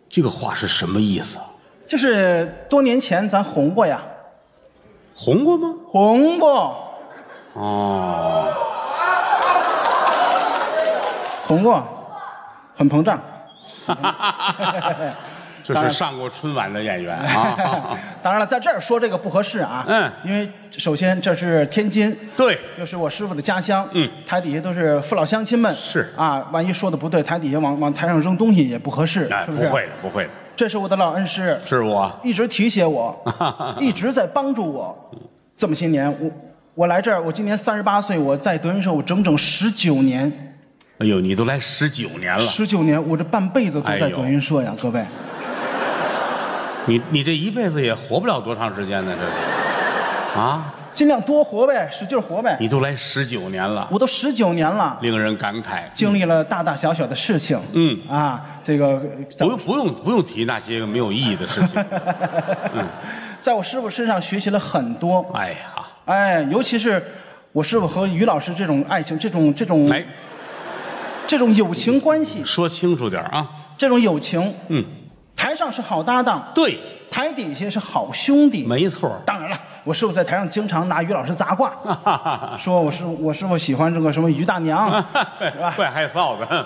这个话是什么意思啊？ 就是多年前咱红过呀， 红过吗？ 红过， 哦， 红过，很膨胀。 就是上过春晚的演员啊。 当然了，在这儿说这个不合适啊。因为首先这是天津， 对， 又是我师傅的家乡。台底下都是父老乡亲们。 是啊，万一说的不对，台底下往台上扔东西也不合适，是不是？ 不会的，不会的。 这是我的老恩师， 是我一直提携我，一直在帮助我。这么些年，我来这儿，我今年38岁，我在德云社我整整19年。 哎呦，你都来19年了 ！19年，我这半辈子都在德云社呀，各位。 你这一辈子也活不了多长时间呢，这是啊？ 尽量多活呗，使劲活呗。 你都来19年了， 我都19年了， 令人感慨。 经历了大大小小的事情，这个不用提那些个没有意义的事情。 在我师傅身上学习了很多。尤其是我师傅和于老师这种爱情，这种友情关系， 说清楚点啊！ 这种友情，台上是好搭档， 对， 台底下是好兄弟， 没错。 当然了，我师傅在台上经常拿于老师砸挂，说我师傅喜欢这个什么于大娘，是吧？ 怪害臊的。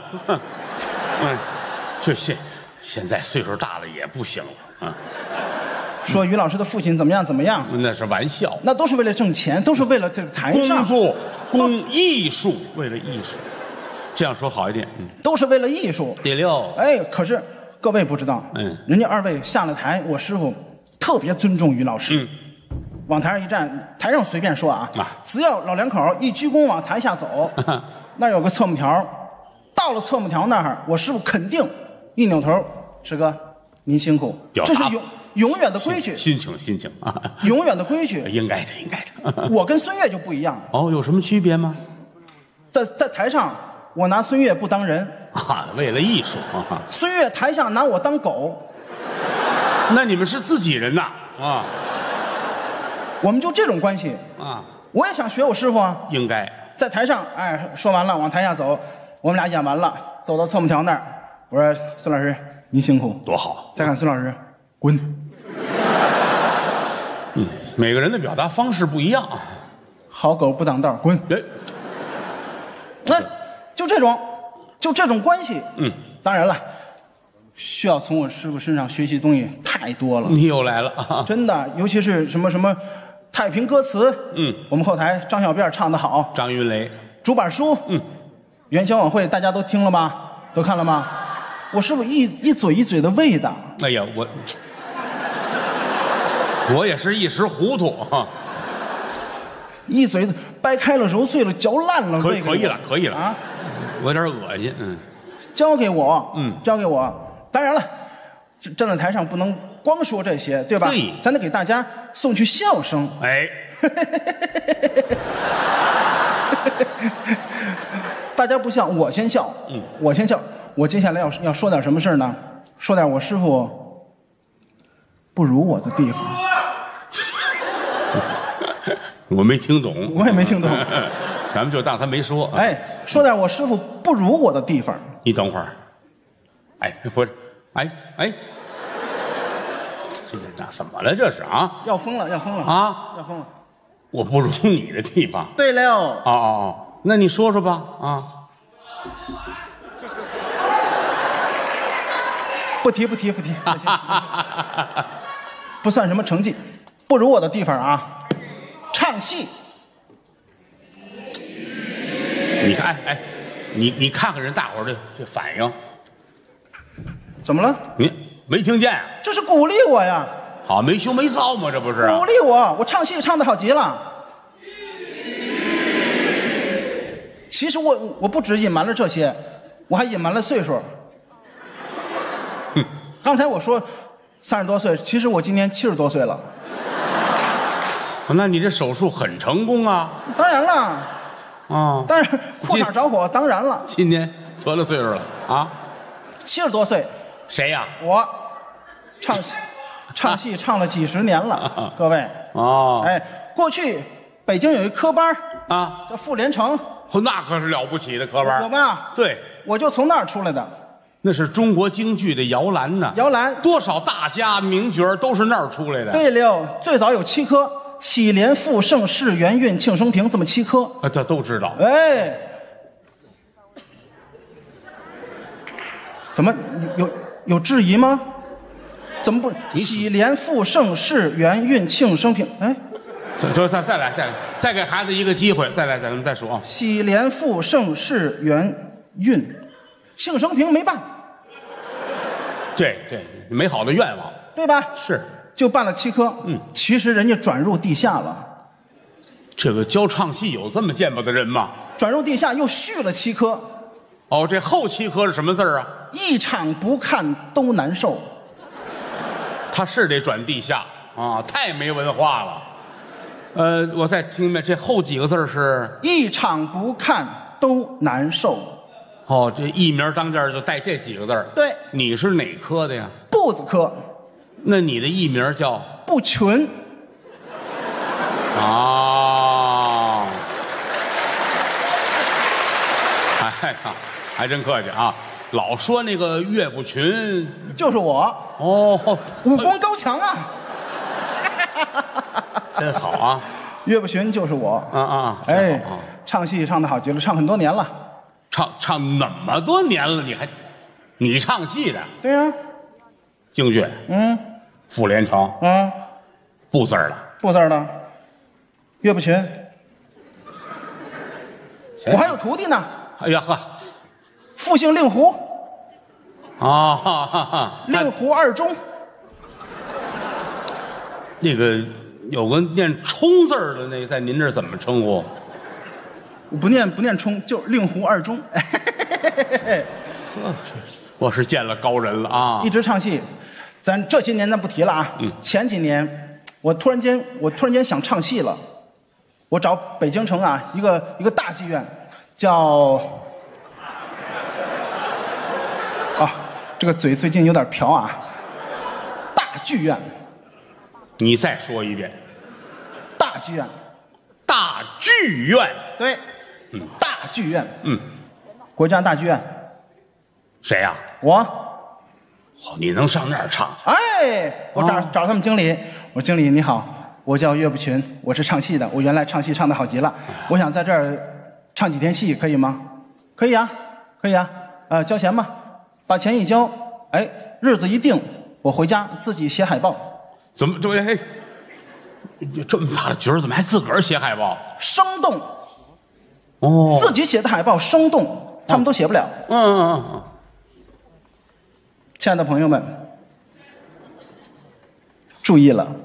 这现在岁数大了也不行了啊。 说于老师的父亲怎么样？ 那是玩笑， 那都是为了挣钱，都是为了这个台上工作、艺术，为了艺术。这样说好一点， 都是为了艺术。 第六， 可是各位不知道，人家二位下了台，我师傅特别尊重于老师，往台上一站，台上随便说啊，只要老两口一鞠躬往台下走，那有个侧幕条，到了侧幕条那儿，我师傅肯定一扭头，师哥您辛苦，这是永远的规矩， 心情啊， 永远的规矩， 应该的。 我跟孙越就不一样。 有什么区别吗？ 在台上，我拿孙越不当人啊，为了艺术啊。 孙越台下拿我当狗， 那你们是自己人呐啊？ 我们就这种关系啊。 我也想学我师傅啊， 应该在台上，说完了往台下走，我们俩演完了，走到侧幕条那儿，我说孙老师您辛苦， 多好。再看孙老师，滚。 每个人的表达方式不一样。 好狗不挡道，滚。那就这种关系。当然了，需要从我师傅身上学习东西太多了。 你又来了， 真的，尤其是什么太平歌词。我们后台张小辫唱得好， 张云雷竹板书。元宵晚会大家都听了吗？都看了吗？我师傅一嘴一嘴的喂的。 哎呀，我也是一时糊涂啊， 一嘴掰开了揉碎了嚼烂了。可以了啊，我有点恶心。 交给我，交给我。当然了，站在台上不能光说这些，对吧？ 对， 咱得给大家送去笑声。大家不笑，我先笑。我先笑。我接下来要说点什么事呢？说点我师傅不如我的地方。 我没听懂， 我也没听懂， 咱们就当他没说。 说点我师傅不如我的地方。 你等会儿，不是，这怎么了？这是啊？ 要疯了啊！要疯了！ 我不如你的地方。 对了。 那你说说吧啊。 不提，不算什么成绩。不如我的地方啊，唱戏。 你看，你看看人大伙儿这反应， 怎么了？ 你没听见？ 这是鼓励我呀。 好，没羞没臊嘛，这不是？ 鼓励我唱戏唱得好极了。其实我不止隐瞒了这些，我还隐瞒了岁数。刚才我说30多岁，其实我今年70多岁了。 那你这手术很成功啊？ 当然了。当然裤衩着火，当然了。 今年多大岁数了啊 ？70多岁。 谁呀？ 我唱戏唱了几十年了，各位。过去北京有一科班啊，叫傅连城。 那可是了不起的科班。 有吧？ 对， 我就从那儿出来的。 那是中国京剧的摇篮呢。 摇篮多少大家名角都是那儿出来的。 对了，最早有7科：喜连、富盛、世、元运、庆生平，这么7科。 这都知道。 哎，怎么有质疑吗？怎么不喜连、富盛、世、元运、庆生平？哎， 再来，再给孩子一个机会，咱们再说啊。 喜连、富盛、世、元运、庆生平没办。 这美好的愿望， 对吧？ 是， 就办了7科。其实人家转入地下了。 这个教唱戏有这么见不得人吗？ 转入地下又续了7科。 哦，这后7科是什么字啊？ 一场不看都难受。 他是得转地下啊，太没文化了。我再听明白，这后几个字是一场不看都难受。 哦，这艺名当间就带这几个字。 对， 你是哪科的呀？ 步子科。 那你的艺名叫不群。 啊，哎呀，还真客气啊！老说那个岳不群， 就是我。 哦， 武功高强啊！ 真好啊！ 岳不群就是我。哎，唱戏唱得好极了，唱很多年了。 唱那么多年了，你唱戏的？ 对呀。 京剧。傅连城。不字儿的。 不字儿的。岳不群。我还有徒弟呢。 哎呀呵。 复姓令狐。令狐2中。 那个有个念冲字儿的，那在您这儿怎么称呼？ 不念冲，就令狐2中。 我是见了高人了啊！ 一直唱戏，咱这些年咱不提了啊。前几年我突然间想唱戏了，我找北京城啊一个大剧院，叫这个嘴最近有点瓢啊。大剧院。 你再说一遍。 大剧院。 大剧院。 对。大剧院。国家大剧院。 谁呀？ 我。 你能上那儿唱去？ 哎，我找他们经理，我说经理你好，我叫岳不群，我是唱戏的，我原来唱戏唱得好极了，我想在这儿唱几天戏，可以吗？可以啊，可以啊。交钱吧，把钱一交，哎，日子一定，我回家自己写海报。 怎么这么大的角儿，怎么还自个儿写海报？ 生动。自己写的海报生动，他们都写不了。亲爱的朋友们，注意了，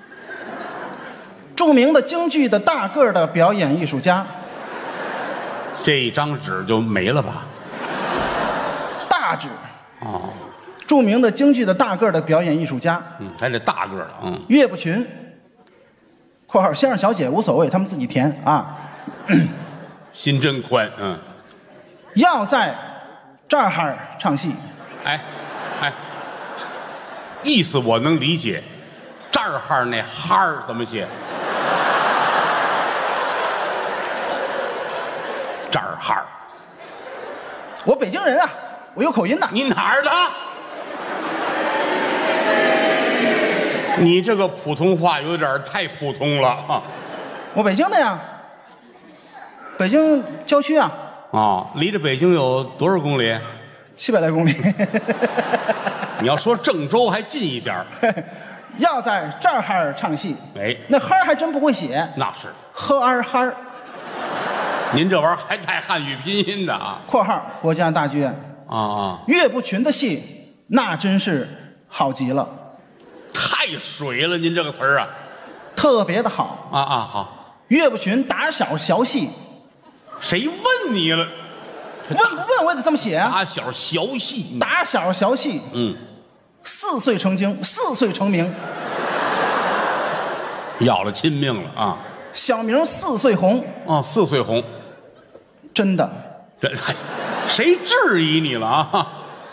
著名的京剧的大个儿的表演艺术家。 这一张纸就没了吧？ 大纸。著名的京剧的大个儿的表演艺术家。 还得大个儿的。 岳不群。括号先生小姐无所谓，他们自己填啊。 心真宽。 要在这儿唱戏。 意思我能理解，这儿那哈儿怎么写？这儿哈儿。 我北京人啊，我有口音的。 你哪儿的？你这个普通话有点太普通了啊！ 我北京的呀，北京郊区啊。 离着北京有多少公里 ？700来公里。 你要说郑州还近一点。 要在这儿唱戏。那哈还真不会写。 那是。 呵儿哈儿。 您这玩意儿还带汉语拼音的啊？ 括号国家大剧院。岳不群的戏那真是好极了。 太水了，您这个词儿啊。 特别的好。 好。 岳不群打小学戏。 谁问你了？ 问不问我也得这么写啊。 打小学戏。 打小学戏。4岁成精，4岁成名。 要了亲命了啊！ 小名4岁红。 4岁红。 真的。 谁质疑你了啊？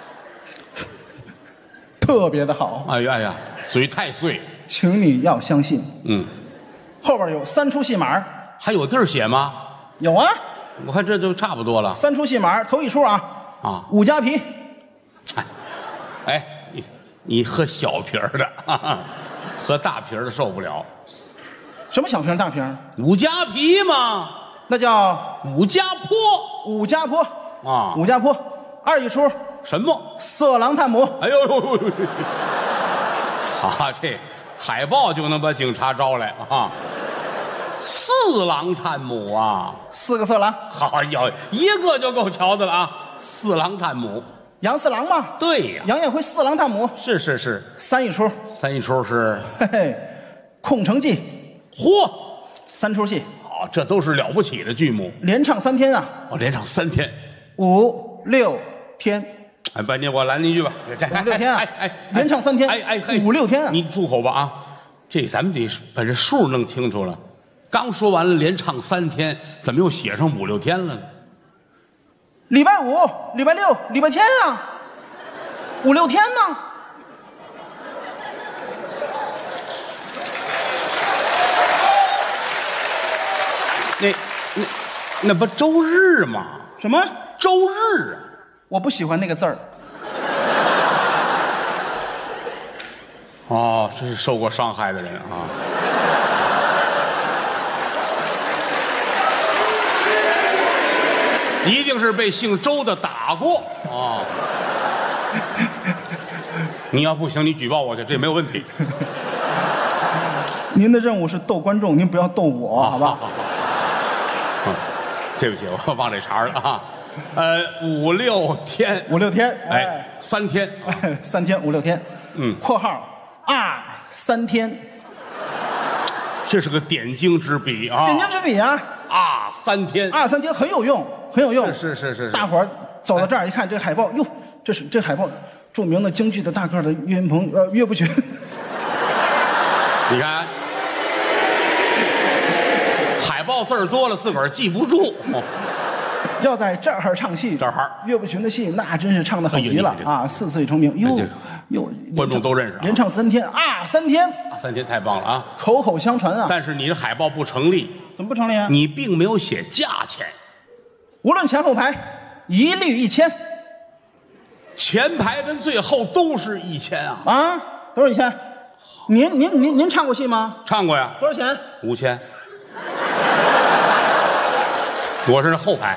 特别的好。 哎呀，嘴太碎， 请你要相信。后边有3出戏码。 还有地儿写吗？ 有啊。 我看这就差不多了。 3出戏码，头一出啊。五家皮。 你喝小瓶的，哈哈，喝大瓶的受不了。 什么小瓶大瓶？ 五加皮嘛， 那叫五加坡。 五加坡啊， 五加坡。二一出什么？ 色狼探母。 哎呦呦呦呦！啊，这海报就能把警察招来啊！四郎探母啊 ，4个色狼。 好哟，一个就够瞧的了啊！四郎探母， 杨四郎嘛。 对呀， 杨业辉四郎探母。 是。 三一出是， 嘿嘿，空城计。 嚯 ，3出戏。 哦，这都是了不起的剧目， 连唱3天啊！ 哦，连唱3天 ，5、6天。 哎，半天我拦您一句吧，这 5、6天啊！连唱3天， 哎 5、6天啊！ 你住口吧啊！这咱们得把这数弄清楚了。刚说完了连唱3天，怎么又写上5、6天了呢？ 礼拜5、礼拜6、礼拜天啊，5、6天吗？ 那不周日吗？ 什么周日啊？ 我不喜欢那个字儿。 哦，这是受过伤害的人啊。一定是被姓周的打过啊！你要不行，你举报我去，这没有问题。 您的任务是逗观众，您不要逗我，好吧？ 对不起，我忘这茬了啊。5、6天 ，5、6天， 哎，3天 ，3天，5、6天，括号3天， 这是个点睛之笔啊！ 点睛之笔啊 ！3天 ，3天很有用，很有用。 是。大伙儿走到这儿一看，这海报，哟，这海报，著名的京剧的大个的岳云鹏，岳不群。 你看，海报字儿多了，自个儿记不住。 要在这儿唱戏，岳不群的戏那真是唱得好极了啊！4次成名，哟， 观众都认识。 连唱3天3天 ，3天太棒了啊！ 口口相传啊！ 但是你的海报不成立， 怎么不成立啊？ 你并没有写价钱， 无论前后排，一律1000， 前排跟最后都是1000啊！ 啊，多少钱？您唱过戏吗？ 唱过呀。 多少钱 ？5000。我是后排。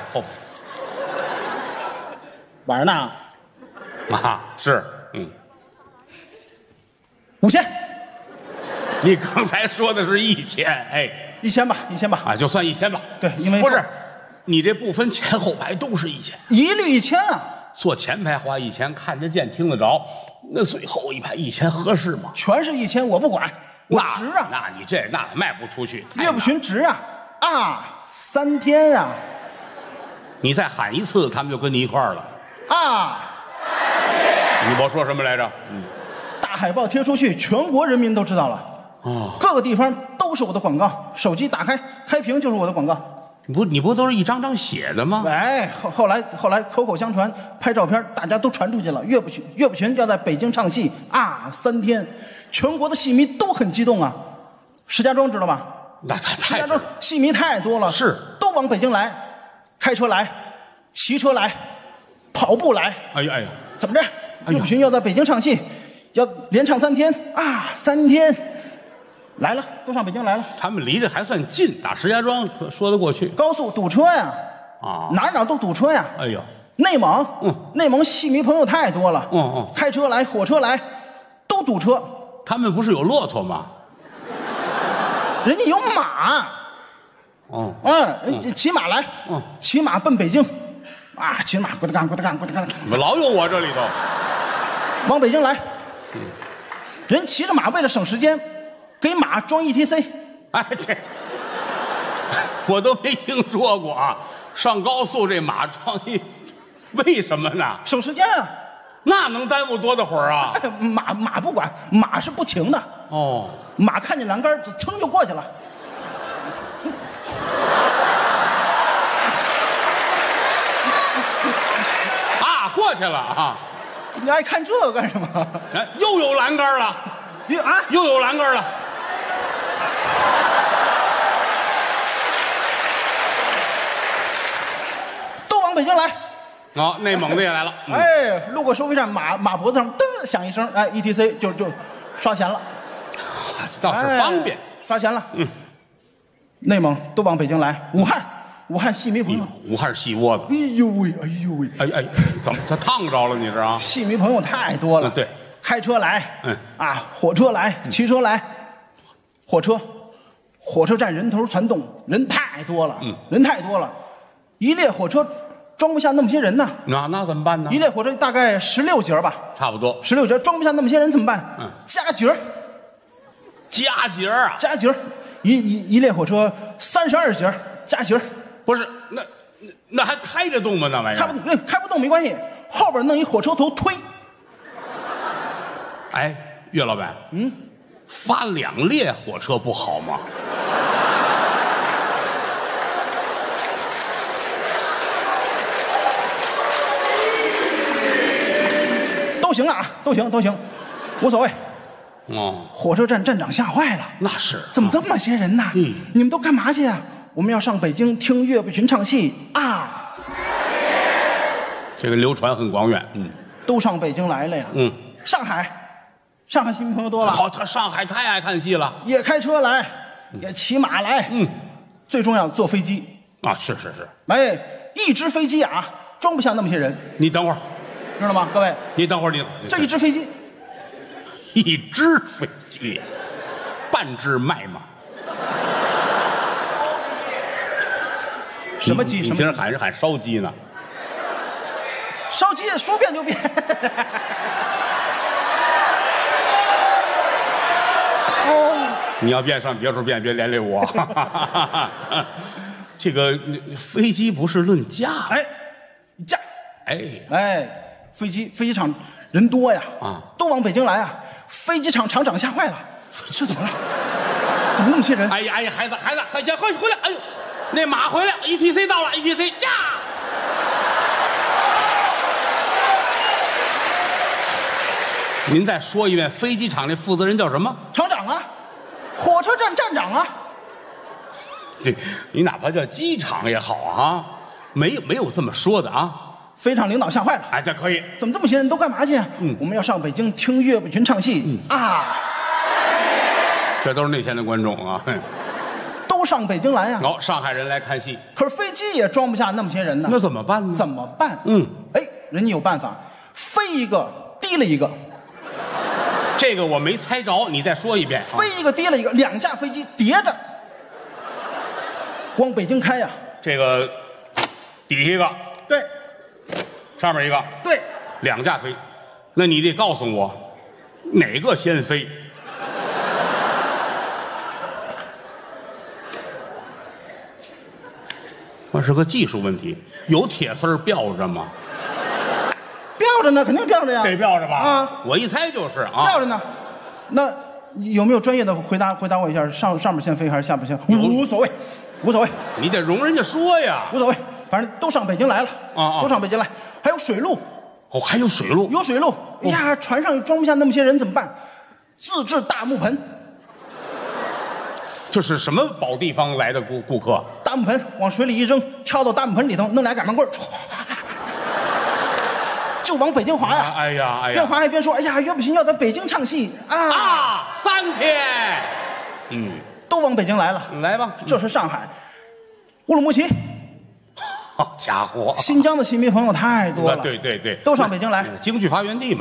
晚上呢？ 是 ，5000。 你刚才说的是1000，哎 ，1000吧， 啊，就算1000吧。 对，因为不是，你这不分前后排都是1000， 一律1000啊。 坐前排花1000，看得见听得着，那最后一排1000合适吗？ 全是1000，我不管，我值啊。 那你那卖不出去。 岳不群值啊，3天啊。 你再喊一次，他们就跟你一块儿了。我说什么来着？ 大海报贴出去，全国人民都知道了。各个地方都是我的广告，手机打开开屏就是我的广告。 你不都是一张张写的吗？ 哎，后来口口相传，拍照片，大家都传出去了。岳不群要在北京唱戏3天，全国的戏迷都很激动啊。石家庄知道吧？ 那石家庄戏迷太多了， 是都往北京来，开车来，骑车来，跑步来。 哎呀， 怎么着？岳不群要在北京唱戏，要连唱3天3天。来了，都上北京来了。 他们离得还算近，打石家庄说得过去。 高速堵车呀，哪都堵车呀。 哎呦， 内蒙，内蒙戏迷朋友太多了。开车来，火车来，都堵车。 他们不是有骆驼吗？ 人家有马。骑马来，骑马奔北京，骑马咕哒干咕哒干咕哒干。 怎么老有我这里头？ 往北京来。人骑着马为了省时间。给马装 ETC， 这我都没听说过啊！上高速这马装为什么呢？ 省时间啊！ 那能耽误多大会儿啊？ 马不管，马是不停的。马看见栏杆，腾就过去了。 过去了啊！ 你爱看这个干什么？ 又有栏杆了！又有栏杆了！ 都往北京来！ 内蒙的也来了。 路过收费站，马脖子上噔响一声，哎 ，ETC 就刷钱了， 倒是方便， 刷钱了。内蒙都往北京来，武汉戏迷朋友， 武汉是戏窝子。 哎呦喂，哎呦喂， 哎，怎么他烫着了？你这啊？ 戏迷朋友太多了。 对， 开车来，火车来，骑车来，火车站人头攒动，人太多了，人太多了，一列火车装不下那么些人呢。 那怎么办呢？ 一列火车大概16节吧， 差不多 16节，装不下那么些人怎么办？加节啊，加节，一列火车32节，加节。 不是，那还开得动吗？那玩意儿开不动没关系，后边弄一火车头推。 哎，岳老板，发2列火车不好吗？ 都行啊，都行，无所谓。火车站站长吓坏了， 那是， 怎么这么些人呢？你们都干嘛去呀？我们要上北京听岳不群唱戏啊！ 这个流传很广远， 都上北京来了呀。上海戏迷朋友多了。 好，他上海太爱看戏了， 也开车来，也骑马来，最重要坐飞机啊，是， 哎，一只飞机啊，装不下那么些人。 你等会儿， 知道吗，各位？ 你等会儿， 这一只飞机， 半只麦马。 什么鸡？ 你今儿喊烧鸡呢？ 烧鸡说变就变。 你要变上别处变，别连累我。这个飞机不是论价， 价，飞机场人多呀，都往北京来啊，飞机场厂长吓坏了，这怎么了？怎么那么些人？ 哎呀，孩子，快点回来！哎呦，那马回来 ，ETC 到了 ，ETC 驾。您再说一遍，飞机场那负责人叫什么？ 厂长啊，火车站站长啊。 对，你哪怕叫机场也好啊，没有这么说的啊。 飞场领导吓坏了， 这可以。 怎么这么些人都干嘛去？我们要上北京听岳不群唱戏啊。 这都是那天的观众啊， 都上北京来呀。 上海人来看戏， 可是飞机也装不下那么些人呢。 那怎么办呢？ 怎么办？人家有办法，飞一个提了一个。 这个我没猜着，你再说一遍。 飞一个提了一个，2架飞机叠着往北京开呀。 这个底下一个， 对， 上面一个， 对 ，2架飞。那你得告诉我，哪个先飞？那是个技术问题，有铁丝儿吊着吗？ 吊着呢，肯定吊着呀。 得吊着吧？ 啊， 我一猜就是啊。 吊着呢。那有没有专业的回答我一下？上面先飞还是下边先？无所谓。 你得容人家说呀。 无所谓，反正都上北京来了都上北京来，还有水路。 还有水路？ 有水路。哎呀，船上装不下那么些人怎么办？自制大木盆。 这是什么宝地方来的顾客？ 大木盆往水里一扔，跳到大木盆里头，弄俩擀面棍，就往北京滑呀！ 哎呀！ 边滑还边说：“哎呀，岳不群要在北京唱戏啊 ！3天， 都往北京来了。 来吧， 这是上海，乌鲁木齐。 好家伙， 新疆的戏迷朋友太多了。 对， 都上北京来。 京剧发源地嘛，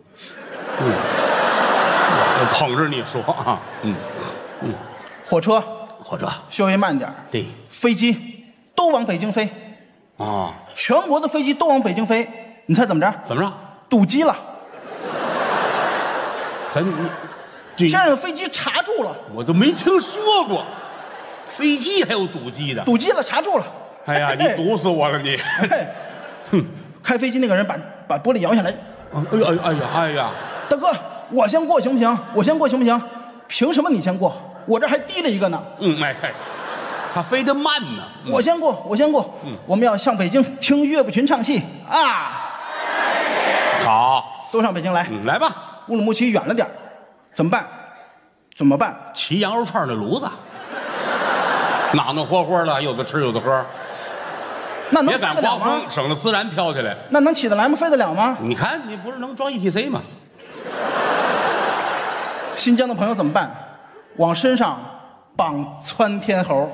我捧着你说啊， 火车稍微慢点。 对， 飞机都往北京飞。全国的飞机都往北京飞，你猜怎么着？堵机了。天上的飞机查住了， 我都没听说过，飞机还有堵机的。 堵机了，查住了。 哎呀，你堵死我了你！ 开飞机那个人把玻璃摇下来。 哎呀！ 大哥，我先过行不行？凭什么你先过？我这还提了一个呢。 他飞得慢呢。 我先过。我们要上北京听岳不群唱戏啊！ 好， 都上北京来。 来吧。 乌鲁木齐远了点，怎么办？ 骑羊肉串的炉子，暖和和的，有的吃有的喝。 那能飞得了吗？ 省得自然飘起来。 那能起得来吗？飞得了吗？ 你看，你不是能装 ETC 吗？ 新疆的朋友怎么办？往身上绑窜天猴。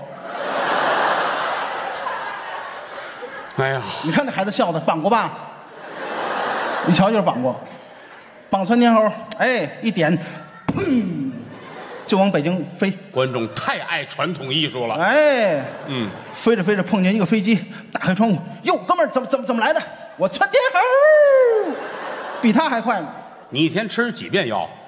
哎呀， 你看那孩子笑的，绑过吧？一瞧就是绑过。绑窜天猴，哎，一点，砰，就往北京飞。 观众太爱传统艺术了。 哎，飞着飞着碰见一个飞机，打开窗户，哟，哥们儿，怎么来的？我窜天猴，比他还快呢。 你一天吃几遍药？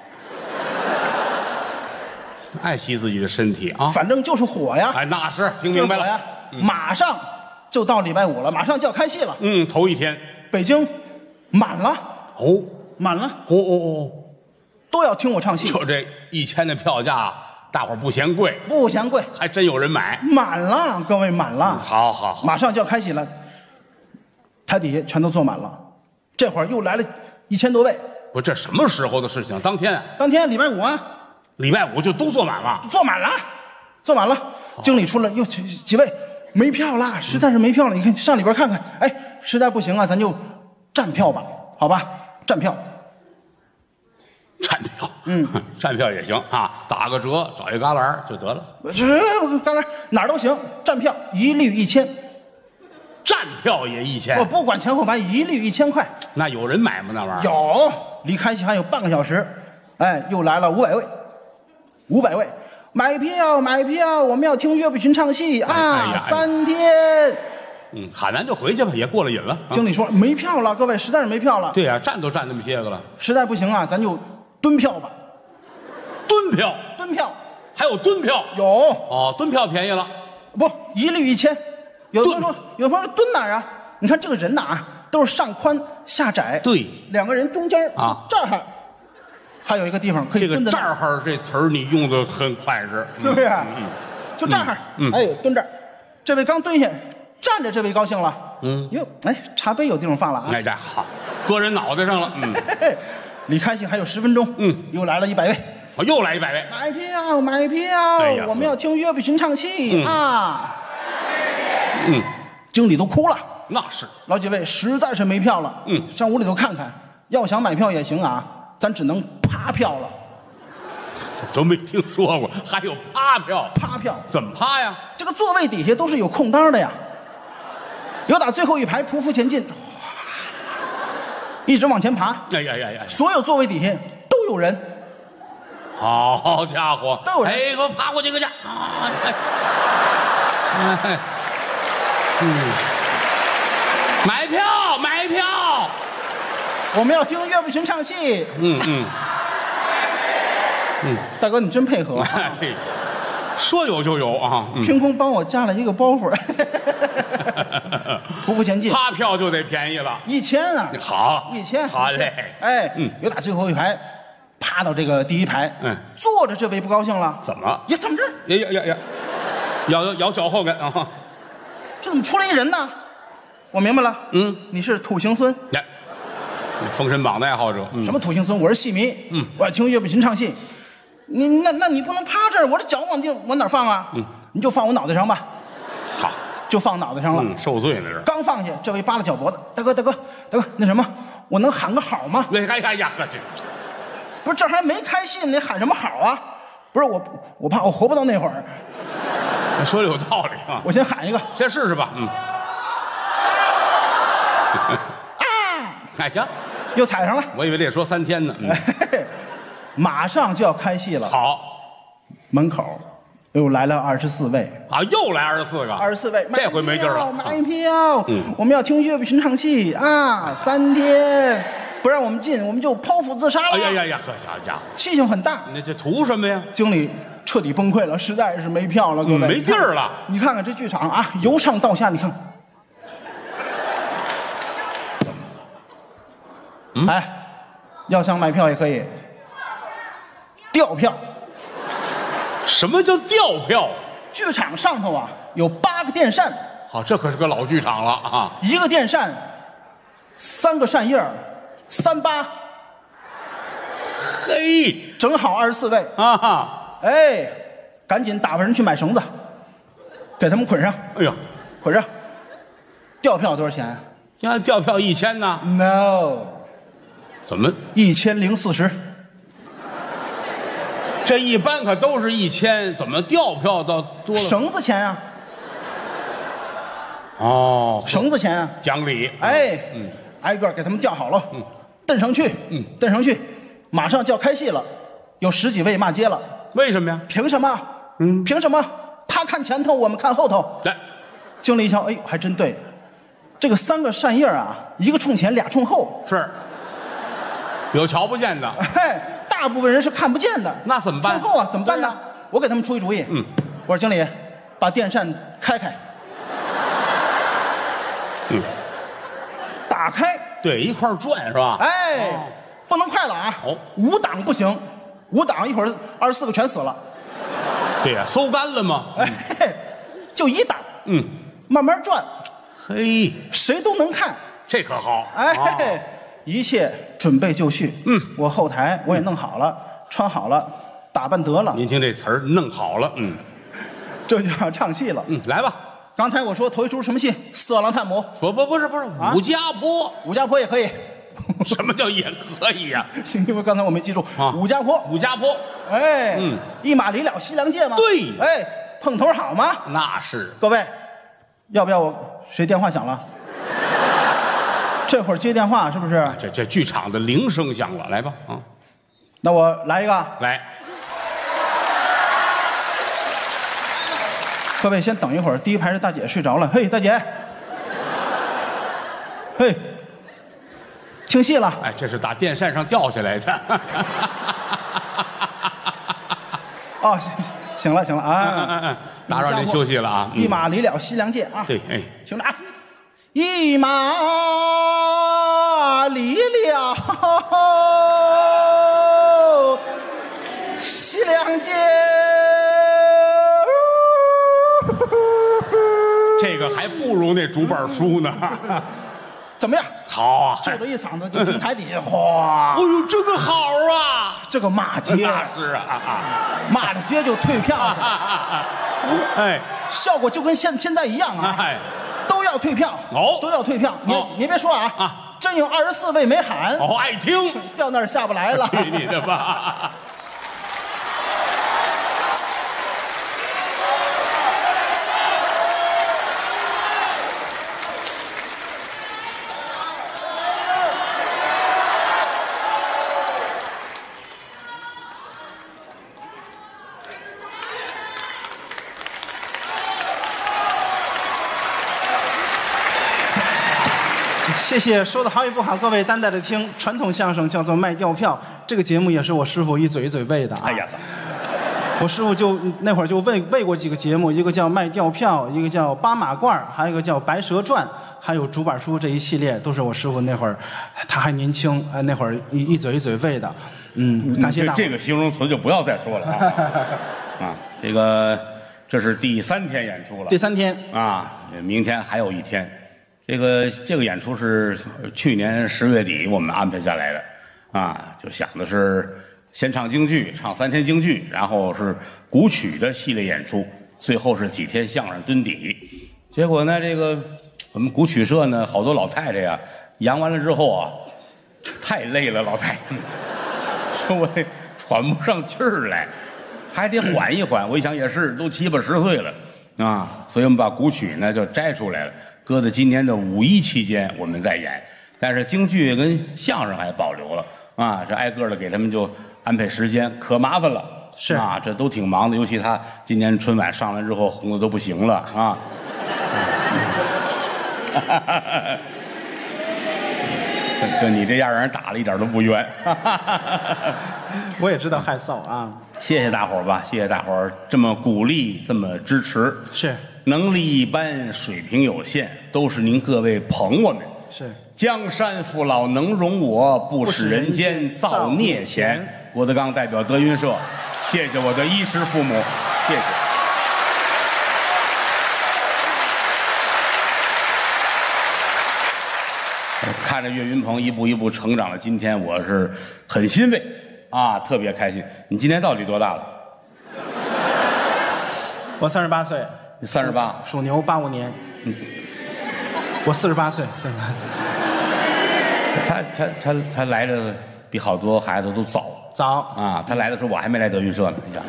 爱惜自己的身体啊！ 反正就是火呀！ 哎，那是听明白了呀！马上就到礼拜五了，马上就要开戏了。 头一天， 北京满了哦， 满了哦， 都要听我唱戏。 就这1000的票价，大伙儿不嫌贵， 不嫌贵， 还真有人买。 满了，各位满了。 好， 马上就要开戏了，台底下全都坐满了。这会儿又来了1000多位。 不，这什么时候的事情？当天礼拜五啊。 礼拜五就都坐满了， 坐满了。经理出来，又几位没票了，实在是没票了。你看上里边看看，哎，实在不行啊，咱就站票吧，好吧？站票， 站票也行啊，打个折，找一旮旯就得了。 旮旯哪儿都行，站票一律1000， 站票也1000， 我不管前后排，一律1000块。 那有人买吗？那玩意儿有，离开戏还有半个小时，哎，又来了500位。500位，买票！我们要听岳不群唱戏啊！3天。 喊完就回去吧，也过了瘾了。 经理说没票了，各位实在是没票了。 对呀，站都站那么些个了， 实在不行啊，咱就蹲票吧。 蹲票，还有蹲票？ 有哦，蹲票便宜了， 不一律1000。有的朋友说蹲哪儿啊？你看这个人呐，都是上宽下窄， 对 ，2个人中间啊这儿。还有一个地方可以蹲这个这儿这词儿你用的很快是不是？就这儿，哎，蹲这儿。这位刚蹲下，站着这位高兴了。哟，哎，茶杯有地方放了啊！ 哎，这好，搁人脑袋上了。 离开戏还有10分钟。又来了100位， 又来100位。 买票！我们要听岳不群唱戏啊！经理都哭了。 那是老几位实在是没票了。上屋里头看看，要想买票也行啊。咱只能趴票了， 都没听说过，还有趴票？ 趴票怎么趴呀？ 这个座位底下都是有空当的呀，有打最后一排匍匐前进，一直往前爬。 哎呀， 所有座位底下都有人。 好家伙， 都有人。 哎，给我爬过去个去！买票！ 我们要听岳不群唱戏。大哥你真配合。 对，说有就有啊！ 凭空帮我加了一个包袱。匍匐前进， 趴票就得便宜了 ，1000啊！ 好 ，1000， 好嘞！ 哎，有打最后一排，趴到这个第一排。坐着这位不高兴了， 怎么？ 呀，怎么着？ 呀，咬脚后跟啊！ 这怎么出来一人呢？我明白了，你是土行孙。 封神榜的爱好者。 什么土行孙？我是戏迷。我要听岳不群唱戏。那你不能趴这儿，我这脚往哪儿放啊？你就放我脑袋上吧。 好， 就放脑袋上了。 受罪那是。 刚放下，这位扒拉脚脖子，大哥，那什么，我能喊个好吗？ 哎呀，呵，这不是这还没开戏，你喊什么好啊？不是我怕我活不到那会儿。 说的有道理啊。 我先喊一个， 先试试吧。哎，行。 又踩上了， 我以为得说3天呢。 马上就要开戏了。 好， 门口又来了24位啊，又来24个 ，24位， 这回没劲了。 买票！我们要听岳不群唱戏啊！3天不让我们进，我们就剖腹自杀了。 哎呀，呵，家伙， 气性很大。 那这图什么呀？ 经理彻底崩溃了，实在是没票了，各位， 没地儿了。 你看看这剧场啊，由上到下，你看。哎，要想买票也可以调票。 什么叫调票？ 剧场上头啊有8个电扇。 好，这可是个老剧场了啊！ 一个电扇，3个扇叶，38。 嘿， 正好24位啊哈！ 哎，赶紧打发人去买绳子，给他们捆上。 哎呀， 捆上。调票多少钱？ 现在调票1000呢 ？No。 怎么 1040？ 这一般可都是1000，怎么调票倒多了？ 绳子钱啊！ 哦， 绳子钱啊！ 讲理。 哎，挨个给他们调好了，蹬上去，蹬上去，马上就要开戏了，有10几位骂街了。 为什么呀？ 凭什么？凭什么？他看前头，我们看后头。 来， 经理一瞧，哎呦，还真对，这个3个扇叶啊，一个冲前，俩冲后。 是，有瞧不见的。 哎，大部分人是看不见的。 那怎么办？ 冲后啊，怎么办呢？我给他们出一主意。我说经理，把电扇开开。打开， 对，一块转是吧？ 哎，不能快了啊！5档不行，5档一会儿24个全死了。 对呀，馊干了吗？ 哎，就1档，慢慢转， 嘿， 谁都能看， 这可好。 哎，一切准备就绪。我后台我也弄好了，穿好了，打扮得了。 您听这词儿，弄好了， 这就要唱戏了。 来吧。 刚才我说头一出什么戏？《色狼探母》。 不是，武家坡。 武家坡也可以。 什么叫也可以呀？ 因为刚才我没记住啊。武家坡。哎，一马离了西凉界嘛。 对。 哎，碰头好吗？ 那是。 各位，要不要我？谁电话响了？这会儿接电话是不是？ 这剧场的铃声响了，来吧啊！ 那我来一个。 来。 各位先等一会儿，第一排是大姐睡着了。嘿，大姐，嘿，听戏了。 哎，这是打电扇上掉下来的。 哦，行了啊， 打扰您休息了啊。 一马离了西凉界啊。 对，哎， 听着啊，一马离了西凉界。 这个还不如那竹板书呢。 怎么样？ 好啊， 就这一嗓子就听台底下哗。 哎呦，这个好啊！ 这个骂街那是啊， 骂着街就退票。 哎， 效果就跟现在一样啊。 哎， 都要退票。都要退票。你别说啊，真有24位没喊。 爱听， 掉那儿下不来了。 去你的吧！ 谢谢，说的好与不好，各位担待着听。传统相声叫做卖吊票，这个节目也是我师傅一嘴一嘴喂的啊。 哎呀， 我师傅就那会儿就喂过几个节目，一个叫卖吊票，一个叫八马褂，还有一个叫白蛇传，还有竹板书，这一系列都是我师傅那会儿他还年轻，那会儿一嘴一嘴喂的。感谢大伙。 这个形容词就不要再说了啊！这是第3天演出了。 第3天啊，明天还有1天。这个演出是去年10月底我们安排下来的，啊，就想的是先唱京剧，唱3天京剧，然后是古曲的系列演出，最后是几天相声蹲底。结果呢，这个我们古曲社呢，好多老太太呀，演完了之后啊，太累了，老太太们说我喘不上气儿来，还得缓一缓。我一想也是，都70、80岁了啊，所以我们把古曲呢就摘出来了。搁在今年的5一期间，我们再演，但是京剧跟相声还保留了啊。这挨个的给他们就安排时间，可麻烦了。 是啊，这都挺忙的，尤其他今年春晚上完之后红的都不行了啊。就你这样让人打了一点都不冤。 我也知道害臊啊。 谢谢大伙儿吧，谢谢大伙儿这么鼓励，这么支持。 是。 能力一般，水平有限，都是您各位捧我们。 是江山父老能容我，不使人间造孽钱。郭德纲代表德云社，谢谢我的衣食父母，谢谢。看着岳云鹏一步一步成长的今天，我是很欣慰啊，特别开心。你今年到底多大了？ 我38岁。 你38， 属牛，85年。我48岁，48岁。 他来的比好多孩子都早早啊，他来的时候我还没来德云社呢，你想。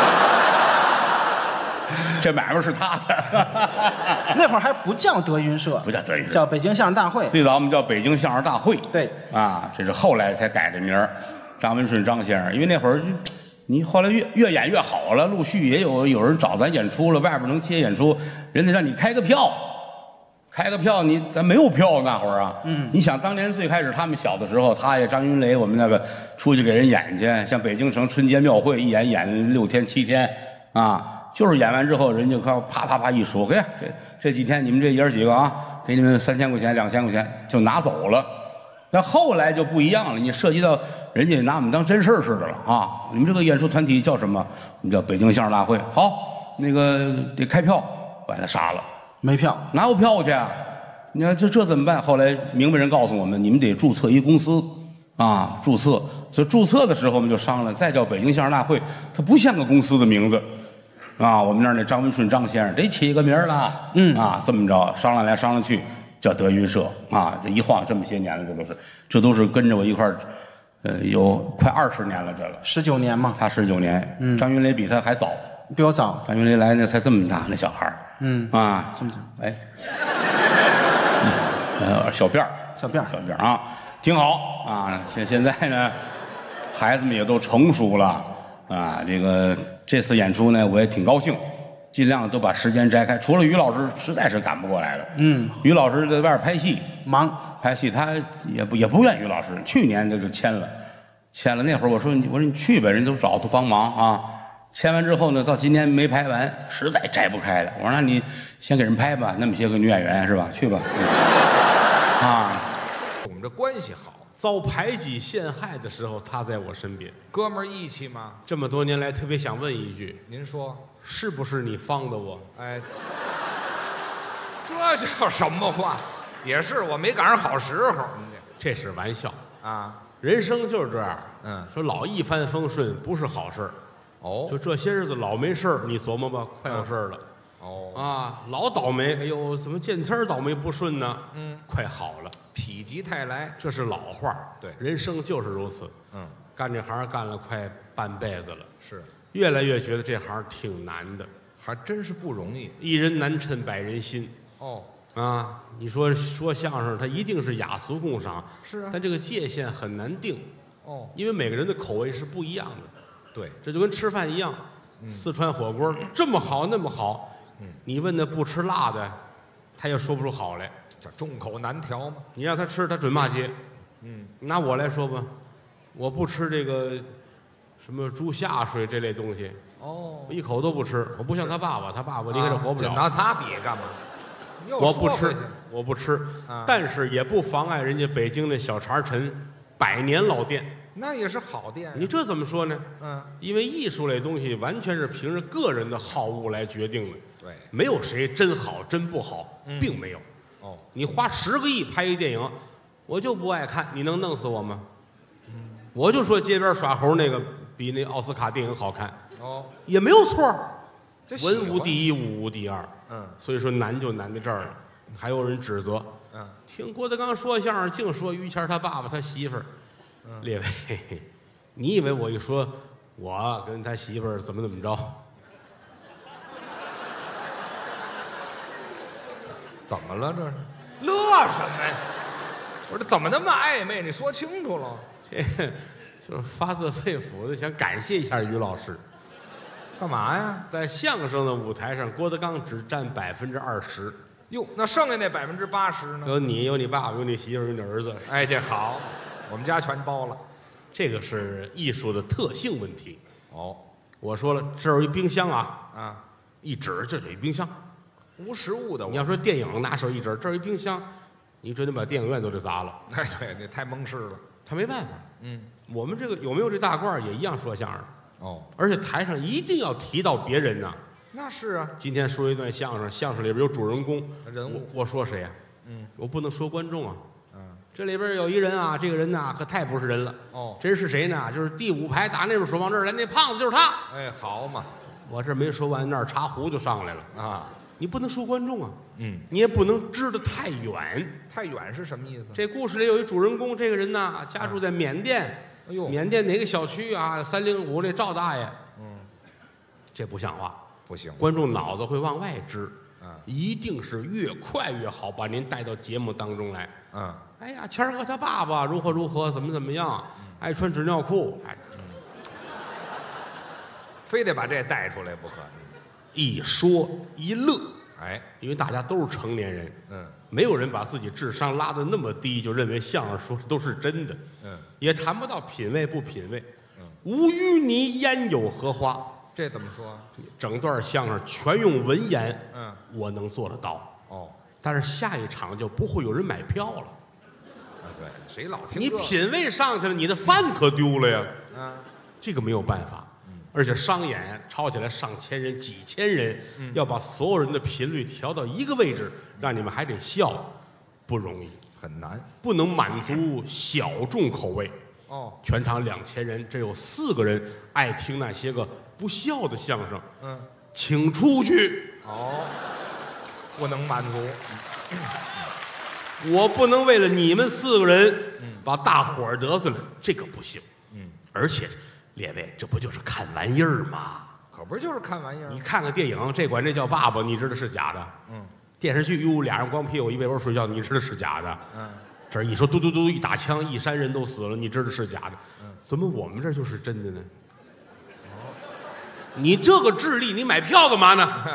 这买卖是他的， 那会儿还不叫德云社， 不叫德云社， 叫北京相声大会。 最早我们叫北京相声大会。 对， 啊，这是后来才改的名儿，张文顺张先生。因为那会儿你后来越演越好了，陆续也有人找咱演出了，外边能接演出，人家让你开个票，咱没有票那会儿啊。你想当年最开始他们小的时候，他也张云雷我们那个出去给人演去，像北京城春节庙会一演6天7天啊。就是演完之后，人家靠啪啪啪一数，给这几天你们这爷儿几个啊，给你们3000块钱、2000块钱就拿走了。但后来就不一样了，你涉及到人家拿我们当真事儿似的了啊！你们这个演出团体叫什么？我们叫北京相声大会。好，那个得开票，把他杀了， 没票， 哪有票去啊？你看这怎么办？后来明白人告诉我们，你们得注册一公司啊，注册。所以注册的时候我们就商量，再叫北京相声大会，它不像个公司的名字。啊，我们那儿那张文顺张先生得起个名儿了，这么着商量来商量去，叫德云社啊。这一晃这么些年了，这都是跟着我一块儿，有快20年了，这个 19年嘛。 他19年，张云雷比他还早， 比我早。 张云雷来那才这么大，那小孩儿， 这么大， 哎，小辫儿啊，挺好啊。现在呢，孩子们也都成熟了啊，这次演出呢，我也挺高兴，尽量都把时间摘开。除了于老师，实在是赶不过来了。于老师在外边拍戏， 忙拍戏，他也不愿于。于老师去年就签了那会儿，我说你去呗，人都找他帮忙啊。签完之后呢，到今年没拍完，实在摘不开了。我说那你先给人拍吧，那么些个女演员是吧？去吧。 我们这关系好。 遭排挤陷害的时候，他在我身边， 哥们儿义气吗？ 这么多年来，特别想问一句： 您说是不是你放的我？ 哎，这叫什么话？也是我没赶上好时候。 这是玩笑啊！ 人生就是这样。 说老一帆风顺不是好事儿。 哦， 就这些日子老没事儿，你琢磨吧，快有事儿了。老倒霉，哎呦，怎么见天儿倒霉不顺呢？快好了， 否极泰来， 这是老话。 对， 人生就是如此。干这行干了快半辈子了， 是越来越觉得这行挺难的， 还真是不容易。 一人难称百人心。你说相声，它一定是雅俗共赏， 是啊， 但这个界限很难定。因为每个人的口味是不一样的。 对， 这就跟吃饭一样，四川火锅这么好那么好。你问那不吃辣的，他又说不出好来， 这众口难调嘛。 你让他吃，他准骂街。拿我来说吧，我不吃这个什么猪下水这类东西。我一口都不吃。我不像他爸爸离开这活不了。 拿他比干嘛？ 我不吃。但是也不妨碍人家北京那小茶陈100年老店。 那也是好店。 你这怎么说呢？因为艺术类东西完全是凭着个人的好恶来决定的。 对， 没有谁真好真不好，并没有。你花10个亿拍一电影，我就不爱看，你能弄死我吗？我就说街边耍猴那个比那奥斯卡电影好看。也没有错。文无第一，武无第二。所以说难就难在这儿了。还有人指责。听郭德纲说相声，净说于谦他爸爸他媳妇儿。列位，你以为我一说我跟他媳妇儿怎么着？ 怎么了？这是乐什么呀？我这怎么那么暧昧？你说清楚了。 这就是发自肺腑的想感谢一下于老师。 干嘛呀？ 在相声的舞台上，郭德纲只占20%。 哟，那剩下那80%呢？ 有你，有你爸爸，有你媳妇，有你儿子。 哎，这好。我们家全包了， 这个是艺术的特性问题。我说了，这儿有一冰箱啊，一指这有一冰箱， 无实物的。 你要说电影，拿手一指，这儿有一冰箱，你准得把电影院都得砸了。 哎，对，那太蒙事了。 他没办法。我们这个有没有这大褂也一样说相声。而且台上一定要提到别人呐。 那是啊。 今天说一段相声，相声里边有主人公人物， 我说谁呀？我不能说观众啊。这里边有一人啊，这个人呐可太不是人了。真是谁呢？就是第5排打那边手往这儿来，那胖子就是他。 哎，好嘛， 我这没说完，那儿茶壶就上来了啊！ 你不能说观众啊，你也不能支得太远。 太远是什么意思？ 这故事里有一主人公，这个人呐家住在缅甸， 哎呦， 缅甸哪个小区啊？305那赵大爷，这不像话， 不行， 观众脑子会往外支，一定是越快越好，把您带到节目当中来。哎呀，谦儿哥他爸爸如何如何，怎么样，爱穿纸尿裤， 非得把这带出来不可。 一说一乐， 哎， 因为大家都是成年人，没有人把自己智商拉得那么低，就认为相声说的都是真的，也谈不到品味不品味，无淤泥焉有荷花， 这怎么说？ 整段相声全用文言，我能做得到，但是下一场就不会有人买票了， 对，谁老听你品味上去了，你的饭可丢了呀，这个没有办法。而且商演吵起来上千人、几千人，要把所有人的频率调到一个位置，让你们还得笑，不容易， 很难， 不能满足小众口味。全场2000人，只有4个人爱听那些个不笑的相声。请出去。 不能满足。 我不能为了你们4个人，把大伙儿得罪了，这个不行。而且。列位，这不就是看玩意儿吗？ 可不就是看玩意儿？ 你看个电影，这管这叫爸爸，你知道是假的。电视剧，哟，俩人光屁股一被窝睡觉，你知道是假的。这一说嘟嘟嘟一打枪，一山人都死了，你知道是假的。怎么我们这就是真的呢？你这个智力，你买票干嘛呢？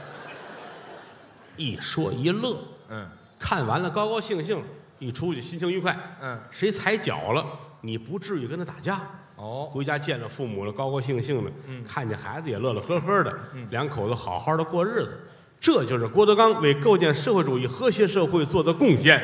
一说一乐，看完了高高兴兴，一出去心情愉快。谁踩脚了，你不至于跟他打架。回家见了父母了，高高兴兴的，看见孩子也乐乐呵呵的，两口子好好的过日子，这就是郭德纲为构建社会主义和谐社会做的贡献。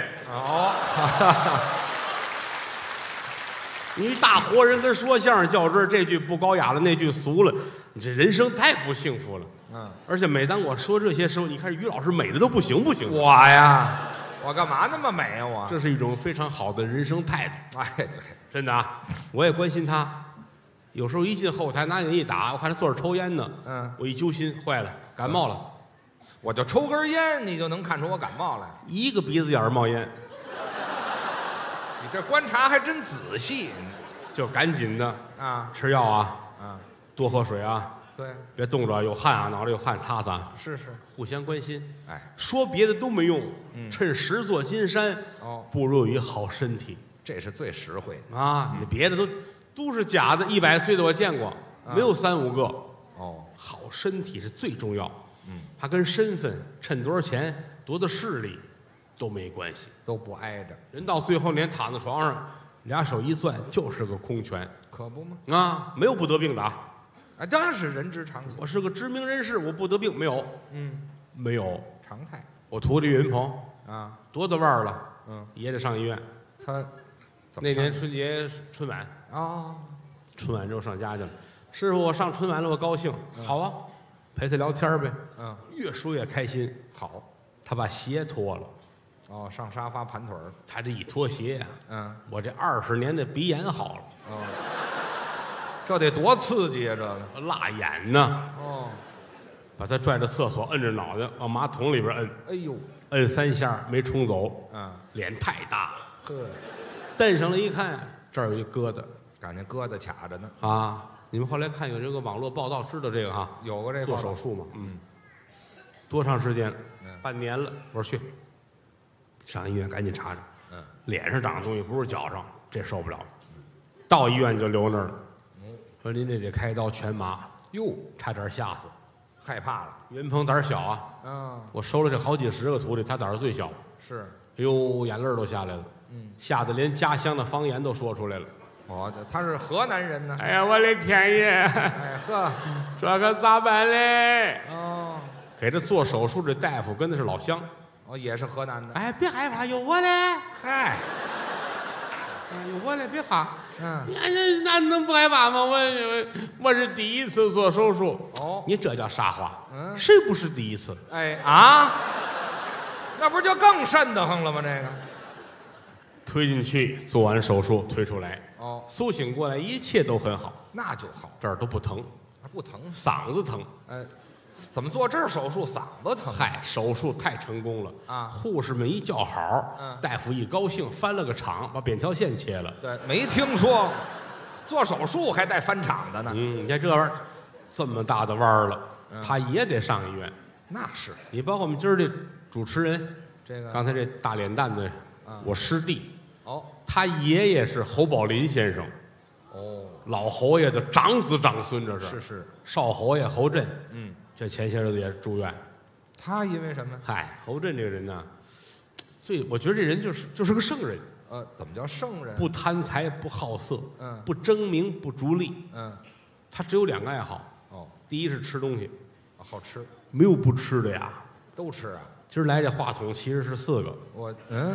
你大活人跟说相声较真，这句不高雅了，那句俗了，你这人生太不幸福了。而且每当我说这些时候，你看于老师美的都不行不行。 我呀，我干嘛那么美啊？我这是一种非常好的人生态度。 哎，对。 真的啊，我也关心他。有时候一进后台拿眼一打，我看他坐着抽烟呢。我一揪心，坏了，感冒了。 我就抽根烟，你就能看出我感冒来。 一个鼻子眼儿冒烟， 你这观察还真仔细。 就赶紧的吃药啊，多喝水啊， 对， 别冻着，有汗啊，脑袋有汗擦擦。 是， 互相关心。说别的都没用，趁实做金山，不如有一好身体。 这是最实惠的啊！你别的都是假的，100岁的我见过，没有3、5个。好身体是最重要。它跟身份、趁多少钱、多大势力都没关系， 都不挨着。 人到最后连躺在床上，俩手一攥就是个空拳， 可不吗？ 没有不得病的啊！ 这是人之常情。 我是个知名人士，我不得病没有？没有常态。 我徒弟岳云鹏多大腕儿了？也得上医院。 他。 那年春节春晚春晚之后上家去了。师傅，我上春晚了，我高兴。好啊，陪他聊天呗。越说越开心。好，他把鞋脱了。 上沙发盘腿儿。 他这一脱鞋呀，我这20年的鼻炎好了。 这得多刺激啊！这个辣眼呢。把他拽到厕所，摁着脑袋往马桶里边摁。 哎呦， 摁3下没冲走。脸太大了。 呵。 蹬上来一看，这儿有一疙瘩， 感觉疙瘩卡着呢。 你们后来看有这个网络报道，知道这个哈？ 有过这个做手术嘛？多长时间？半年了。我说去，上医院赶紧查查。脸上长的东西不是脚上，这受不了。到医院就留那儿了。说您这得开刀全麻。哟，差点吓死， 害怕了。 岳云鹏胆儿小啊。我收了这好几十个徒弟，他胆儿最小。 是。 哎呦，眼泪都下来了。吓得连家乡的方言都说出来了。 他是河南人呢。 哎呀，我的天爷！ 哎呵， 这可咋办嘞？给他做手术这大夫跟的是老乡。 也是河南的。 哎，别害怕，有我嘞。 嗨， 有我嘞，别怕。那能不害怕吗？我是第一次做手术。你这叫啥话？谁不是第一次？ 那不就更瘆得慌了吗？这个。 推进去，做完手术推出来，苏醒过来，一切都很好， 那就好， 这儿都不疼， 不疼， 嗓子疼， 怎么做这手术嗓子疼？ 嗨，手术太成功了护士们一叫好，大夫一高兴，翻了个场，把扁桃腺切了。 对，没听说， 做手术还带翻场的呢。 你看这玩意儿这么大的弯儿了，他也得上医院。 那是你包括我们今儿这主持人， 这个刚才这大脸蛋子，我师弟， 哦他爷爷是侯宝林先生， 哦， 老侯爷的长子长孙，这是是， 少侯爷侯震， 嗯， 这前些日子也住院。 他因为什么？ 嗨，侯震这个人呢，我觉得这人就是个圣人， 怎么叫圣人？ 不贪财，不好色， 不争名，不逐利，他只有2个爱好。 哦， 第一是吃东西， 好吃， 没有不吃的呀， 都吃啊。 今儿来这话筒其实是4个， 我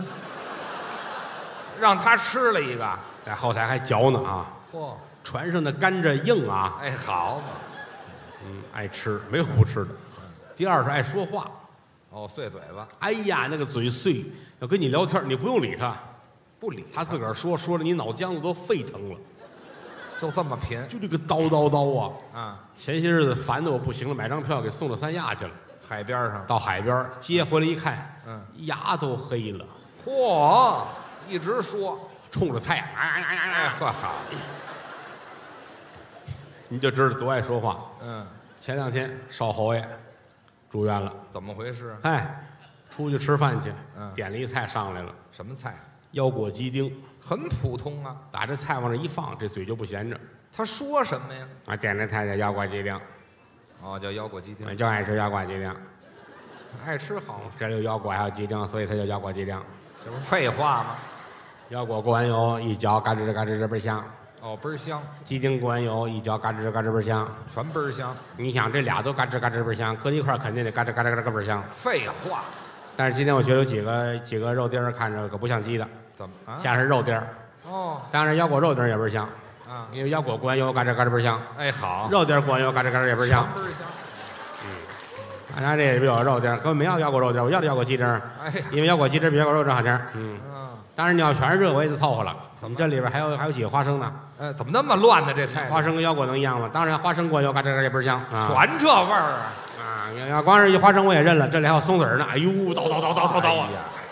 让他吃了一个， 在后台还嚼呢啊。 嚯， 船上的甘蔗硬啊， 哎，好嘛， 爱吃，没有不吃的。第二是爱说话， 碎嘴巴， 哎呀，那个嘴碎，要跟你聊天，你不用理他， 不理他自个儿说的你脑浆子都沸腾了， 就这么贫就这个叨啊。 啊！ 前些日子烦得我不行了，买张票给送到三亚去了。 海边上， 到海边接回来一看，牙都黑了， 嚯，一直说， 冲着太阳， 哎呵好， 你就知道多爱说话。前2天少侯爷住院了， 怎么回事？ 出去吃饭去，点了一菜上来了， 什么菜？ 腰果鸡丁， 很普通啊。 把这菜往这一放，这嘴就不闲着。 他说什么呀？ 点这菜叫腰果鸡丁， 叫腰果鸡丁， 我就爱吃腰果鸡丁， 爱吃好， 这里有腰果还有鸡丁，所以它叫腰果鸡丁。 这不废话吗？ 腰果过完油一嚼，嘎吱嘎吱吱倍儿香。 倍儿香。 鸡丁过完油一嚼，嘎吱嘎吱倍儿香。 全倍儿香。 你想这俩都嘎吱嘎吱倍儿香，搁一块儿肯定得嘎吱嘎吱嘎吱倍儿香。 废话。 但是今天我觉得有几个肉丁儿看着可不像鸡的， 怎么啊？ 像是肉丁儿。当然腰果肉丁儿也倍儿香。因为腰果过完油嘎吱嘎吱倍儿香。 哎，好。 肉丁儿过完油嘎吱嘎吱也倍儿香。 倍儿香。 咱这里边有肉丁儿，根本没要腰果肉丁儿，我要的腰果鸡丁儿。因为腰果鸡丁儿比腰果肉丁儿好吃。当然你要全是这我也就凑合了。我们这里边还有几个花生呢。 怎么那么乱呢？这菜花生跟腰果能一样吗？当然花生过油嘎吱嘎吱也倍儿香。 全这味儿啊！要光是花生我也认了，这里还有松子儿呢。哎呦，叨啊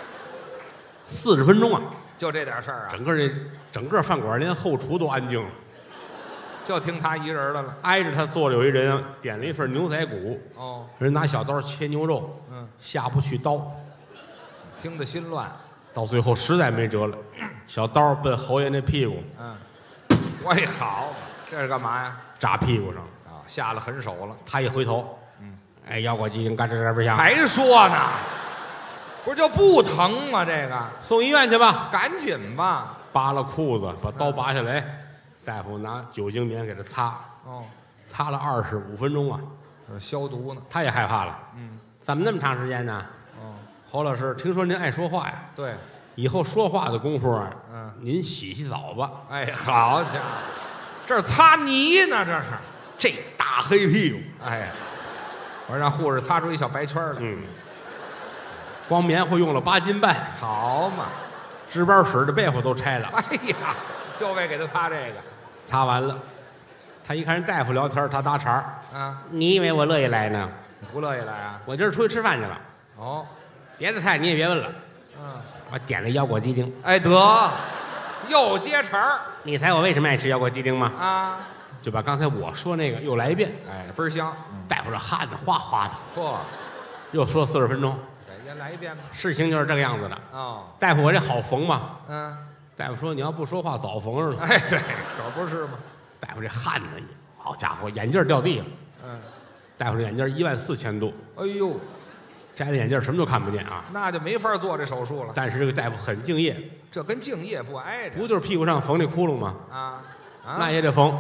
！40分钟啊， 就这点事儿啊！ 整个饭馆连后厨都安静了， 就听他一人的了。 挨着他坐着有一人，点了一份牛仔骨。人拿小刀切牛肉，下不去刀， 听得心乱。 到最后实在没辙了，小刀奔侯爷那屁股。 喂，好，这是干嘛呀？ 扎屁股上下了狠手了。 他一回头，哎，腰果鸡丁嘎吱嘎吱香。 还说呢，不是就不疼吗？这个送医院去吧， 赶紧吧。 扒了裤子，把刀拔下来，大夫拿酒精棉给他擦。擦了25分钟啊， 消毒呢。 他也害怕了。怎么那么长时间呢？侯老师，听说您爱说话呀？ 对， 以后说话的功夫啊，您洗澡吧。 哎，好家伙，这擦泥呢，这是这大黑屁股。 哎呀，我让护士擦出一小白圈来。 光棉花用了8斤半。 好嘛， 值班室的被窝都拆了。 哎呀，就为给他擦这个。 擦完了，他一看人大夫聊天，他搭茬你以为我乐意来呢？ 不乐意来啊？ 我今儿出去吃饭去了。别的菜你也别问了。我点了腰果鸡丁。 哎，得，又接茬儿。 你猜我为什么爱吃腰果鸡丁吗？就把刚才我说那个又来一遍。 哎，倍儿香。 大夫这汗呢哗哗的。 嚯！ 又说40分钟。 再来一遍吧。 事情就是这个样子的。大夫，我这好缝吗？大夫说你要不说话早缝上了。 哎，对，可不是吗？ 大夫这汗呢，好家伙，眼镜掉地上。大夫这眼镜14000度。 哎呦！ 摘了眼镜什么都看不见啊， 那就没法做这手术了。 但是这个大夫很敬业， 这跟敬业不挨着。 不就是屁股上缝那窟窿吗？那也得缝。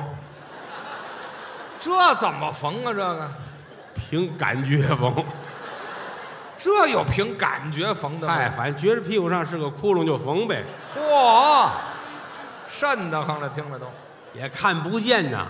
这怎么缝啊？这个凭感觉缝。 这有凭感觉缝的吗？ 反正觉着屁股上是个窟窿就缝呗。 嚯，瘆得慌了，听着都也看不见呐。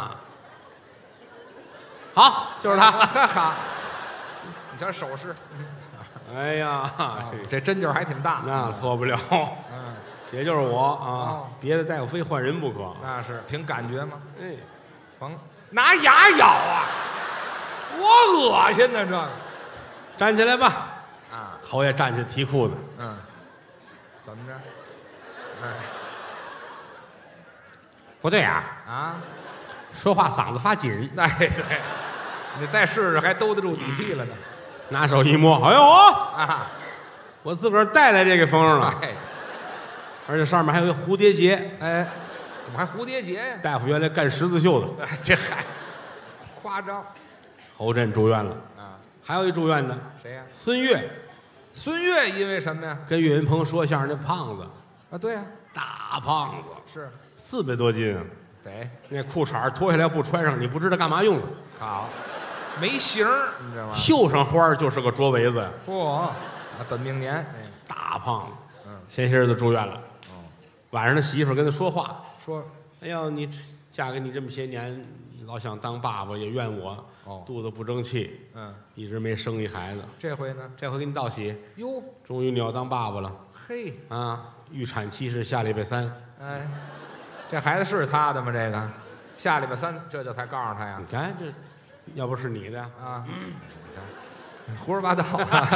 好，就是他。 好。你瞧手势， 哎呀， 这针灸还挺大， 那错不了。也就是我别的大夫非换人不可。 那是凭感觉吗？缝，拿牙咬啊，多恶心呢！这个， 站起来吧。侯爷站起来提裤子。 怎么着？ 不对呀， 啊， 说话嗓子发紧， 哎对，你再试试还兜得住底气了呢。 拿手一摸，哎呦啊， 我自个儿带来这个风了， 哎而且上面还有一蝴蝶结。 哎，怎么还蝴蝶结呀？ 大夫原来干十字绣的， 哎这还夸张侯震住院了， 啊？ 还有一住院的谁呀？ 孙越， 孙越因为什么呀？ 跟岳云鹏说相声那胖子， 啊，对呀， 大胖子是 400多斤啊， 得那裤衩脱下来不穿上，你不知道干嘛用的。 好，没型儿，你知道吗？ 绣上花儿就是个捉围子呀， 嚯，本命年， 大胖子。 嗯， 前些日子住院了，晚上他媳妇儿跟他说话， 说哎呦，你嫁给你这么些年，老想当爸爸，也怨我，肚子不争气，一直没生一孩子。 这回呢？ 这回给你道喜， 哟， 终于你要当爸爸了嘿， 啊！预产期是下礼拜3， 哎，这孩子是他的吗？这个下礼拜3这就才告诉他呀你？看这，要不是你的， 啊，胡说八道，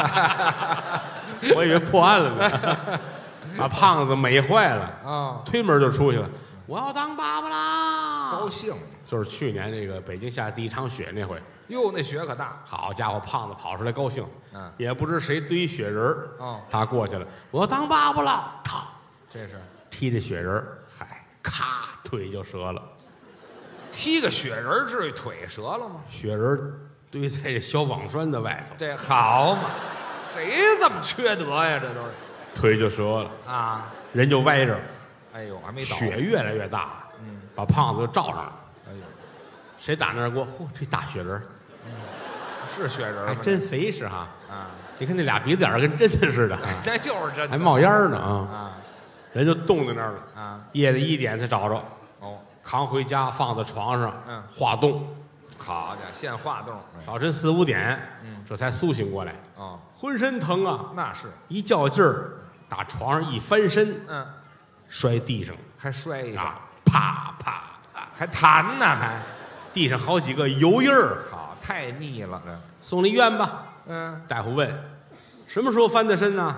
我以为破案了呢，把胖子美坏了啊， 推门就出去了。我要当爸爸啦！ 高兴就是去年这个北京下第1场雪那回， 哟，那雪可大， 好家伙，胖子跑出来高兴， 嗯， 也不知谁堆雪人儿， 哦， 他过去了，我要当爸爸了，操， 这是踢这雪人儿， 嗨， 咔，腿就折了， 踢个雪人儿至于腿折了吗？ 雪人儿堆在这小网栓的外头， 这好嘛，谁这么缺德呀？这都是腿就折了， 啊， 人就歪着， 哎呦，还没倒， 雪越来越大， 嗯， 把胖子就罩上了。 哎呦， 谁打那儿过？嚯，这大雪人儿是雪人吗？ 还真肥实哈！ 啊， 你看那俩鼻子眼儿跟真的似的， 那就是真的， 还冒烟儿呢啊！ 啊人就冻在那儿了。 啊， 夜里1点才找着， 哦， 扛回家放在床上， 嗯化冻。 好家伙，现化冻， 早晨4、5点，这才苏醒过来， 哦， 浑身疼啊！ 那是， 一较劲儿，打床上一翻身，摔地上还摔一下， 啊，啪啪啪， 还弹呢，还地上好几个油印儿。 好，太腻了，这， 送离医院吧。大夫问，什么时候翻的身呢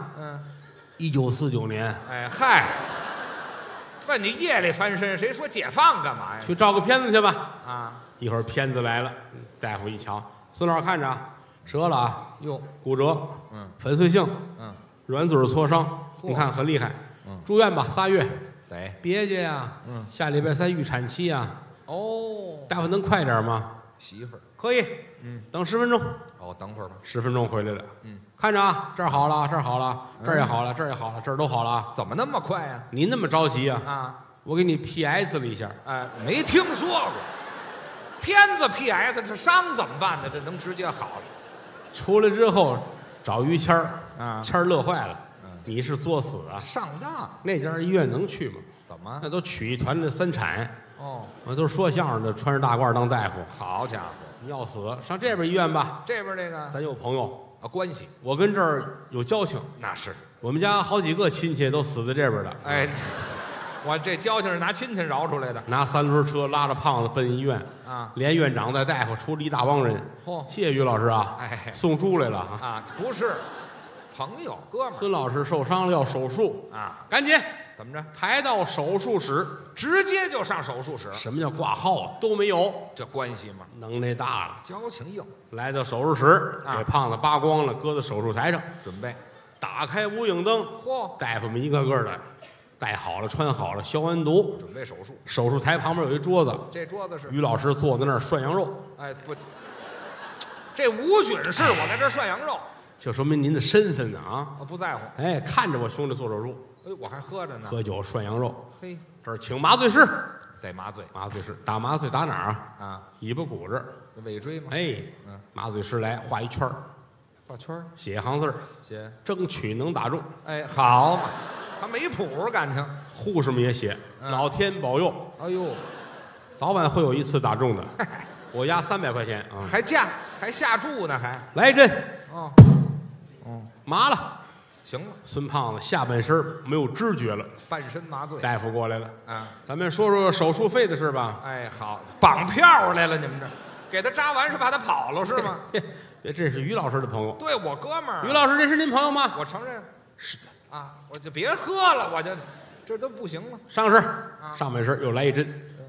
？1949年， 哎嗨，问你夜里翻身，谁说解放干嘛呀？ 去照个片子去吧。 啊， 一会儿片子来了，大夫一瞧，孙老师看着啊，折了啊， 哟， 骨折，粉碎性，软嘴挫伤， 嚯你看很厉害，住院吧，3月， 得， 别介呀，下礼拜3预产期啊， 哦， 大夫能快点吗？ 媳妇儿， 可以，等10分钟哦，等会儿吧， ，10分钟回来了，看着啊，这儿好了，这儿好了，这儿也好了，这儿也好了，这儿都好了啊， 怎么那么快呀？ 你那么着急啊？ 啊， 我给你 PS 了一下， 哎，没听说过，片子 PS 这伤怎么办呢？这能直接好了？ 出来之后找于谦儿啊谦儿乐坏了，你是作死啊？ 上当？ 那家医院能去吗？ 怎么？ 那都曲艺团的3产， 哦， 我都是说相声的，穿着大褂当大夫， 好家伙， 你要死上这边医院吧。 这边这个咱有朋友， 啊关系我跟这儿有交情， 那是， 我们家好几个亲戚都死在这边的。 哎，我这交情是拿亲戚饶出来的拿3轮车拉着胖子奔医院， 啊。 连院长带大夫出了一大帮人。 嚯谢谢于老师啊， 哎送猪来了啊。 啊，不是，朋友哥们孙老师受伤了要手术， 儿啊， 赶紧怎么着？ 抬到手术室。 直接就上手术室， 什么叫挂号都没有， 这关系嘛， 能耐大了。 交情硬， 来到手术室， 啊给胖子扒光了，搁在手术台上， 准备。 打开无影灯， 嚯， 大夫们一个个的戴好了、穿好了，消完毒。 准备手术。 手术台旁边有一桌子， 这桌子是， 于老师坐在那儿涮羊肉， 哎不，这无菌室，我在这涮羊肉， 就说明您的身份呢啊！ 我不在乎。 哎，看着我兄弟做手术， 哎，我还喝着呢。 喝酒涮羊肉， 嘿， 这儿请麻醉师， 得麻醉麻醉师打麻醉打哪儿啊？ 啊， 尾巴骨这儿。 尾椎嘛。 哎，麻醉师来画一圈儿， 画圈儿写一行字儿， 写。 争取能打中。 哎，好嘛，还没谱感情。 护士们也写，老天保佑， 哎呦， 早晚会有一次打中的。我押300块钱啊！ 还下注呢，还。 来一针， 哦， 麻了。 行了， 孙胖子下半身没有知觉了， 半身麻醉。 大夫过来了， 啊， 咱们说说手术费的事吧。 哎，好，绑票来了，你们这，给他扎完是怕他跑了是吗？ 这是于老师的朋友。 对我哥们儿。 于老师，这是您朋友吗？ 我承认。是的啊，我就别喝了，这都不行了。 上身，上半身又来一针，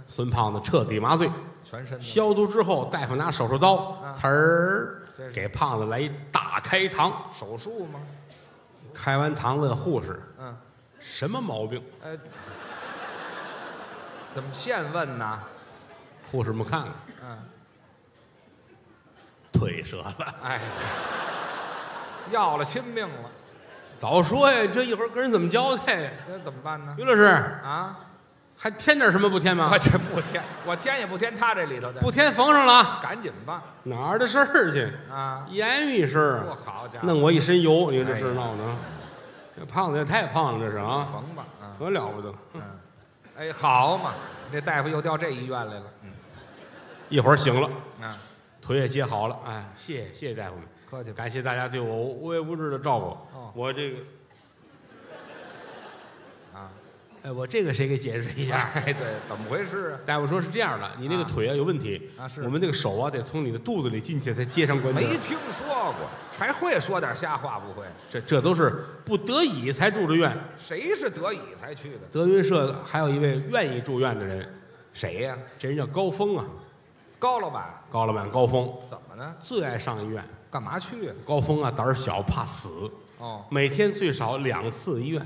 孙胖子彻底麻醉， 全身消毒之后，大夫拿手术刀，呲儿给胖子来一大开膛， 手术吗？ 开完膛问护士， 嗯， 什么毛病？ 怎么现问呢？ 护士们看看， 嗯， 腿折了。 哎，要了亲命了， 早说呀，这一会儿跟人怎么交代呀？ 这怎么办呢？ 于老师啊， 还添点什么不添吗？ 我这不添，我添也不添他这里头的， 不添缝上了啊！ 赶紧吧！ 哪儿的事儿去啊， 言语一声， 不好家伙， 弄我一身油，你这事哎呀闹的，这胖子也太胖了，这是啊， 缝吧，啊， 可了不得。 哎，好嘛，这大夫又调这医院来了， 一会儿醒了， 啊， 腿也接好了，哎，谢谢大夫们， 客气， 感谢大家对我无微不至的照顾。 哦我这个， 啊， 哎，我这个谁给解释一下？ 哎，对，怎么回事啊？ 大夫说是这样的，你那个腿啊有问题啊是我们这个手啊得从你的肚子里进去才接上关节。 没听说过，还会说点瞎话不会？ 这都是不得已才住的院。 谁是得已才去的？ 德云社还有一位愿意住院的人， 谁呀？ 这人叫高峰啊， 高老板？ 高老板高峰怎么呢？ 最爱上医院。 干嘛去啊？ 高峰啊胆儿小怕死， 哦， 每天最少2次医院。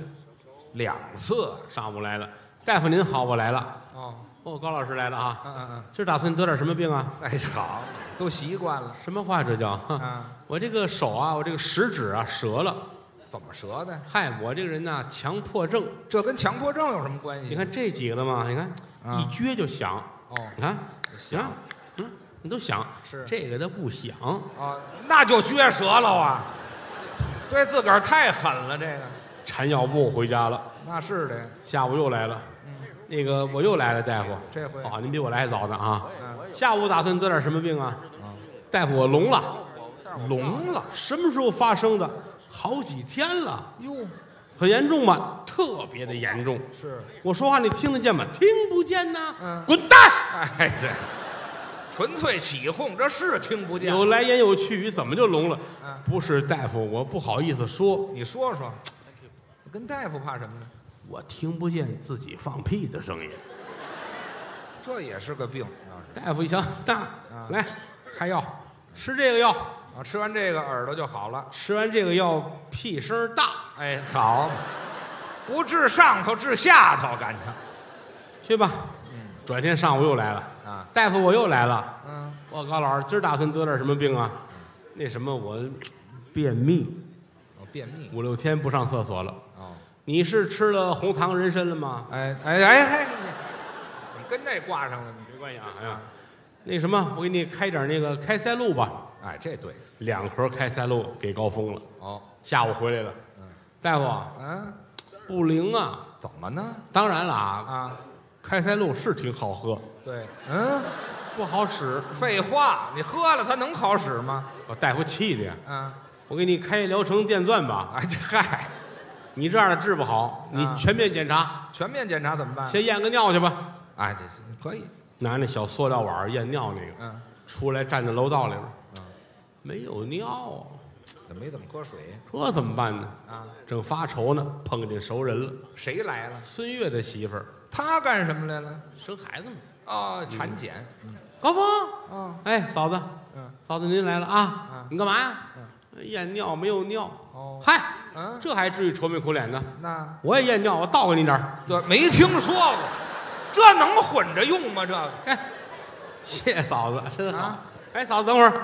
2次。 上午来了，大夫您好，我来了。 哦， 哦，高老师来了啊。 嗯， 今儿打算得点什么病啊？ 哎，好，都习惯了。 什么话这叫？ 啊， 我这个手啊，我这个食指啊折了。 怎么折的？ 嗨，我这个人呐，强迫症。 这跟强迫症有什么关系？ 你看这几个的嘛，你看一撅就响。 哦， 你看响， 你都响。 是这个它不响。 哦，那就撅折了啊！对自个儿太狠了，这个。 缠药布回家了。 那是的。 下午又来了。那个我又来了，大夫。 这回好，您比我来还早呢啊。 嗯， 下午打算得点什么病啊？大夫，我聋了。 聋了。 什么时候发生的？好几天了。 哟， 很严重吗？特别的严重。 是。 我说话你听得见吗？听不见呐。 嗯， 滚蛋！ 哎，对，纯粹起哄，这是听不见。 有来言有去语，怎么就聋了？ 嗯， 不是大夫，我不好意思说。 你说说，跟大夫怕什么呢？ 我听不见自己放屁的声音。 这也是个病。 大夫一想，大来开药，吃这个药啊，吃完这个耳朵就好了。 吃完这个药屁声大。 哎，好，不治上头治下头，感情。 去吧。转天上午又来了啊， 大夫我又来了。 嗯， 我高老师今儿打算得点什么病啊？那什么我便秘， 我便秘 5、6天不上厕所了。 哦， 你是吃了红糖人参了吗？ 哎，你跟这挂上了，你没关系啊。哎呀，那什么，我给你开点那个开塞露吧。 哎，这对。 2盒开塞露给高峰了。 哦， 下午回来了。大夫啊，不灵啊。 怎么呢？ 当然了啊， 啊， 开塞露是挺好喝， 对， 不好使。 废话，你喝了它能好使吗？ 把大夫气的呀。 啊， 我给你开疗程电钻吧。 哎，这嗨， 你这样的治不好，你全面检查， 全面检查怎么办？ 先验个尿去吧。 哎，这可以。 拿那小塑料碗验尿那个，出来站在楼道里边，没有尿啊， 没怎么喝水， 这怎么办呢？ 啊， 正发愁呢，碰见熟人了， 谁来了？ 孙越的媳妇儿他干什么来了？ 生孩子嘛。 哦，产检。 高峰， 哎， 嫂子，嫂子您来了啊？你干嘛呀？验尿没有尿。 哦， 嗨，这还至于愁眉苦脸的？ 那我也验尿，我倒给你点儿。 对，没听说过，这能混着用吗？这个， 哎，谢嫂子，真好。哎，嫂子，等会儿。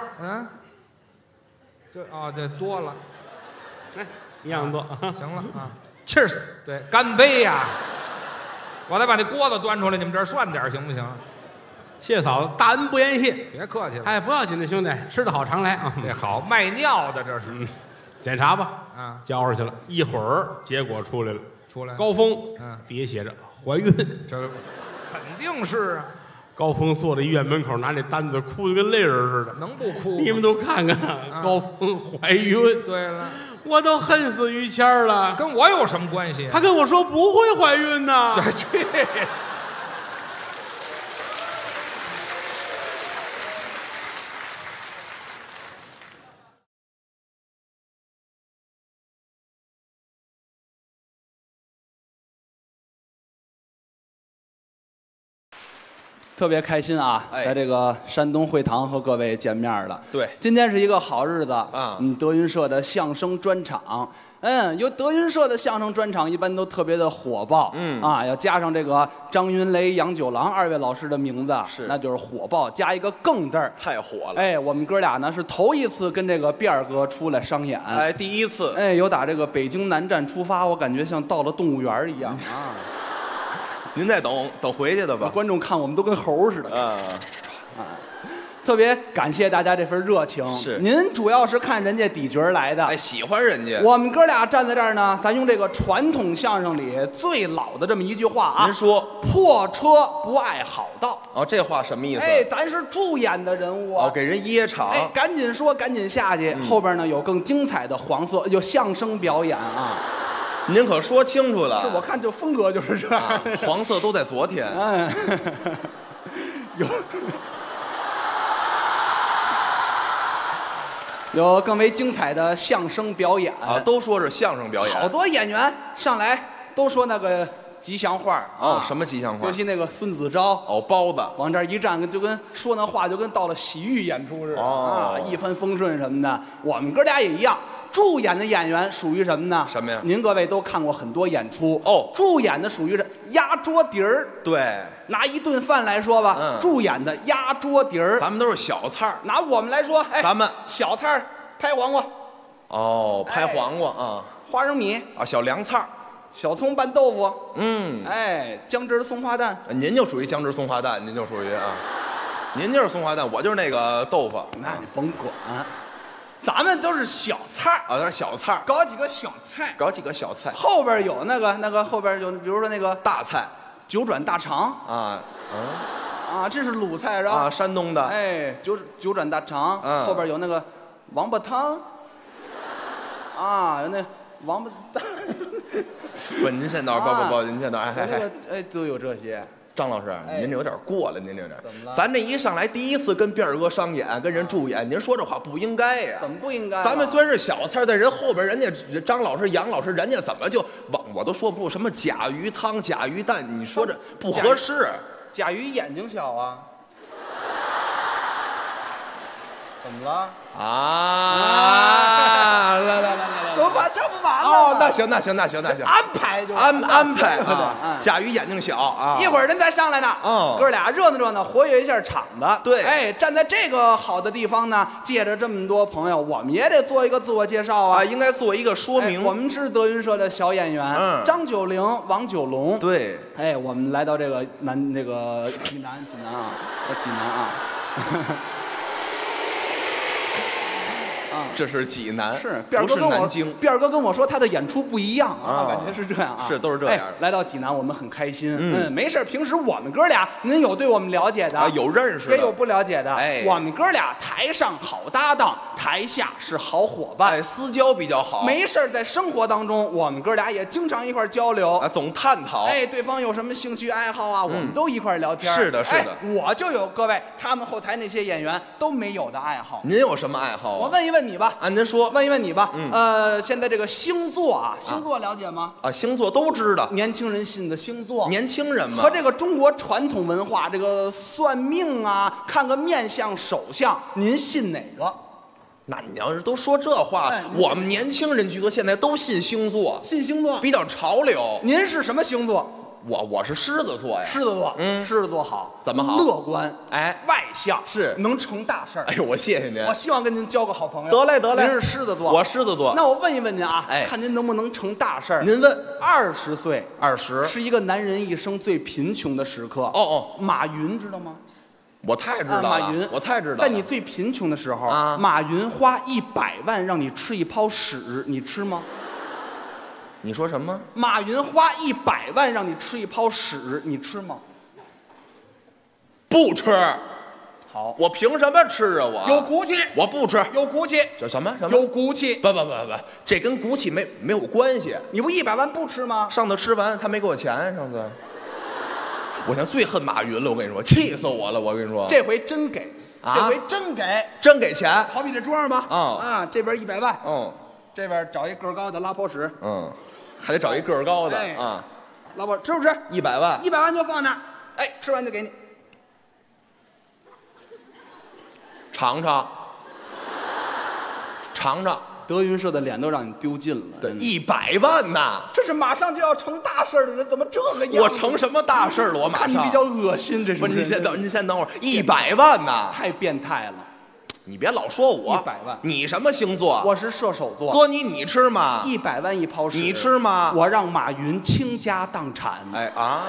这多了。 哎，一样多。 行了啊 ，Cheers。 对，干杯呀！我再把那锅子端出来，你们这儿涮点行不行？ 谢嫂子，大恩不言谢。 别客气了。 哎，不要紧的，兄弟，吃的好常来啊。 这好，卖尿的这是。 检查吧。 啊， 交上去了，一会儿结果出来了。 出来。 高峰，底下写着怀孕。 这肯定是啊。 高峰坐在医院门口，拿那单子哭得跟泪人似的。 能不哭？ 你们都看看，高峰怀孕。 对了， 我都恨死于谦了。 跟我有什么关系？ 他跟我说不会怀孕呢。 去。 特别开心啊， 哎在这个山东会堂和各位见面了。 对， 今天是一个好日子啊德云社的相声专场。有德云社的相声专场一般都特别的火爆，要加上这个张云雷、杨九郎二位老师的名字， 是那就是火爆，加一个更字儿， 太火了。 哎，我们哥俩呢是头一次跟这个辫儿哥出来商演， 哎，第一次。 哎，由打这个北京南站出发，我感觉像到了动物园一样啊。 您再等回去的吧。 观众看我们都跟猴似的。 啊， 特别感谢大家这份热情。 是您主要是看人家底角来的。 哎，喜欢人家。 我们哥俩站在这儿呢，咱用这个传统相声里最老的这么一句话啊， 您说破车不碍好道。 哦，这话什么意思？ 哎，咱是助演的人物啊。 哦，给人掖场。 哎，赶紧说，赶紧下去。后边呢有更精彩的黄色，有相声表演啊。 您可说清楚了。 是我看这风格就是这样。 黄色都在昨天。 嗯，有更为精彩的相声表演啊，都说是相声表演。 好多演员上来都说那个吉祥话哦，什么吉祥话？ 尤其那个孙子昭哦，包子往这儿一站，就跟说那话就跟到了喜剧演出似的一帆风顺什么的。我们哥俩也一样。助演的演员属于什么呢？ 什么呀？ 您各位都看过很多演出哦。 助演的属于是压桌底儿。 对， 拿一顿饭来说吧，助演的压桌底儿。 咱们都是小菜儿。 拿我们来说，哎， 咱们小菜儿拍黄瓜。 哦，拍黄瓜啊。 花生米啊，小凉菜儿。 小葱拌豆腐。 哎， 姜汁松花蛋。 您就属于姜汁松花蛋，您就属于啊，您就是松花蛋，我就是那个豆腐。 那你甭管。咱们都是小菜儿啊，那是小菜儿， 搞几个小菜， 搞几个小菜。 后边有那个后边有，比如说那个大菜， 九转大肠啊， 这是鲁菜是吧？ 啊，山东的。 哎，九转大肠，后边有那个王八汤，有那王八蛋。 不，您先等会儿，不，您先等会儿， 哎，都有这些。 张老师，您这有点过了，您这有点。 怎么了？ 咱这一上来第一次跟辫儿哥商演，跟人助演，您说这话不应该呀？ 怎么不应该？ 咱们虽然是小菜，在人后边，人家张老师、杨老师，人家怎么就我都说不什么甲鱼汤、甲鱼蛋，你说这不合适。 甲鱼眼睛小啊？怎么了？来，都把这不完了？ 哦，那行， 安排就安排啊。甲鱼眼睛小啊， 一会儿人再上来呢。哥俩热闹，活跃一下场子。 对， 哎，站在这个好的地方呢，借着这么多朋友，我们也得做一个自我介绍啊， 应该做一个说明。 我们是德云社的小演员，张九龄、王九龙。 对， 哎，我们来到这个济南啊，济南啊。 这是济南， 是辫儿哥跟我辫儿哥跟我说他的演出不一样啊，感觉是这样啊， 是都是这样。 来到济南我们很开心，没事。平时我们哥俩，您有对我们了解的， 有认识的， 也有不了解的。 哎， 我们哥俩台上好搭档，台下是好伙伴， 私交比较好。 没事在生活当中，我们哥俩也经常一块交流， 总探讨。 哎，对方有什么兴趣爱好啊，我们都一块聊天。 是的。 我就有各位他们后台那些演员都没有的爱好。 您有什么爱好？ 我问一问你吧。 您说。 问一问你吧。现在这个星座啊，星座了解吗？ 星座都知道。 年轻人信的星座。 年轻人嘛。 和这个中国传统文化，这个算命啊，看个面相、手相，您信哪个？ 那你要是都说这话，我们年轻人居多，现在都信星座。 信星座比较潮流。 您是什么星座？ 我是狮子座呀。 狮子座，狮子座好， 怎么好？ 乐观， 哎， 外向， 是能成大事儿。 哎呦，我谢谢您。 我希望跟您交个好朋友。 得嘞。 您是狮子座， 我狮子座。 那我问一问您啊， 哎， 看您能不能成大事儿。 您问。 20岁 ，20 是一个男人一生最贫穷的时刻。马云知道吗？ 我太知道了。 马云， 我太知道了。 在你最贫穷的时候，马云花100万让你吃一泡屎，你吃吗？ 你说什么？ 马云花100万让你吃一泡屎，你吃吗？ 不吃。 好， 我凭什么吃啊？我有骨气。 我不吃。 有骨气。 这什么？ 有骨气。 不，这跟骨气没有关系。 你不100万不吃吗？ 上次吃完他没给我钱，上次。我现在最恨马云了，我跟你说，气死我了，我跟你说。 这回真给，这回真给钱。 好比这桌上吧，这边100万，这边找一个儿高的拉泡屎， 还得找一个儿高的啊， 拉泡吃不吃？100万就放那儿，哎，吃完就给你。 尝尝，尝尝。 德云社的脸都让你丢尽了。 对，100万呐！ 这是马上就要成大事的人，怎么这个样子？ 我成什么大事了？我马上。 看你比较恶心，这是。 不是，您先等会儿，100万呐！ 太变态了！ 你别老说我。100 万。 你什么星座？ 我是射手座。 哥，你吃吗 ？100万一泡屎， 你吃吗？ 我让马云倾家荡产。 哎啊！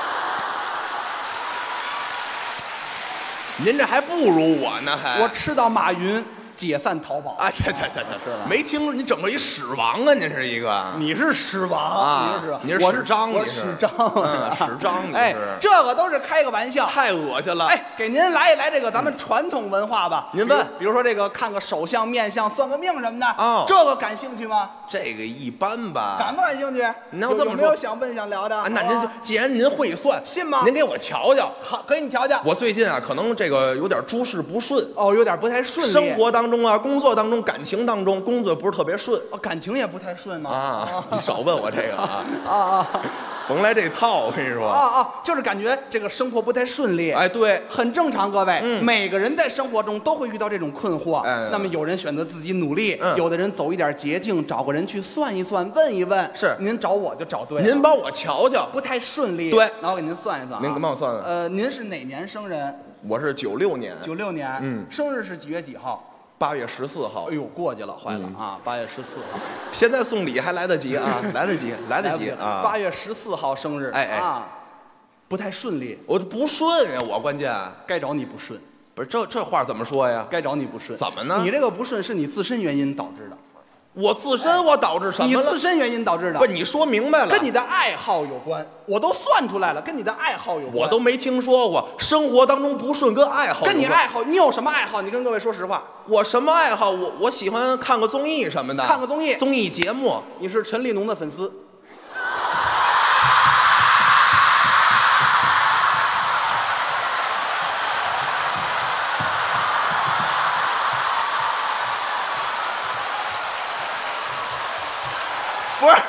您这还不如我呢，还。 我吃到马云解散淘宝。 啊，这，没听你整个一屎王啊！您是一个。 你是屎王啊！你是屎张， 我是屎张， 屎张，你是。 哎，这个都是开个玩笑， 太恶心了。 哎，给您来一来这个咱们传统文化吧。 您问， 比如说这个看个手相、面相、算个命什么的。 哦， 这个感兴趣吗？ 这个一般吧。 感不感兴趣？ 您要这么说， 有没有想问想聊的？ 啊，那您就既然您会算， 信吗？ 您给我瞧瞧。 好，给你瞧瞧。 我最近啊，可能这个有点诸事不顺。 哦，有点不太顺利。 生活当中啊，工作当中，感情当中，工作不是特别顺。 哦，感情也不太顺吗？ 啊，你少问我这个啊。甭来这套，我跟你说。 就是感觉这个生活不太顺利。 哎，对， 很正常，各位。每个人在生活中都会遇到这种困惑。那么有人选择自己努力，有的人走一点捷径，找个人去算一算，问一问。 是， 您找我就找对了。 您帮我瞧瞧， 不太顺利。 对， 然后我给您算一算。 您帮我算算。 您是哪年生人？ 我是96年。 96年。生日是几月几号 ？8月14号。 哎呦，过去了，坏了啊！8月14号。 现在送礼还来得及啊，来得及，来得及啊 ！8月14号生日。 哎啊， 不太顺利。 我不顺呀，我关键该找你不顺。 不是这话怎么说呀？ 该找你不顺。 怎么呢？ 你这个不顺是你自身原因导致的。 我自身我导致什么了？ 你自身原因导致的。 不，你说明白了， 跟你的爱好有关。我都算出来了，跟你的爱好有关。 我都没听说过生活当中不顺跟爱好有关。 跟你爱好，你有什么爱好？你跟各位说实话。 我什么爱好？我喜欢看个综艺什么的。 看个综艺。 综艺节目。 你是陈立农的粉丝。 不是，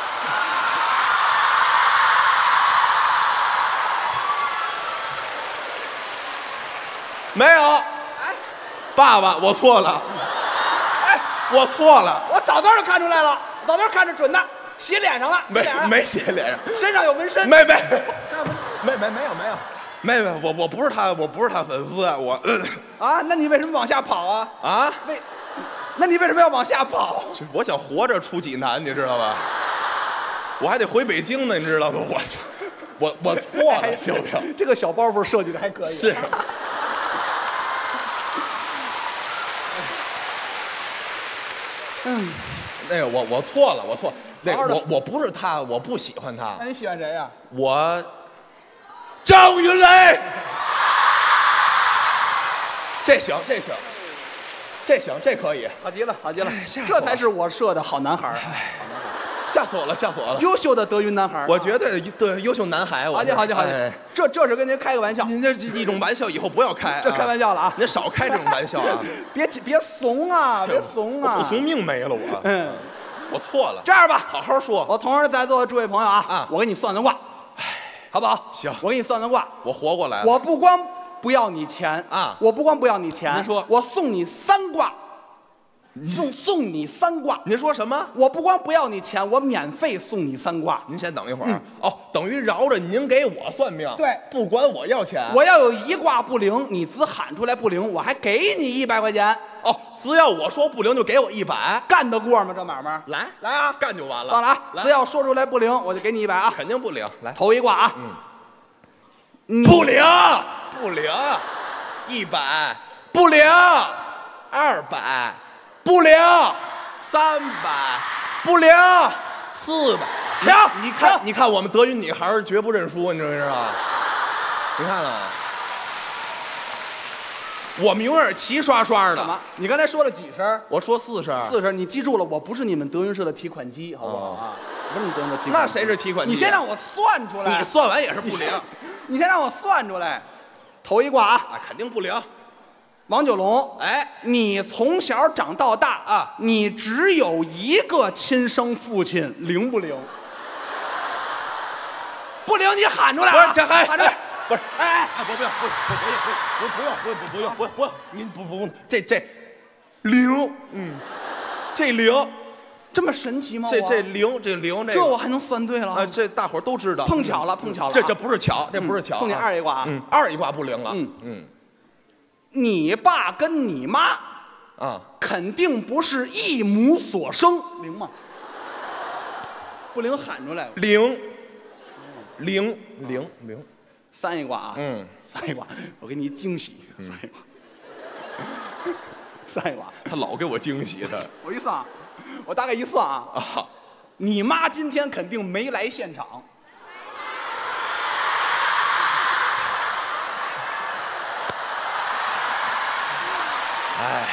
没有。哎，爸爸，我错了。 哎， 我错了。 我早早就看出来了，早早看着准的，写脸上了。 没写脸上， 身上有纹身。 没有，我不是他粉丝，我。 啊，那你为什么往下跑啊？ 啊？ 那你为什么要往下跑？ 我想活着出济南，你知道吧？我还得回北京呢，你知道吗？我错了，行不行？ 这个小包袱设计的还可以。 是。那个我错了，我错。那个我不是他，我不喜欢他。 那你喜欢谁呀？ 我张云雷。这行，这可以。 好极了，这才是我设的好男孩。 吓死我了！ 优秀的德云男孩， 我觉得对优秀男孩。 好，这是跟您开个玩笑。 您这一种玩笑以后不要开， 这开玩笑了啊！ 您少开这种玩笑啊！ 别怂啊！别怂啊！ 不怂命没了我。我错了。 这样吧， 好好说。 我同时在座的诸位朋友啊，我给你算卦，好不好？ 行， 我给你算卦。 我活过来了。 我不光不要你钱啊！ 我不光不要你钱， 您说， 我送你3卦。送你3卦。 您说什么？ 我不光不要你钱，我免费送你3卦。 您先等一会儿。等于饶着您给我算命。 对， 不管我要钱。 我要有1卦不灵，你只喊出来不灵，我还给你100块钱。 只要我说不灵，就给我100， 干得过吗？这买卖？来啊， 干就完了。 算了啊，只要说出来不灵，我就给你100啊。 肯定不灵。来， 头1卦啊。 不灵，100，不灵，200。不灵，300，不灵，400。你看，我们德云女孩绝不认输，你知不知道？你看啊，我们永远齐刷刷的。 怎么？你刚才说了几声？ 我说4声。 4声，你记住了，我不是你们德云社的提款机，好不好啊？不是你德云社提款机。 那谁是提款机？ 你先让我算出来。 你算完也是不灵。 你先让我算出来。头1卦啊， 肯定不灵。 王九龙，你从小长到大啊，你只有1个亲生父亲，灵不灵？不灵，你喊出来！ 不是，喊出来！ 不是， 哎，不用，您不，这灵，这灵。 这么神奇吗？ 这灵， 这我还能算对了？ 这大伙儿都知道。 碰巧了。 这不是巧，这不是巧。 送你二一卦。 二一卦不灵了。 你爸跟你妈啊， 肯定不是一母所生，灵吗？不灵喊出来了。 灵。 三一卦啊。三一卦，我给你惊喜。三一卦， 他老给我惊喜的。 我一算。我大概一算啊，你妈今天肯定没来现场。 哎，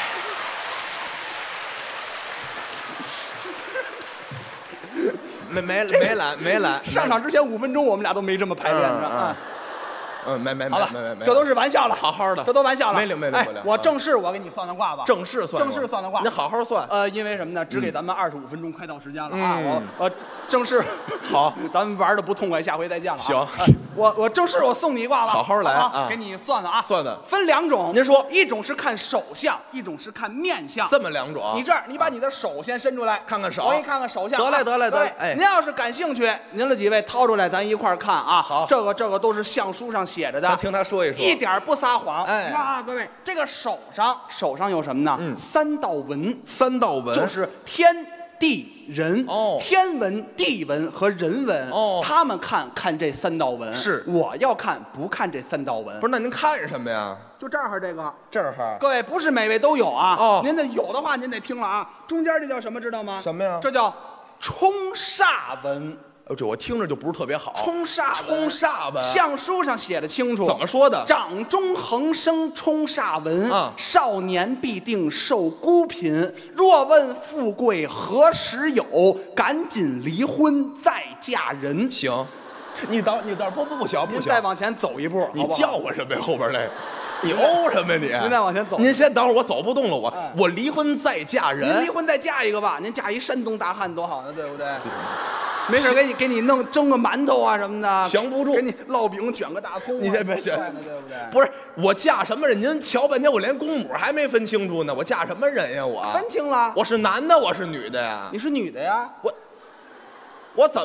没来。 上场之前5分钟，我们俩都没这么排练着。 没， 好了，这都是玩笑了， 好好的， 这都玩笑了， 没灵。 我正式我给你算卦吧， 正式算的卦， 您好好算。 因为什么呢？只给咱们25分钟，快到时间了啊！我正式好， 咱们玩的不痛快，下回再见了。 行， 我正式我送你一卦吧， 好好来啊！ 给你算了啊， 算的分2种， 您说， 一种是看手相，一种是看面相， 这么2种。 你这样，你把你的手先伸出来， 看看手， 我给你看看手相。 得嘞。哎， 您要是感兴趣，您的几位掏出来，咱一块儿看啊。 好， 这个都是相书上写着的， 听他说一说， 一点不撒谎。 哎， 各位，这个手上有什么呢？3道纹 ，3道纹就是天地人天文、地文和人文他们看这3道纹， 是我要看不看这3道纹。 不是，那您看什么呀？ 就这儿这个， 这儿。 各位不是每位都有啊。您得有的话，您得听了啊。中间这叫什么？知道吗？ 什么呀？ 这叫冲煞纹。 这我听着就不是特别好。 冲煞纹， 相书上写的清楚。 怎么说的？ 掌中横生冲煞纹，少年必定受孤贫。若问富贵何时有？赶紧离婚再嫁人。 行，你等不小， 您再往前走一步。 你叫我什么呀？后边那。你欧什么呀你？ 您再往前走。 您先等会儿，我走不动了，我离婚再嫁人。 您离婚再嫁一个吧，您嫁一山东大汉多好呢，对不对？没事，给你弄蒸个馒头啊什么的， 降不住。 给你烙饼，卷个大葱。 你这别对不对？ 不是我嫁什么人？您瞧半天，我连公母还没分清楚呢。我嫁什么人呀？我分清了。 我是男的，我是女的呀？ 你是女的呀？ 我怎么？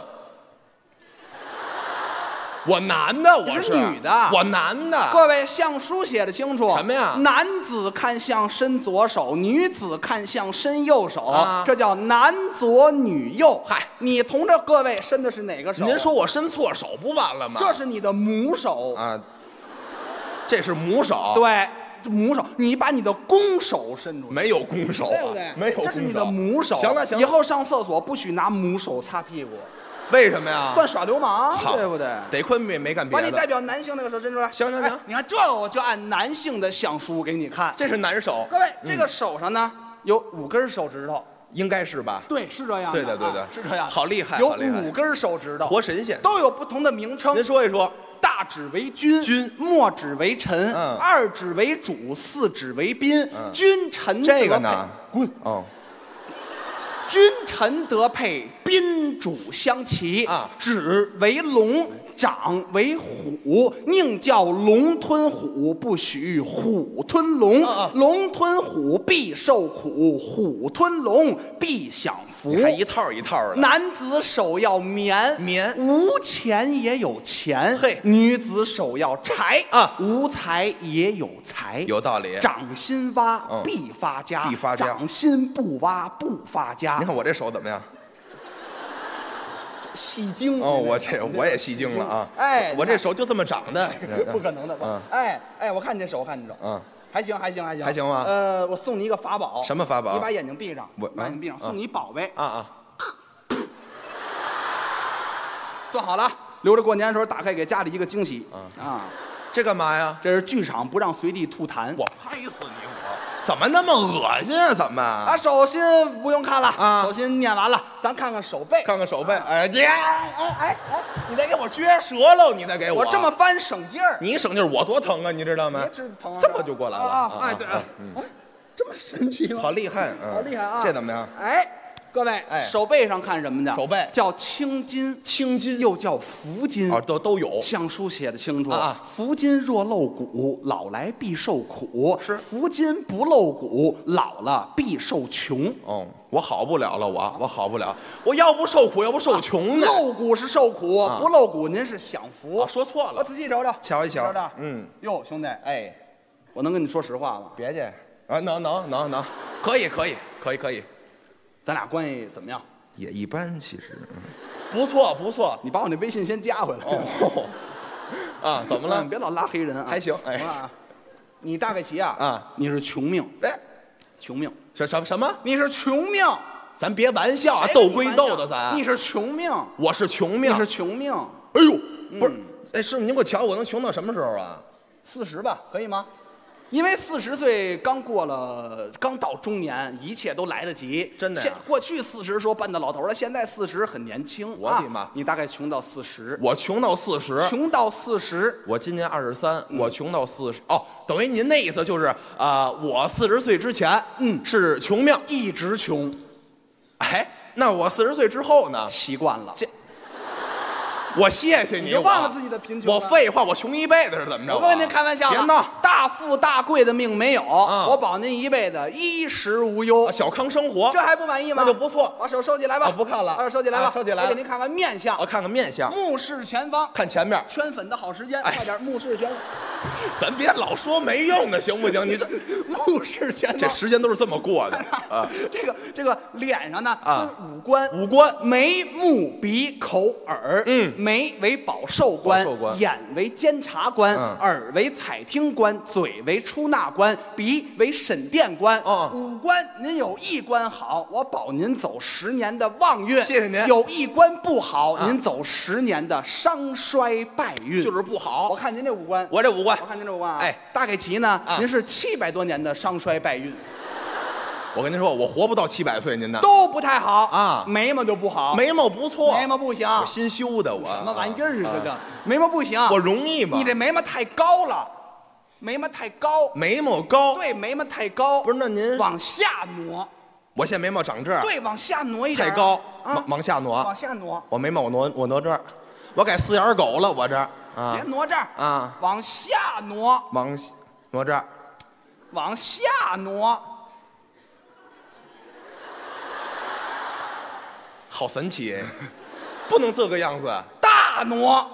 我男的，我是女的， 我男的。 各位，相书写的清楚。 什么呀？ 男子看相伸左手，女子看相伸右手，这叫男左女右。 嗨， 你同着各位伸的是哪个手？ 您说我伸错手不完了吗？ 这是你的母手啊，这是母手。 对，母手，你把你的公手伸出来。 没有公手， 对不对？ 没有公手， 这是你的母手。 行了， 以后上厕所不许拿母手擦屁股。 为什么呀？ 算耍流氓，对不对？ 得亏没干别的。 把你代表男性那个手伸出来。 行， 你看这个，我就按男性的相书给你看。 这是男手。 各位，这个手上呢有5根手指头， 应该是吧？ 对，是这样的。 对， 是这样。 好厉害， 有5根手指头， 活神仙， 都有不同的名称。 您说一说。 大指为君，末指为臣，2指为主，4指为宾。君臣这个呢？ 滚！君臣得配，宾主相齐。指为龙，长为虎，宁叫龙吞虎，不许虎吞龙。龙吞虎必受苦，虎吞龙必享福。 还一套一套的。 男子手要棉，无钱也有钱。 嘿， 女子手要财无财也有财。 有道理。 掌心挖必发家，掌心不挖不发家。 您看我这手怎么样？ 戏精我也戏精了啊！ 哎， 我这手就这么长的， 不可能的。哎，我看你这手，还行吗？ 我送你一个法宝。 什么法宝？ 你把眼睛闭上，送你一宝贝。做好了，留着过年的时候打开，给家里一个惊喜。 这干嘛呀？ 这是剧场，不让随地吐痰。 我拍死你！怎么那么恶心啊？怎么？ 手心不用看了手心念完了，咱看看手背。 哎，你再给我撅折了，你再给我。 我这么翻省劲儿。 你省劲儿，我多疼啊，你知道吗？ 别疼啊！ 这么就过来了对，这么神奇吗？ 好厉害， 好厉害啊！ 这怎么样？ 哎， 各位， 哎手背上看什么呢？ 手背叫青筋， 青筋又叫福筋。 哦，都有。 相书写的清楚啊福筋若露骨，老来必受苦； 是福筋不露骨，老了必受穷。 哦，我好不了了，我好不了，我要不受苦，要不受穷呢。 露骨是受苦，不露骨您是享福。 啊，说错我了， 仔细瞅瞅， 瞧一瞧瞅瞅。 嗯， 哟，兄弟， 哎， 我能跟你说实话吗？ 别介啊，能，可以， 咱俩关系怎么样？ 也一般，其实，不错。 你把我那微信先加回来。 哦，啊，怎么了？ 别老拉黑人啊。 还行，哎， 啊，你大概齐啊， 啊， 你是穷命， 哎， 穷命， 什么？ 你是穷命， 咱别玩笑啊， 谁斗跟你玩笑归斗的，咱。 你是穷命， 我是穷命你，是穷命， 哎呦，不是，哎，师傅，您给我瞧，我能穷到什么时候啊？ 40吧，可以吗？因为40岁刚过了，刚到中年，一切都来得及。 真的呀过去40说办到老头了，现在40很年轻。 我的妈啊！你大概穷到40， 我穷到40， 穷到40， 我今年23，我穷到40。哦，等于您那意思就是我40岁之前，是穷命， 一直穷， 哎，那我40岁之后呢？ 习惯了。 我谢谢你， 你就忘了自己的贫穷了我废话，我穷一辈子是怎么着？ 我不跟您开玩笑了， 别闹， 大富大贵的命没有，我保您一辈子衣食无忧。 小康生活， 这还不满意吗？ 那就不错。 把手收起来吧。 不看了， 把手收起来吧。 收起来了。 我给您看看面相。 我看看面相， 目视前方， 看前面。 圈粉的好时间，快点目视前方。 咱别老说没用的，行不行？你这目视前方。 这时间都是这么过的啊。 这个脸上呢分五官，眉目鼻口耳。眉为保寿官，眼为监察官，耳为采听官，嘴为出纳官，鼻为审殿官。五官您有一官好，我保您走10年的旺运。 谢谢您。 有一官不好，您走10年的伤衰败运。 就是不好。 我看您这五官， 我这五官， 我看您这五官啊， 哎， 大概齐呢，您是700多年的伤衰败运。 我跟您说，我活不到700岁，您呢？ 都不太好啊， 眉毛就不好， 眉毛不错， 眉毛不行， 我新修的，我什么玩意儿啊？这叫眉毛不行， 我容易吗？ 你这眉毛太高了，眉毛太高， 眉毛高， 对，眉毛太高， 不是？那您往下挪， 我现在眉毛长这儿， 对，往下挪一点， 太高， 啊， 往下挪， 往下挪， 我眉毛我挪这儿，我该4眼狗了，我这儿啊， 别挪这儿啊， 往下挪， 往挪这儿， 往下挪。 好神奇，不能这个样子。 大挪，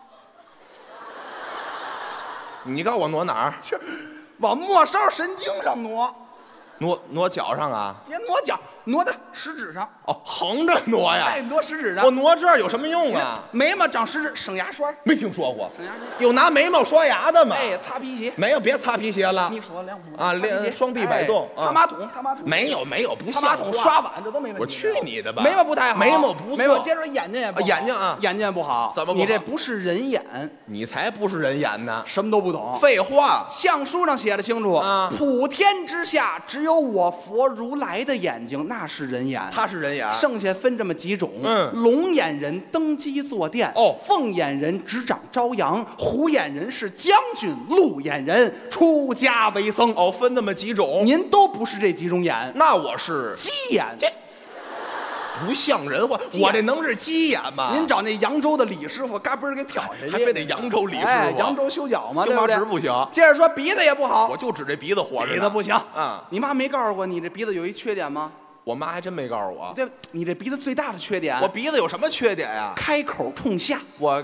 你告诉我挪哪儿？ 往末梢神经上挪， 挪脚上啊？ 别挪脚，挪到食指上。 哦，横着挪呀？ 哎，挪食指上。 我挪这儿有什么用啊？ 眉毛长食指，省牙刷。 没听说过。 省牙刷。 有拿眉毛刷牙的吗？ 哎，擦皮鞋。 没有，别擦皮鞋了。 你说两啊，练双臂摆动。 擦马桶，擦马桶。 没有，不像擦马桶、刷碗这都没问题。 我去你的吧！ 眉毛不太好， 眉毛不错。 眉毛接着眼睛也不好， 眼睛啊， 眼睛也不好。 怎么不好？ 你这不是人眼， 你才不是人眼呢！ 什么都不懂。 废话， 相书上写的清楚啊，普天之下只有我佛如来的眼睛，那是人眼， 他是人眼。 剩下分这么几种，龙眼人登基坐殿，凤眼人执掌朝阳，虎眼人是将军，鹿眼人出家为僧。 分那么几种， 您都不是这几种眼， 那我是鸡眼。 这不像人话，我这能是鸡眼吗？ 您找那扬州的李师傅，嘎嘣给挑下去， 还非得扬州李师傅， 扬州修脚嘛， 修八尺不行。 接着说鼻子也不好， 我就指这鼻子活着， 鼻子不行啊！ 你妈没告诉过你这鼻子有一缺点吗？ 我妈还真没告诉我。 对，你这鼻子最大的缺点， 我鼻子有什么缺点呀？ 开口冲下。 我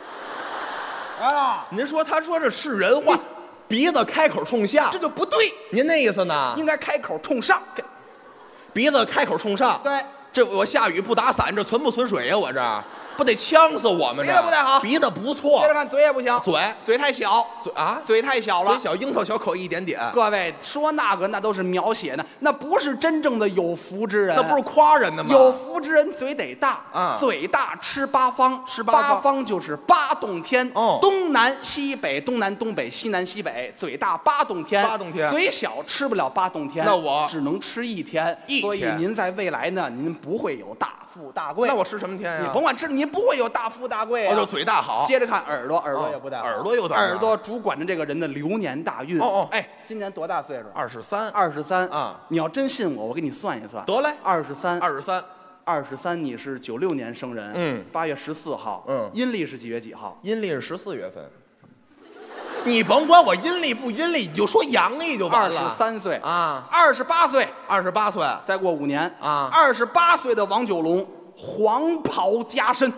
啊，您说他说这是人话，鼻子开口冲下， 这就不对。 您那意思呢？ 应该开口冲上， 鼻子开口冲上。 对， 这我下雨不打伞，这存不存水呀？我这不得呛死我们？ 鼻子不太好， 鼻子不错。 接着看嘴也不行，嘴太小，嘴太小了， 嘴小，樱桃小口一点点。 各位说那都是描写的，那不是真正的有福之人， 那不是夸人的吗？ 有福之人嘴得大啊， 嘴大吃八方，八方就是8洞天，东南西北，东南东北，西南西北，嘴大8洞天，嘴小吃不了8洞天， 那我只能吃1天，所以您在未来呢，您不会有大富大贵。 那我吃什么天呀？ 你甭管吃，你不会有大富大贵啊。 我就嘴大好。 接着看耳朵，耳朵也不太好。 耳朵有点。 耳朵主管着这个人的流年大运。 哦。 哎，今年多大岁数 ？23。 23 啊！ 你要真信我，我给你算一算。 得嘞。 23，你是96年生人。8月14号。阴历是几月几号？ 阴历是14月份。你甭管我阴历不阴历，你就说阳历就完了。 23岁啊 ，28岁 ，28岁， 再过5年啊 ，28岁的王九龙黄袍加身，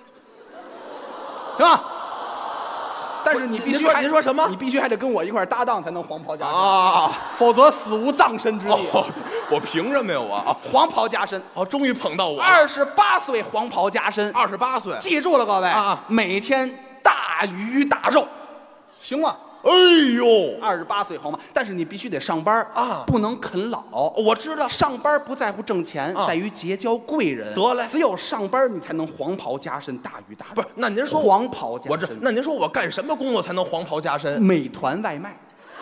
行吧？但是你必须您说什么？ 你必须还得跟我一块搭档才能黄袍加身啊， 否则死无葬身之地。 我凭什么呀？我黄袍加身， 终于捧到我了。 28岁黄袍加身 ，28岁， 记住了各位啊， 每天大鱼大肉。行吗？ 哎呦 ，28岁黄袍，但是你必须得上班啊， 不能啃老。 我知道， 上班不在乎挣钱，在于结交贵人。 得嘞， 只有上班你才能黄袍加身，大鱼大肉。 不是，那您说黄袍加身， 那您说我干什么工作才能黄袍加身？ 美团外卖。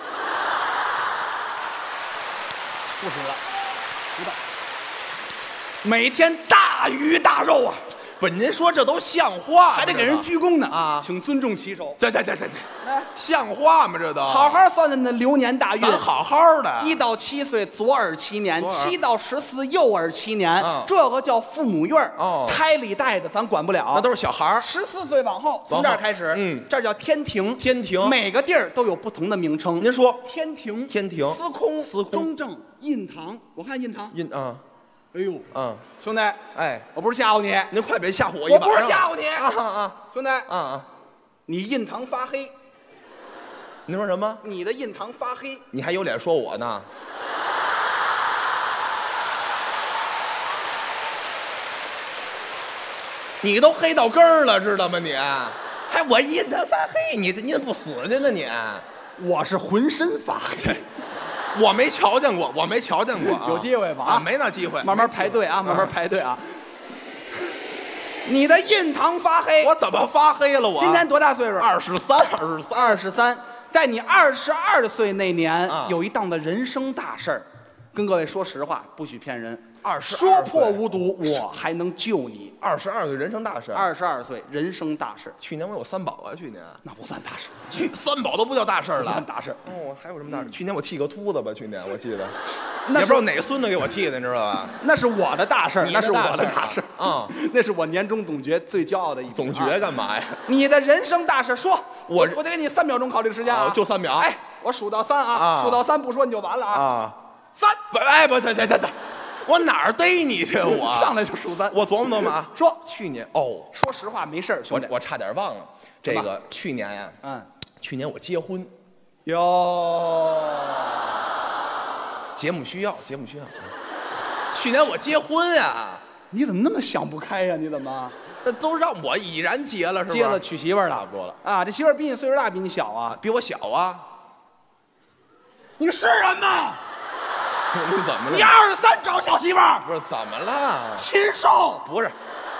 不知道，知道。每天大鱼大肉啊！ 不是，您说这都像话吗？ 还得给人鞠躬呢啊！ 请尊重其手。 对，像话吗？这都好好算算那流年大运， 咱好好的。 1到7岁左耳7年，7到14右耳7年，这个叫父母院胎里带的咱管不了， 那都是小孩。 14岁往后，从这儿开始，这叫天庭。 天庭每个地儿都有不同的名称。 您说， 天庭、司空、中正、印堂。我看印堂，哎呦，兄弟， 哎， 我不是吓唬你， 您快别吓唬我一把。 我不是吓唬你兄弟，你印堂发黑。 您说什么？ 你的印堂发黑， 你还有脸说我呢？你都黑到根儿了，知道吗？你还我印堂发黑，你不死去呢？你我是浑身发黑。 我没瞧见过， 有机会吧？ 没那机会， 慢慢排队啊，慢慢排队啊。你的印堂发黑， 我怎么发黑了？我今年多大岁数 ？23。 在你22岁那年，有一档的人生大事儿，跟各位说实话，不许骗人。说破无毒，我还能救你。 22岁人生大事 ，22岁人生大事。 去年我有3宝啊，去年那不算大事， 3宝都不叫大事了， 算大事。 还有什么大事？去年我剃个秃子吧，去年我记得，也不知道哪个孙子给我剃的，你知道吧？ 那是我的大事，那是我的大事啊！ 那是我年终总结最骄傲的一总结干嘛呀？ 你的人生大事，说， 我得给你3秒钟考虑时间啊， 就3秒。 哎，我数到3啊，数到3不说你就完了啊。3， 哎不，等，我哪儿逮你去？我上来就数3， 我琢磨啊。 说去年说实话没事兄弟， 我差点忘了这个去年呀，去年我结婚， 哟， 节目需要。去年我结婚呀， 你怎么那么想不开呀？你怎么？ 那都让我已然结了是吧？ 结了，娶媳妇儿了， 差不多了啊！这媳妇儿比你岁数大，比你小啊？ 比我小啊？ 你是人吗？ 你怎么了？ 你23找小媳妇儿？ 不是怎么了？ 禽兽！ 不是，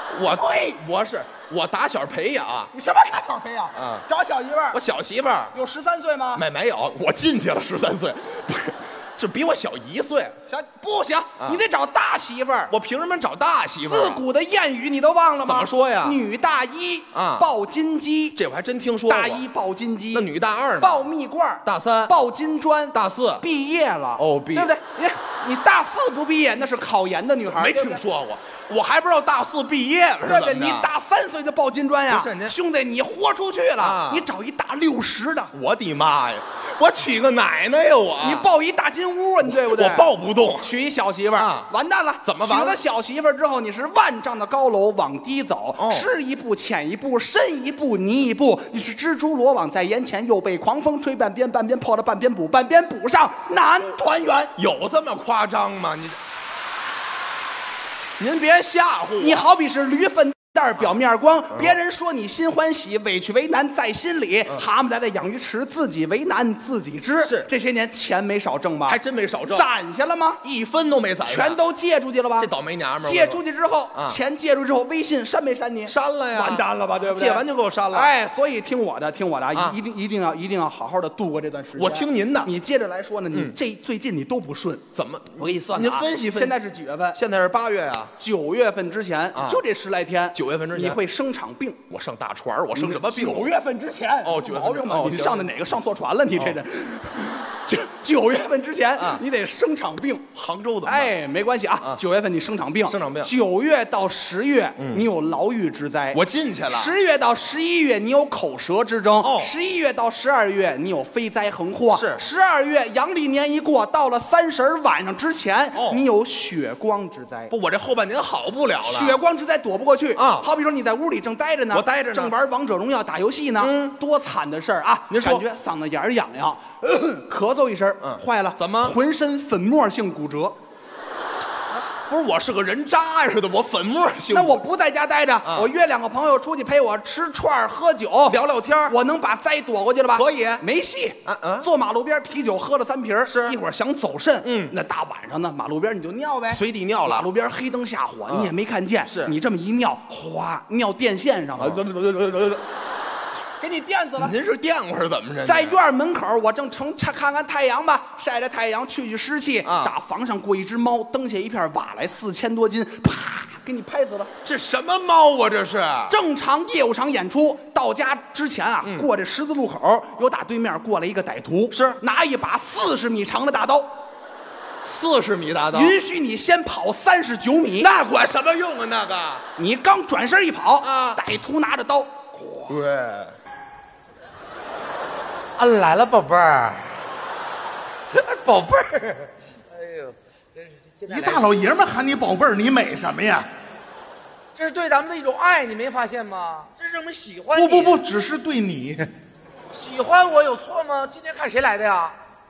我打小培养。 你什么打小培养？找小媳妇儿？ 我小媳妇儿有13岁吗？ 没有，我进去了13岁，不是，就比我小1岁。 不行，你得找大媳妇儿。 我凭什么找大媳妇儿？ 自古的谚语你都忘了吗？ 怎么说呀？ 女大1抱金鸡， 这我还真听说过。 大1抱金鸡， 那女大2呢？ 抱蜜罐。 大3 抱金砖。 大4 毕业了。 毕业对不对？你大4不毕业，那是考研的女孩。 没听说过，我还不知道大4毕业了。 对对，你大3岁就抱金砖呀？兄弟，你豁出去了，你找一大60的。 我的妈呀！我娶个奶奶呀！ 你抱一大金屋啊，你对不对？ 我抱不动。 娶一小媳妇儿，完蛋了！ 怎么完了？ 娶了小媳妇儿之后，你是万丈的高楼往低走，是一步浅一步，深一步泥一步。你是蜘蛛罗网在眼前，又被狂风吹半边，半边破了半边补，半边补上难团圆。 有这么夸张吗？您别吓唬我！ 你好比是驴粪。 但是表面光，别人说你心欢喜，委屈为难在心里。蛤蟆在养鱼池，自己为难自己知。 是这些年钱没少挣吧？ 还真没少挣， 攒下了吗？ 1分都没攒， 全都借出去了吧？ 这倒霉娘们儿， 借出去之后，钱借出之后，微信删没删你？ 删了呀， 完蛋了吧？对不对？ 借完就给我删了。 哎，所以听我的啊，一定要好好的度过这段时间。 我听您的。 你接着来说呢，你最近你都不顺， 怎么？ 我给你算， 您分析分析。 现在是几月份？ 现在是8月呀。 9月份之前，就这10来天。 9月份之前， 你会生场病。 我上大船，我生什么病 ？9月份之前。 哦，9月份毛病吗？你上的哪个上错船了？你这人。9月份之前，你得生场病。 杭州的。 哎，没关系啊。9月份你生场病。 生场病。 9月到10月，你有牢狱之灾。 我进去了。 10月到11月，你有口舌之争。11月到12月，你有飞灾横祸。 是。 12月阳历年一过，到了30晚上之前，你有血光之灾。 不，我这后半年好不了了。 血光之灾躲不过去啊！ 好比说你在屋里正待着呢， 我待着呢， 正玩王者荣耀打游戏呢，多惨的事儿啊！ 您说， 感觉嗓子眼儿痒痒，咳嗽一声，坏了， 怎么？ 浑身粉末性骨折。 不是，我是个人渣似的，我粉末性。 那我不在家待着，我约2个朋友出去陪我吃串喝酒聊聊天， 我能把灾躲过去了吧？ 可以， 没戏。坐马路边啤酒喝了3瓶， 是一会儿想走肾，那大晚上呢，马路边你就尿呗， 随地尿了。 马路边黑灯瞎火，你也没看见， 是你这么一尿，哗，尿电线上了。给你电死了！ 您是电会儿怎么着？ 在院门口，我正看看太阳吧，晒着太阳去湿气。打房上过一只猫，蹬下一片瓦来，4000多斤，啪，给你拍死了。 这什么猫啊？这是正常业务场演出，到家之前啊，过这十字路口，有打对面过来一个歹徒， 是拿一把40米长的大刀。 40米大刀， 允许你先跑39米。 那管什么用啊？那个， 你刚转身一跑歹徒拿着刀， 对。 来了，宝贝儿，宝贝儿，哎呦，真是一大老爷们喊你宝贝儿，你美什么呀？ 这是对咱们的一种爱，你没发现吗？这是证明喜欢你。 不，只是对你。 喜欢我有错吗？今天看谁来的呀？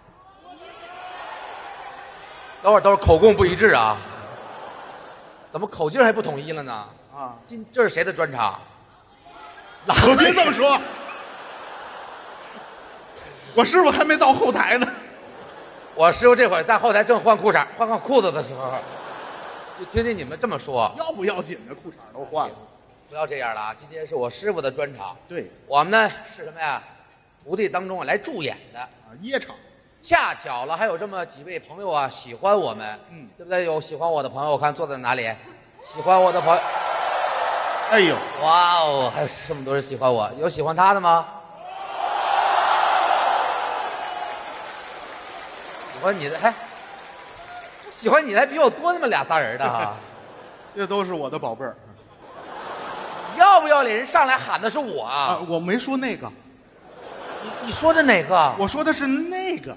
等会儿口供不一致啊？怎么口径还不统一了呢？这是谁的专场？ 可别这么说。我师傅还没到后台呢， 我师傅这会儿在后台正换裤衩、换裤子的时候，就听听你们这么说， 要不要紧的裤衩都换了。 不要这样了啊！今天是我师傅的专场， 对， 我们呢是什么呀？徒弟当中来助演的掖场。 恰巧了，还有这么几位朋友啊，喜欢我们，对不对？有喜欢我的朋友，我看坐在哪里？喜欢我的朋友， 哎呦， 哇哦，还有这么多人喜欢我，有喜欢他的吗？喜欢你的，喜欢你的还比我多那么2、3人的哈， 这都是我的宝贝儿。 要不要脸？人上来喊的是我啊！ 我没说那个， 你说的哪个？ 我说的是那个。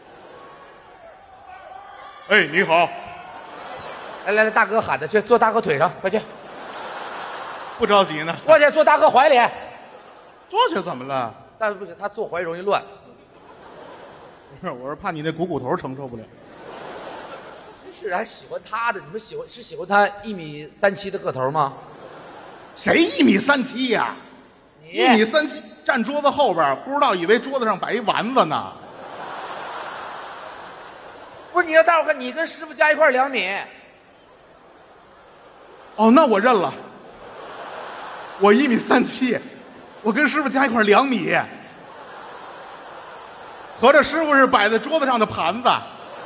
哎，你好！ 来，大哥喊的，去坐大哥腿上，快去！ 不着急呢， 过去坐大哥怀里。 坐下怎么了？ 但不行，他坐怀容易乱。 不是，我是怕你那股头承受不了。 真是还喜欢他的？你们喜欢他1.37米的个头吗？ 谁1.37米呀？1.37米站桌子后边，不知道以为桌子上摆一丸子呢。 不是，你要大伙看，你跟师傅加一块2米。 哦，那我认了。我1.37米，我跟师傅加一块2米。合着师傅是摆在桌子上的盘子。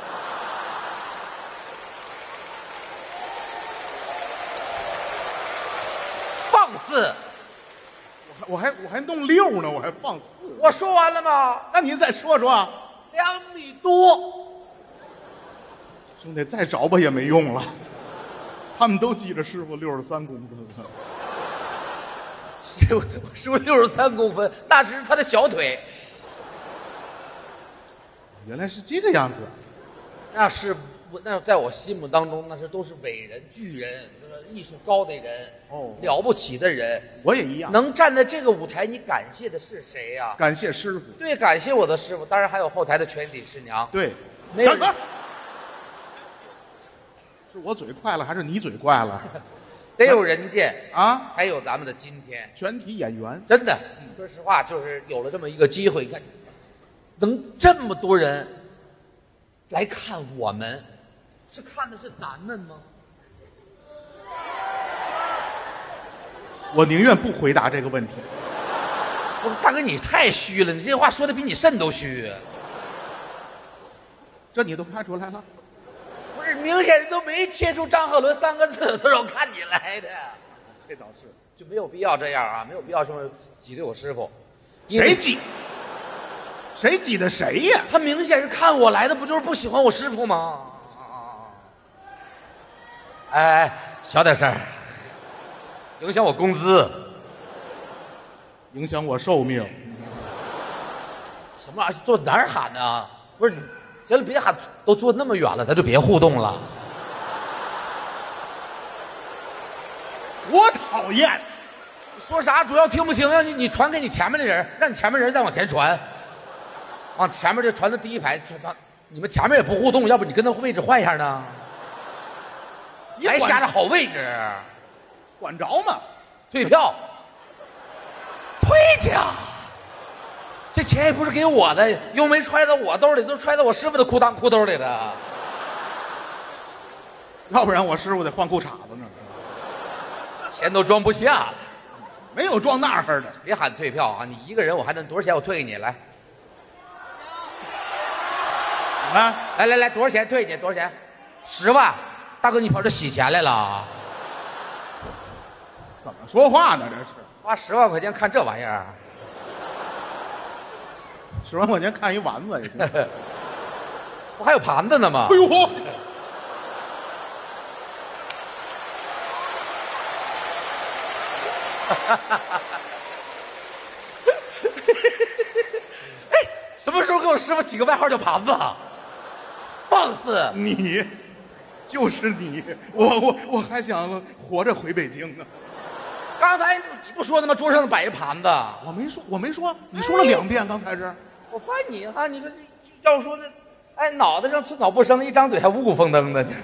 放肆！ 我还弄6呢，我还放4。 我说完了吗？ 那您再说说。 2米多。 兄弟，再找吧也没用了。他们都记着师傅63公分。 师傅63公分，那只是他的小腿。 原来是这个样子。 那在我心目当中，都是伟人、巨人，艺术高的人，了不起的人。 我也一样。 能站在这个舞台，你感谢的是谁呀？ 感谢师傅。 对，感谢我的师傅，当然还有后台的全体师娘。 对， 没有。 是我嘴快了，还是你嘴快了？ 得有人家啊， 才有咱们的今天。 全体演员， 真的，说实话，就是有了这么一个机会，看能这么多人来看我们，是看的是咱们吗？ 我宁愿不回答这个问题。 我说大哥，你太虚了，你这话说的比你肾都虚。 这你都看出来了？ 不是，明显人都没贴出张鹤伦3个字，都是我看你来的。 这倒是， 就没有必要这样啊，没有必要说挤兑我师傅。 谁挤？谁挤的谁呀？ 他明显是看我来的，不就是不喜欢我师傅吗？哎，小点声，影响我工资， 影响我寿命。 什么玩意儿？坐哪儿喊呢？不是你，行了，别喊，都坐那么远了，咱就别互动了。 我讨厌。 说啥主要听不清，让你传给你前面的人，让你前面人再往前传，往前面就传到第一排，传到你们前面也不互动，要不你跟他位置换一下呢？还下着好位置， 管着吗？ 退票，退去啊！这钱也不是给我的，又没揣到我兜里，都揣到我师傅的裤兜里的。 要不然我师傅得换裤衩子呢。 钱都装不下了。 没有装那儿的， 别喊退票啊！你一个人我还能多少钱？我退给你来。 啊， 来，多少钱退去？多少钱？10万，大哥，你跑这洗钱来了？ 怎么说话呢？这是花10万块钱看这玩意儿 ，10万块钱看一丸子也行。 不还有盘子呢吗？ 哎呦！ 哎，什么时候给我师傅起个外号叫盘子？放肆！ 你，就是你，我还想活着回北京呢。 刚才你不说的吗？桌上摆一盘子。 我没说，你说了2遍，刚才是。 我翻你哈，你说这要说这，哎，脑袋上寸草不生，一张嘴还五谷丰登的。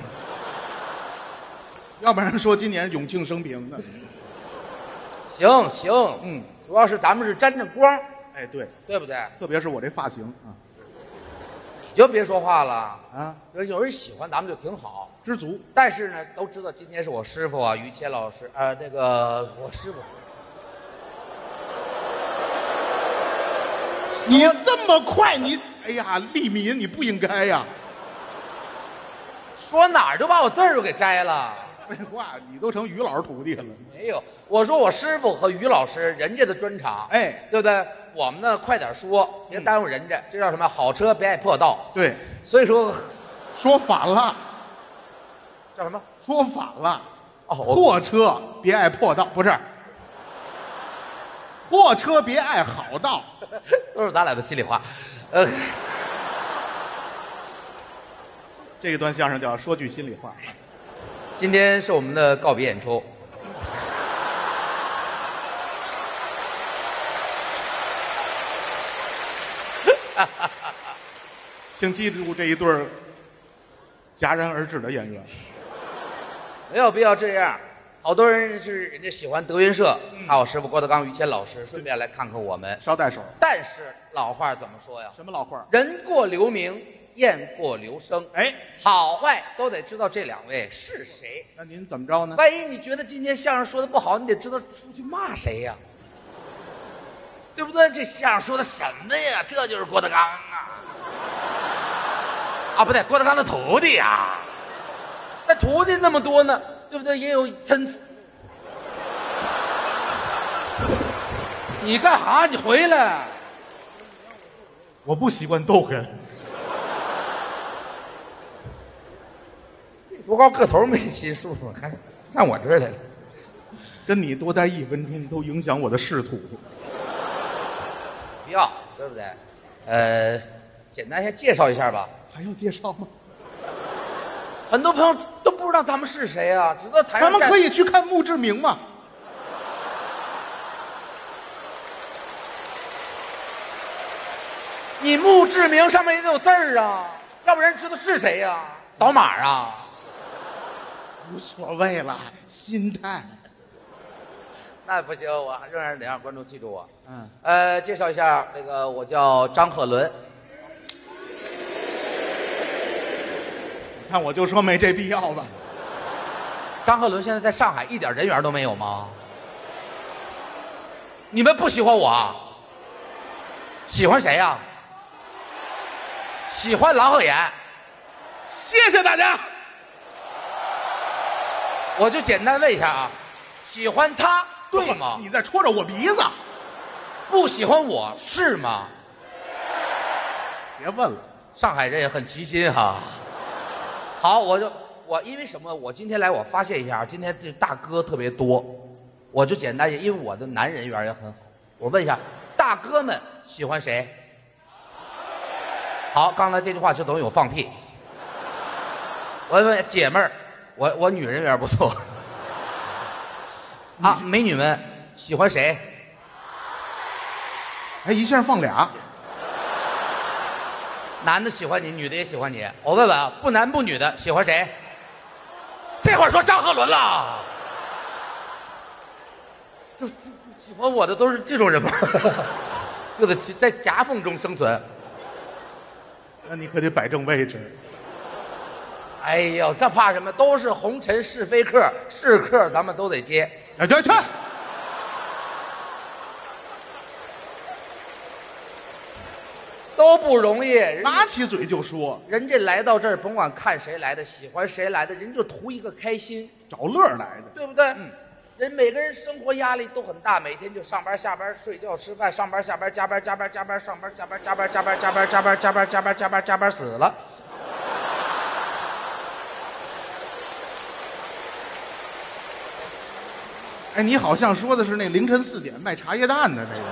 要不然说今年永庆生平呢。 行，主要是咱们是沾着光， 哎， 对不对？ 特别是我这发型啊， 你就别说话了啊。 有人喜欢咱们就挺好， 知足。 但是呢，都知道今天是我师傅啊，于谦老师，那个我师傅。 你这么快，哎呀，利民，你不应该呀。 说哪儿就把我字儿就给摘了。 废话，你都成于老师徒弟了。 没有，我说我师傅和于老师人家的专场， 哎， 对不对？我们呢，快点说，别耽误人家。这叫什么？好车别爱破道。 对， 所以说， 说反了， 叫什么？ 说反了。 哦， 破车别爱破道，不是。破车别爱好道， 都是咱俩的心里话。 这一段相声叫说句心里话。 今天是我们的告别演出。 请记住这一对戛然而止的演员。 没有必要这样，好多人是人家喜欢德云社，还有师傅郭德纲、于谦老师，顺便来看看我们， 捎带手。 但是老话怎么说呀？ 什么老话？ 人过留名，雁过留声。 哎， 好坏都得知道这2位是谁。 那您怎么着呢？ 万一你觉得今天相声说的不好，你得知道出去骂谁呀，对不对？这相声说的什么呀？这就是郭德纲啊，不对，郭德纲的徒弟呀。那徒弟那么多呢，对不对？也有参差。你干啥？你回来！ 我不习惯逗哏。 多高个头没心数，还站我这儿来了。 跟你多待1分钟都影响我的仕途。 不要，对不对？简单先介绍一下吧。 还要介绍吗？ 很多朋友都不知道咱们是谁啊，知道台上咱们可以去看墓志铭吗？ 你墓志铭上面也得有字儿啊，要不然知道是谁呀？扫码啊？ 无所谓了，心态。 那不行，我仍然得让观众记住我。介绍一下，那个我叫张鹤伦。 你看，我就说没这必要吧。 张鹤伦现在在上海一点人缘都没有吗？你们不喜欢我啊？喜欢谁呀？喜欢郎鹤炎。 谢谢大家。 我就简单问一下啊，喜欢他对吗？ 你在戳着我鼻子。 不喜欢我是吗？ 别问了， 上海人也很齐心哈。好，我因为什么？我今天来，我发现一下，今天这大哥特别多，我就简单一，因为我的男人缘也很好。我问一下，大哥们喜欢谁？好，刚才这句话就等于我放屁。我问姐妹儿，我女人缘不错。啊，美女们喜欢谁？ 哎，一下放俩。 男的喜欢你，女的也喜欢你。我问问啊，不男不女的喜欢谁？这会儿说张鹤伦了。就喜欢我的都是这种人吗？就得在夹缝中生存。 那你可得摆正位置。 哎呦，这怕什么？都是红尘是非客，是客咱们都得接。 哎，去， 都不容易， 拿起嘴就说。 人家来到这儿，甭管看谁来的，喜欢谁来的，人就图一个开心， 找乐来的， 对不对？人每个人生活压力都很大，每天就上班下班睡觉吃饭，上班下班加班上班加班加班死了。 哎，你好像说的是那凌晨4点卖茶叶蛋的那个。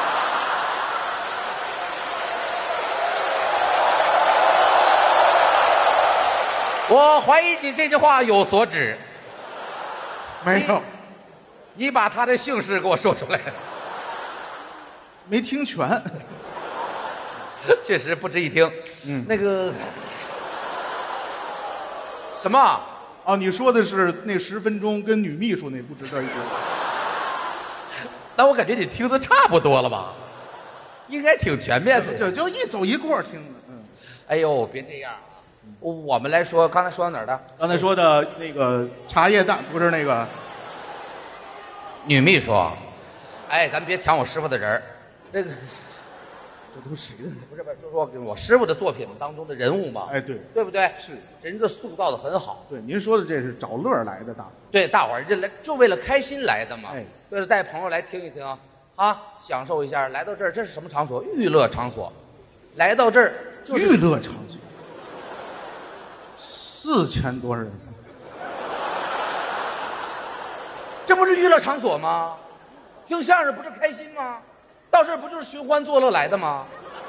我怀疑你这句话有所指。 没有， 你把他的姓氏给我说出来。 没听全。 确实不值一听。那个什么？ 哦，你说的是那10分钟跟女秘书那不值得一听。 但我感觉你听的差不多了吧？应该挺全面的。 就一走一过听的。 哎呦，别这样啊！我们来说，刚才说到哪儿的？ 刚才说的那个茶叶蛋，不是那个女秘书。哎，咱别抢我师傅的人儿。这个这都谁的？ 不是，就是说我师傅的作品当中的人物嘛。 哎，对， 对不对？ 是， 人家塑造的很好。 对，您说的这是找乐来的， 对，大伙儿这来就为了开心来的嘛。 哎， 为了带朋友来听一听啊，享受一下。来到这儿，这是什么场所？娱乐场所。来到这儿就是娱乐场所。4000多人， 这不是娱乐场所吗？听相声不是开心吗？到这儿不就是寻欢作乐来的吗？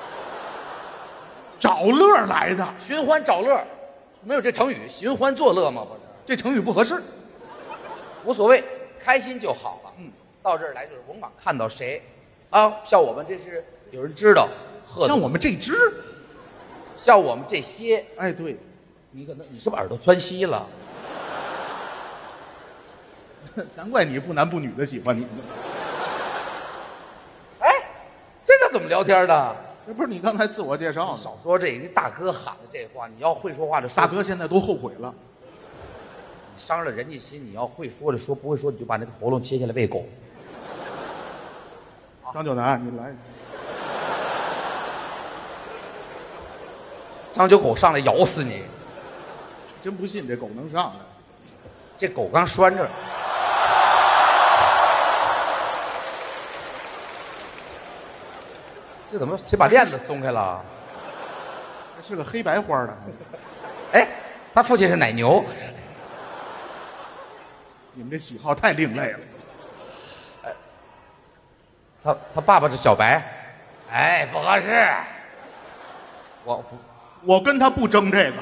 找乐来的， 寻欢找乐，没有这成语，寻欢作乐吗？不是， 这成语不合适。 无所谓，开心就好了。到这儿来就是甭管看到谁，啊，像我们这是有人知道， 像我们这只， 像我们这些， 哎，对。 你可能你是不是耳朵窜稀了？ 难怪你不男不女的喜欢你。 哎，这个怎么聊天的？ 这不是你刚才自我介绍？ 少说这人大哥喊的这话，你要会说话的说。 大哥现在都后悔了。 你伤了人家心，你要会说的说，不会说你就把那个喉咙切下来喂狗。 张九南，你来。 张九狗上来咬死你！ 真不信这狗能上来。 这狗刚拴着。这怎么这把链子松开了？ 这是个黑白花的。 哎，他父亲是奶牛。 你们这喜好太另类了。 他爸爸是小白。哎，不合适。 我跟他不争这个。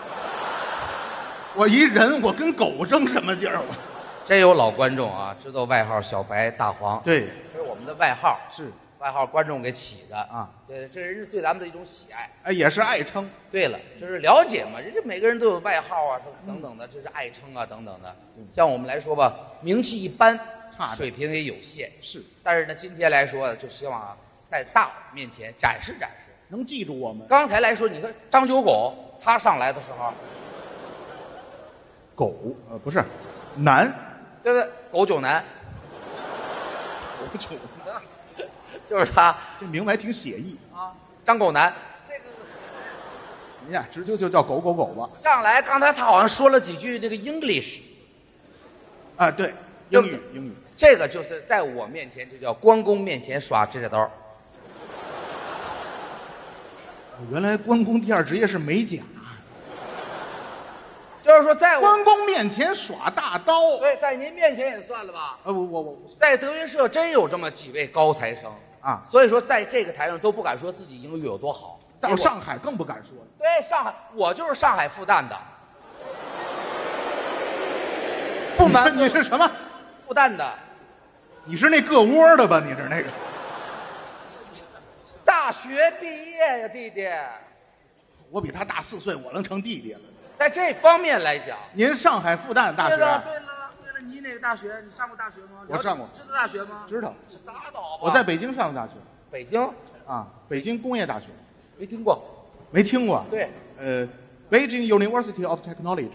我一人，我跟狗争什么劲儿？ 真有老观众啊，知道外号小白、大黄。 对， 这是我们的外号。 是外号观众给起的啊。对，这人是对咱们的一种喜爱。 哎，也是爱称。 对了，就是了解嘛，人家每个人都有外号啊，等等的，这是爱称啊，等等的。像我们来说吧，名气一般，水平也有限。是，但是呢，今天来说，就希望啊，在大伙面前展示展示， 能记住我们。 刚才来说，你看张九狗，他上来的时候， 狗不是男， 对不对？狗九男， 狗九男， 就是他， 这名字还挺写意啊。张狗男，这个， 您呀，直接就叫狗狗狗吧。 上来，刚才他好像说了几句这个 English， 啊，对，英语， 这个就是在我面前就叫关公面前耍指甲刀。 原来关公第二职业是美甲， 就是说在关公面前耍大刀。 对，在您面前也算了吧。 我在德云社真有这么几位高材生啊， 所以说在这个台上都不敢说自己英语有多好。 到上海更不敢说了。 对，上海我就是上海复旦的。不瞒你是什么？ 复旦的。 你是那个窝的吧？你是那个。 大学毕业呀，弟弟。 我比他大4岁，我能成弟弟了。 在这方面来讲， 您上海复旦大学。 对了，你哪个大学？你上过大学吗？ 我上过。 知道大学吗？ 知道。 拉倒吧。 我在北京上的大学。 北京？ 啊，北京工业大学。 没听过。 没听过。 对。 Beijing University of Technology。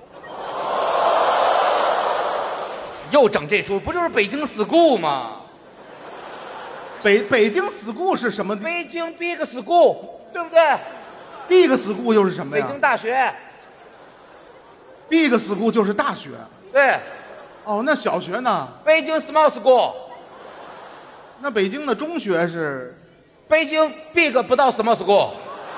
又整这出，不就是北京 school 吗？ 北京 school 是什么？ 北京 big school， 对不对 ？big school 又是什么呀？ 北京大学。 big school 就是大学。 对。 哦，那小学呢？ 北京 small school。 那北京的中学是？ 北京 big 不到 small school。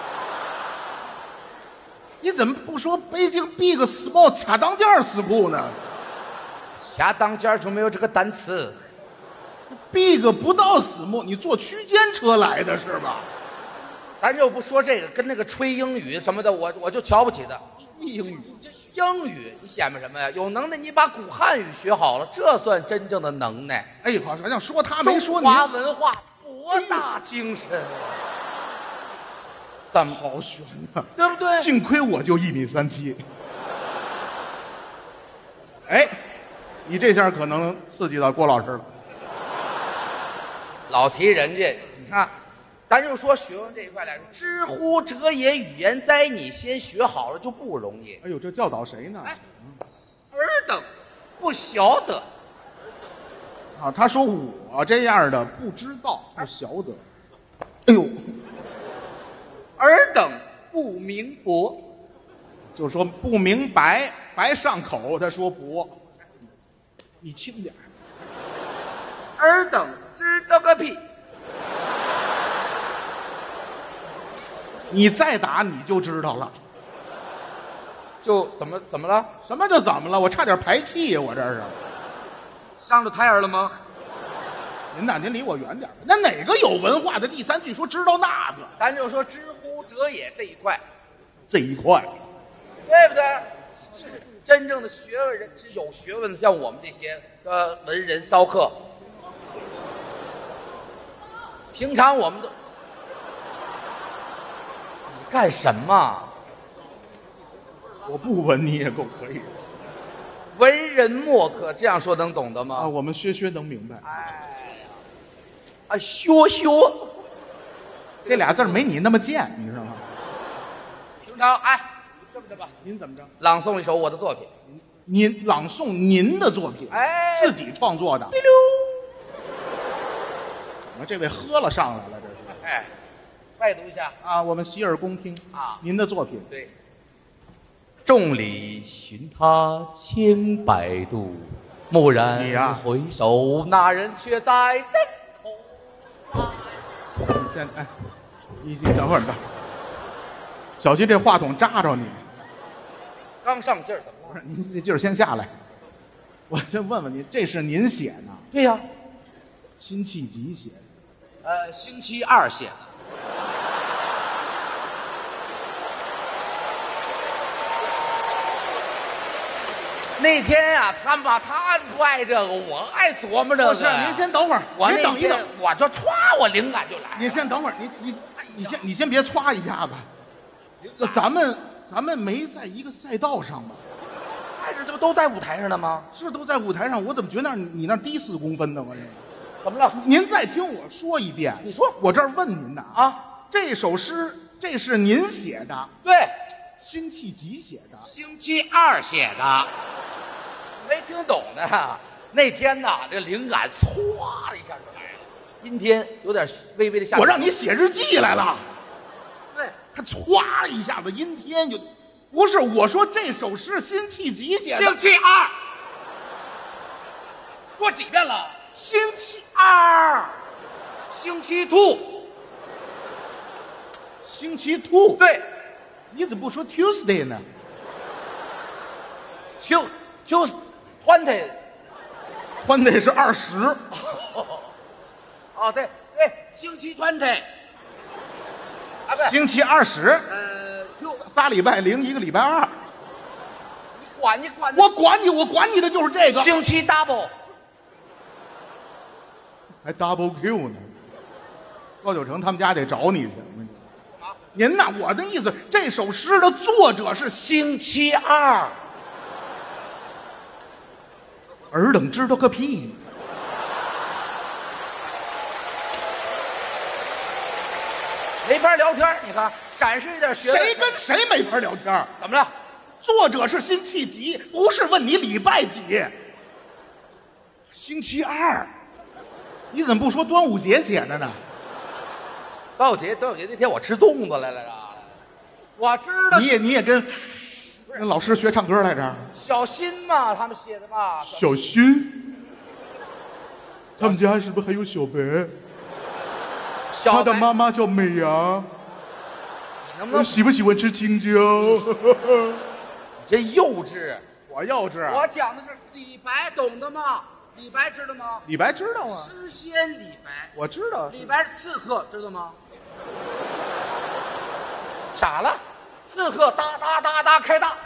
你怎么不说北京 big small 恰当间 school 呢？ 恰当间就没有这个单词。 big 不到 small， 你坐区间车来的是吧？ 咱就不说这个，跟那个吹英语什么的，我就瞧不起他。 英语， 英语你显摆什么呀？有能耐你把古汉语学好了，这算真正的能耐。 哎，好像说他没说你。 中华文化博大精深， 怎么好悬呢？ 对不对？ 幸亏我就1.37米。哎，你这下可能刺激到郭老师了。 老提人家，你看，咱就说学问这一块来说，知乎者也，语言哉，你先学好了就不容易。 哎呦，这教导谁呢？ 哎，尔等不晓得。 啊，他说我这样的不知道，不晓得。哎呦， 尔等不明博， 就说不明白，白上口。他说博，你轻点。 尔等知道个屁！ 你再打你就知道了。 就怎么了？ 什么就怎么了？我差点排气呀！我这是上了胎儿了吗？ 您离我远点。那哪个有文化的第三句说知道那个？ 咱就说知乎者也这一块， 这一块， 对不对？这是真正的学问人，是有学问的，像我们这些文人骚客。平常我们都，你干什么？ 我不闻你也够可以。 文人墨客这样说能懂得吗？ 啊，我们学能明白。 哎呀， 这俩字没你那么贱，你知道吗？ 平常这么着吧， 您怎么着？ 朗诵一首我的作品。 您朗诵您的作品，自己创作的。 对溜。 这位喝了上来了，这是。 哎，拜读一下啊，我们洗耳恭听啊， 您的作品。 对。众里寻他千百度，蓦然回首，那人却在灯头。 先你等会儿，小心这话筒扎着你。 刚上劲儿怎么了？ 不是，您这劲儿先下来。我这问问您，这是您写的？ 对呀。 辛弃疾写的。 星期二写的。 那天呀，他不爱这个，我爱琢磨这个。 不是，您先等会儿， 我您等一等， 我就歘，我灵感就来了。 你先等会儿，你先别歘一下子，这咱们没在一个赛道上吧？ 看着这不都在舞台上呢吗？ 是都在舞台上，我怎么觉得你那低4公分呢？我这怎么了？ 您再听我说一遍。 你说， 我这儿问您呢啊，这首诗这是您写的？ 对， 辛弃疾写的。 星期二写的。没听懂呢。那天呐，这灵感唰的一下就来了，阴天有点微微的下。 我让你写日记来了。 对， 他歘一下子阴天就，不是我说这首诗辛弃疾写的。 星期二，说几遍了？星期二，星期兔， 星期兔。 对， 你怎么不说 Tuesday 呢 ？Tuesday 是20。 哦，对，星期20。啊，不， 星期20。仨礼拜零，1个礼拜2。 你管我管你的就是这个。 星期 double， 还 double Q 呢。高九成他们家得找你去。啊，您呐，我的意思，这首诗的作者是星期二。 尔等知道个屁！ 没法聊天，你看，展示一点学问。 谁跟谁没法聊天？ 怎么了？ 作者是辛弃疾，不是问你礼拜几。星期二，你怎么不说端午节写的呢？ 端午节那天我吃粽子来着，我知道。 你也跟老师学唱歌来着？ 小新嘛，他们写的嘛。 小新，他们家是不是还有小白？他的妈妈叫美阳。 你能不能喜不喜欢吃青椒？ 真幼稚！ 我幼稚。 我讲的是李白，懂的吗？李白知道吗？ 李白知道啊。 诗仙李白， 我知道。 李白是刺客，知道吗？傻了，刺客哒哒哒哒开大。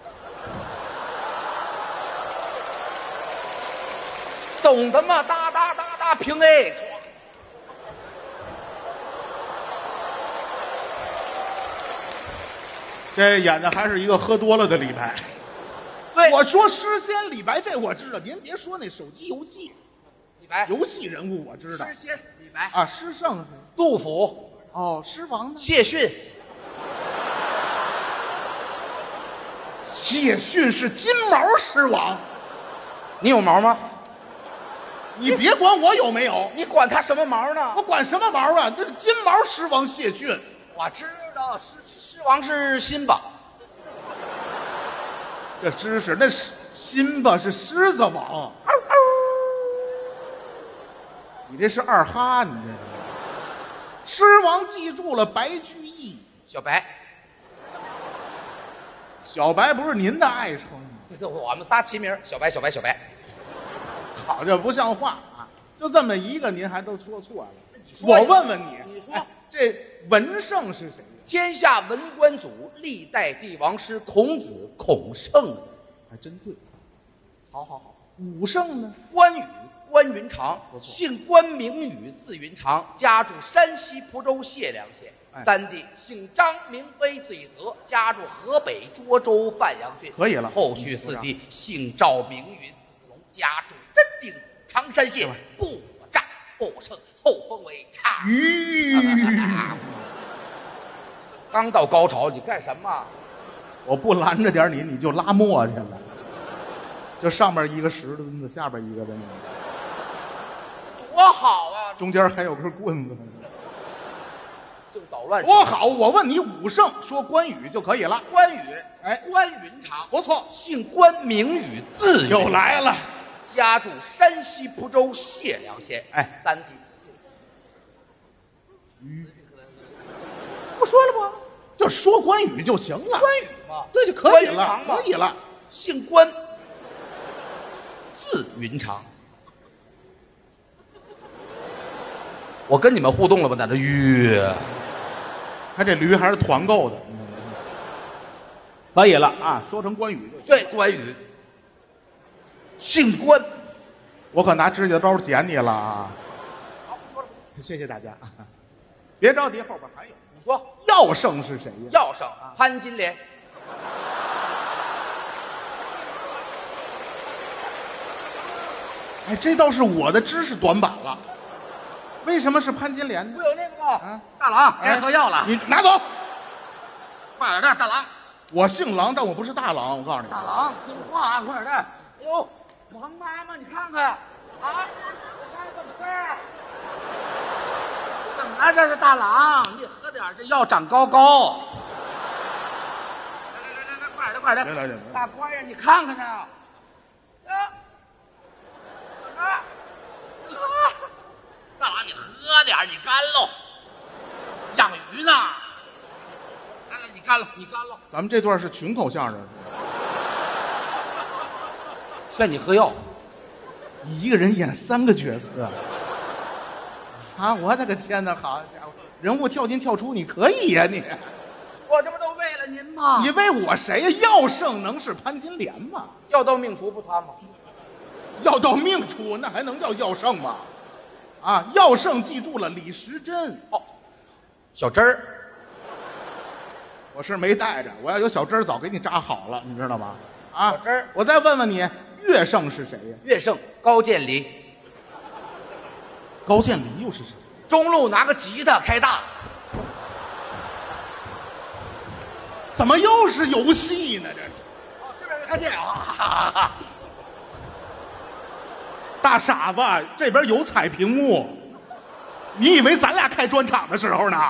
懂的吗？哒哒哒哒平 A。 这演的还是一个喝多了的李白。 对， 我说诗仙李白，这我知道。您别说那手机游戏， 李白游戏人物我知道。 诗仙李白啊，诗圣是杜甫。 哦，诗王呢？ 谢逊。 谢逊是金毛狮王。 你有毛吗？ 你别管我有没有， 你管他什么毛呢？ 我管什么毛啊？那是金毛狮王谢逊。 我知道，狮王是辛巴。 这知识，那是辛巴是狮子王。你这是二哈，你这狮王记住了，白居易。 小白。 小白不是您的爱称吗？ 这我们仨齐名，小白。 好，这不像话啊！就这么一个，您还都说错了。我问问你， 你说这文圣是谁？ 天下文官祖，历代帝王师，孔子，孔圣人。 还真对。好。武圣呢？ 关羽，关云长，姓关名羽，字云长，家住山西蒲州解良县。三弟姓张，名飞，字翼德，家住河北涿州范阳郡。 可以了。 后续四弟姓赵，名云，字子龙，家住真定府常山县。不战不胜，后封为差。刚到高潮，你干什么？ 我不拦着点你就拉磨去了。就上边一个石墩子，下边一个的， 多好啊！ 中间还有根棍子。 净捣乱。 多好！我问你武圣，说关羽就可以了。 关羽，关云长， 不错， 姓关，名羽，字云。 又来了， 家住山西蒲州解良县。三弟姓羽。不说了不？就说关羽就行了。 关羽嘛， 对，就可以了，可以了。 姓关，字云长。我跟你们互动了吧？在这约， 他这驴还是团购的，可以了啊！说成关羽就行。 对，关羽， 姓关。 我可拿指甲刀剪你了啊！ 好，不说了。 谢谢大家，别着急，后边还有。 你说药圣是谁呀？ 药圣潘金莲。 哎，这倒是我的知识短板了。为什么是潘金莲呢不？有那个吗？ 啊， 大郎该喝药了， 你拿走。 快点的，大郎。 我姓郎，但我不是大郎。我告诉你， 大郎听话啊，快点的。哎呦，王妈妈，你看看啊，我看怎么事儿？怎么了？这是大郎，你喝点这药长高高。来，快点，快点！ 来， 大官人，你看看呢。大郎，你喝点，你干喽。养鱼呢。来，你干了，你干了。 咱们这段是群口相声。 劝你喝药。 你一个人演3个角色啊！我的个天哪，好家伙，人物跳进跳出，你可以呀你！ 我这不都为了您吗？ 你为我谁呀？药圣能是潘金莲吗？ 药到命除不他吗？ 药到命出，那还能叫药圣吗？啊，药圣记住了，李时珍。 哦，小针儿。 我是没带着，我要有小针儿早给你扎好了，你知道吗？啊， 小针儿。 我再问问你，乐圣是谁呀？ 乐圣高渐离。 高渐离又是谁？ 中路拿个吉他开大。 怎么又是游戏呢？这是。 哦，这边没看见啊！ 大傻子，这边有彩屏幕，你以为咱俩开专场的时候呢？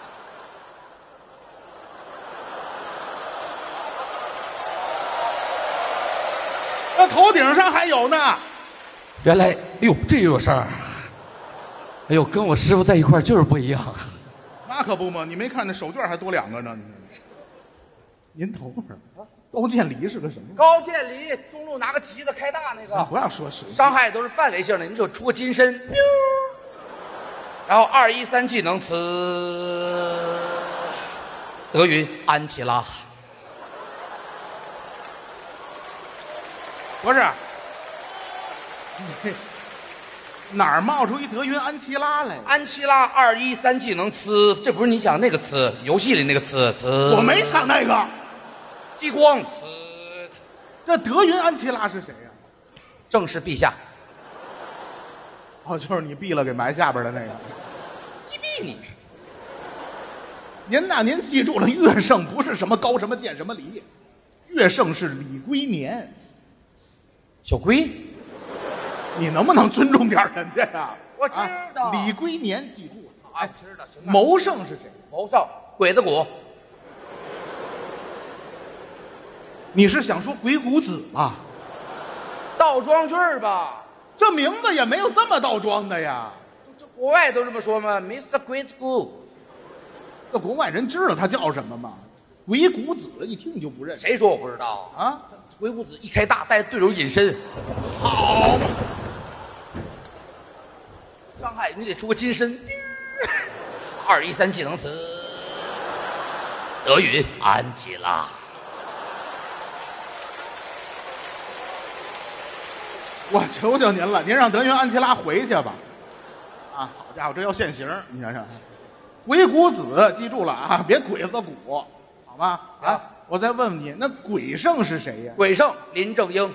那头顶上还有呢。 原来，哎呦，这有事儿！哎呦，跟我师傅在一块儿就是不一样。 那可不嘛，你没看那手绢还多2个呢。您等会儿，高渐离是个什么？ 高渐离中路拿个吉他开大那个， 不要说谁， 伤害都是范围性的，你就出个金身，然后2、1、3技能词，德云安琪拉。 不是，哪儿冒出一德云安琪拉来？ 安琪拉2、1、3技能词，这不是你想那个词，游戏里那个词。 我没想那个。 激光词。 这德云安琪拉是谁呀？ 正是陛下。 哦，就是你毙了给埋下边的那个。 击毙你！ 您记住了，乐圣不是什么高什么剑什么离，乐圣是李龟年。 小龟， 你能不能尊重点人家呀？ 我知道， 李龟年记住了。 哎，知道。 谋圣是谁？ 谋圣鬼子谷。 你是想说鬼谷子吧？ 倒装句儿吧？ 这名字也没有这么倒装的呀。 这国外都这么说吗 ？Mr. 鬼子谷。 那国外人知道他叫什么吗？鬼谷子，一听你就不认识。 谁说我不知道啊？ 鬼谷子一开大，带对手隐身， 好嘛！ 伤害你得出个金身。2、1、3技能词，德云安琪拉。 我求求您了，您让德云安琪拉回去吧。啊，好家伙，这要现形，你想想，鬼谷子记住了啊，别鬼子谷，好吗？啊，我再问问你，那鬼圣是谁呀？ 鬼圣林正英。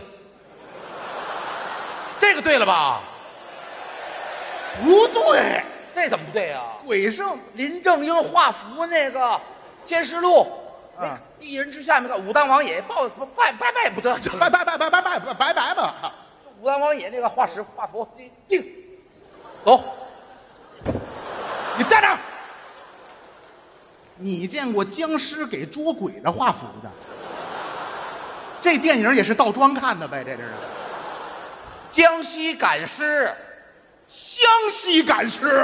这个对了吧？ 不对， 这怎么不对呀？ 鬼圣林正英画符那个天师路，一人之下那个武当王爷拜不得， 拜吧。 武当王爷那个画符定，走。 你站着！你见过僵尸给捉鬼的画符的？这电影也是倒装看的呗？这是江西赶尸， 湘西赶尸，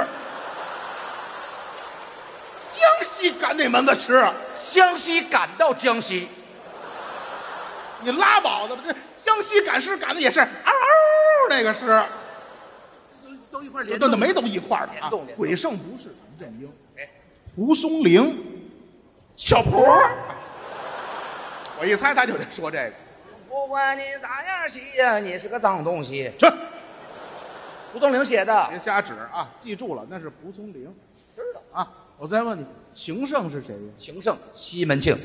江西赶哪门子尸？ 湘西赶到江西， 你拉倒的吧！这江西赶尸赶的也是嗷嗷那个尸， 都一块联动， 没都一块的啊！鬼圣不是林正英， 谁？ 蒲松龄， 小婆。 我一猜他就得说这个。 不管你咋样写呀，你是个脏东西。 去， 蒲松龄写的。 别瞎指啊！记住了，那是蒲松龄。知道啊？我再问你，情圣是谁呀？ 情圣西门庆。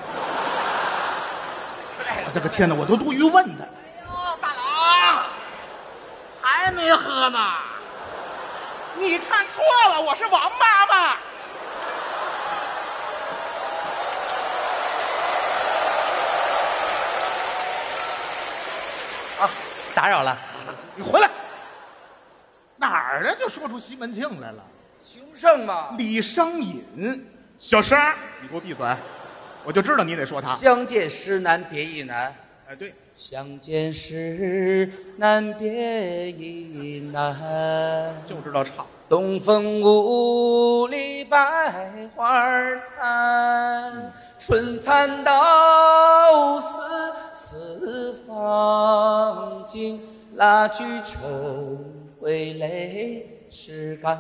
我这个天哪，我都多余问他。 哎呦，大郎，还没喝呢？ 你看错了，我是王妈妈。 啊，打扰了。 你回来。哪儿啊？就说出西门庆来了。 情圣嘛。 李商隐，小声，你给我闭嘴！我就知道你得说他。 相见时难别亦难。 哎，对。 相见时难别亦难， 就知道唱。 东风无力百花残，春蚕到死丝方尽，蜡炬成灰泪始干。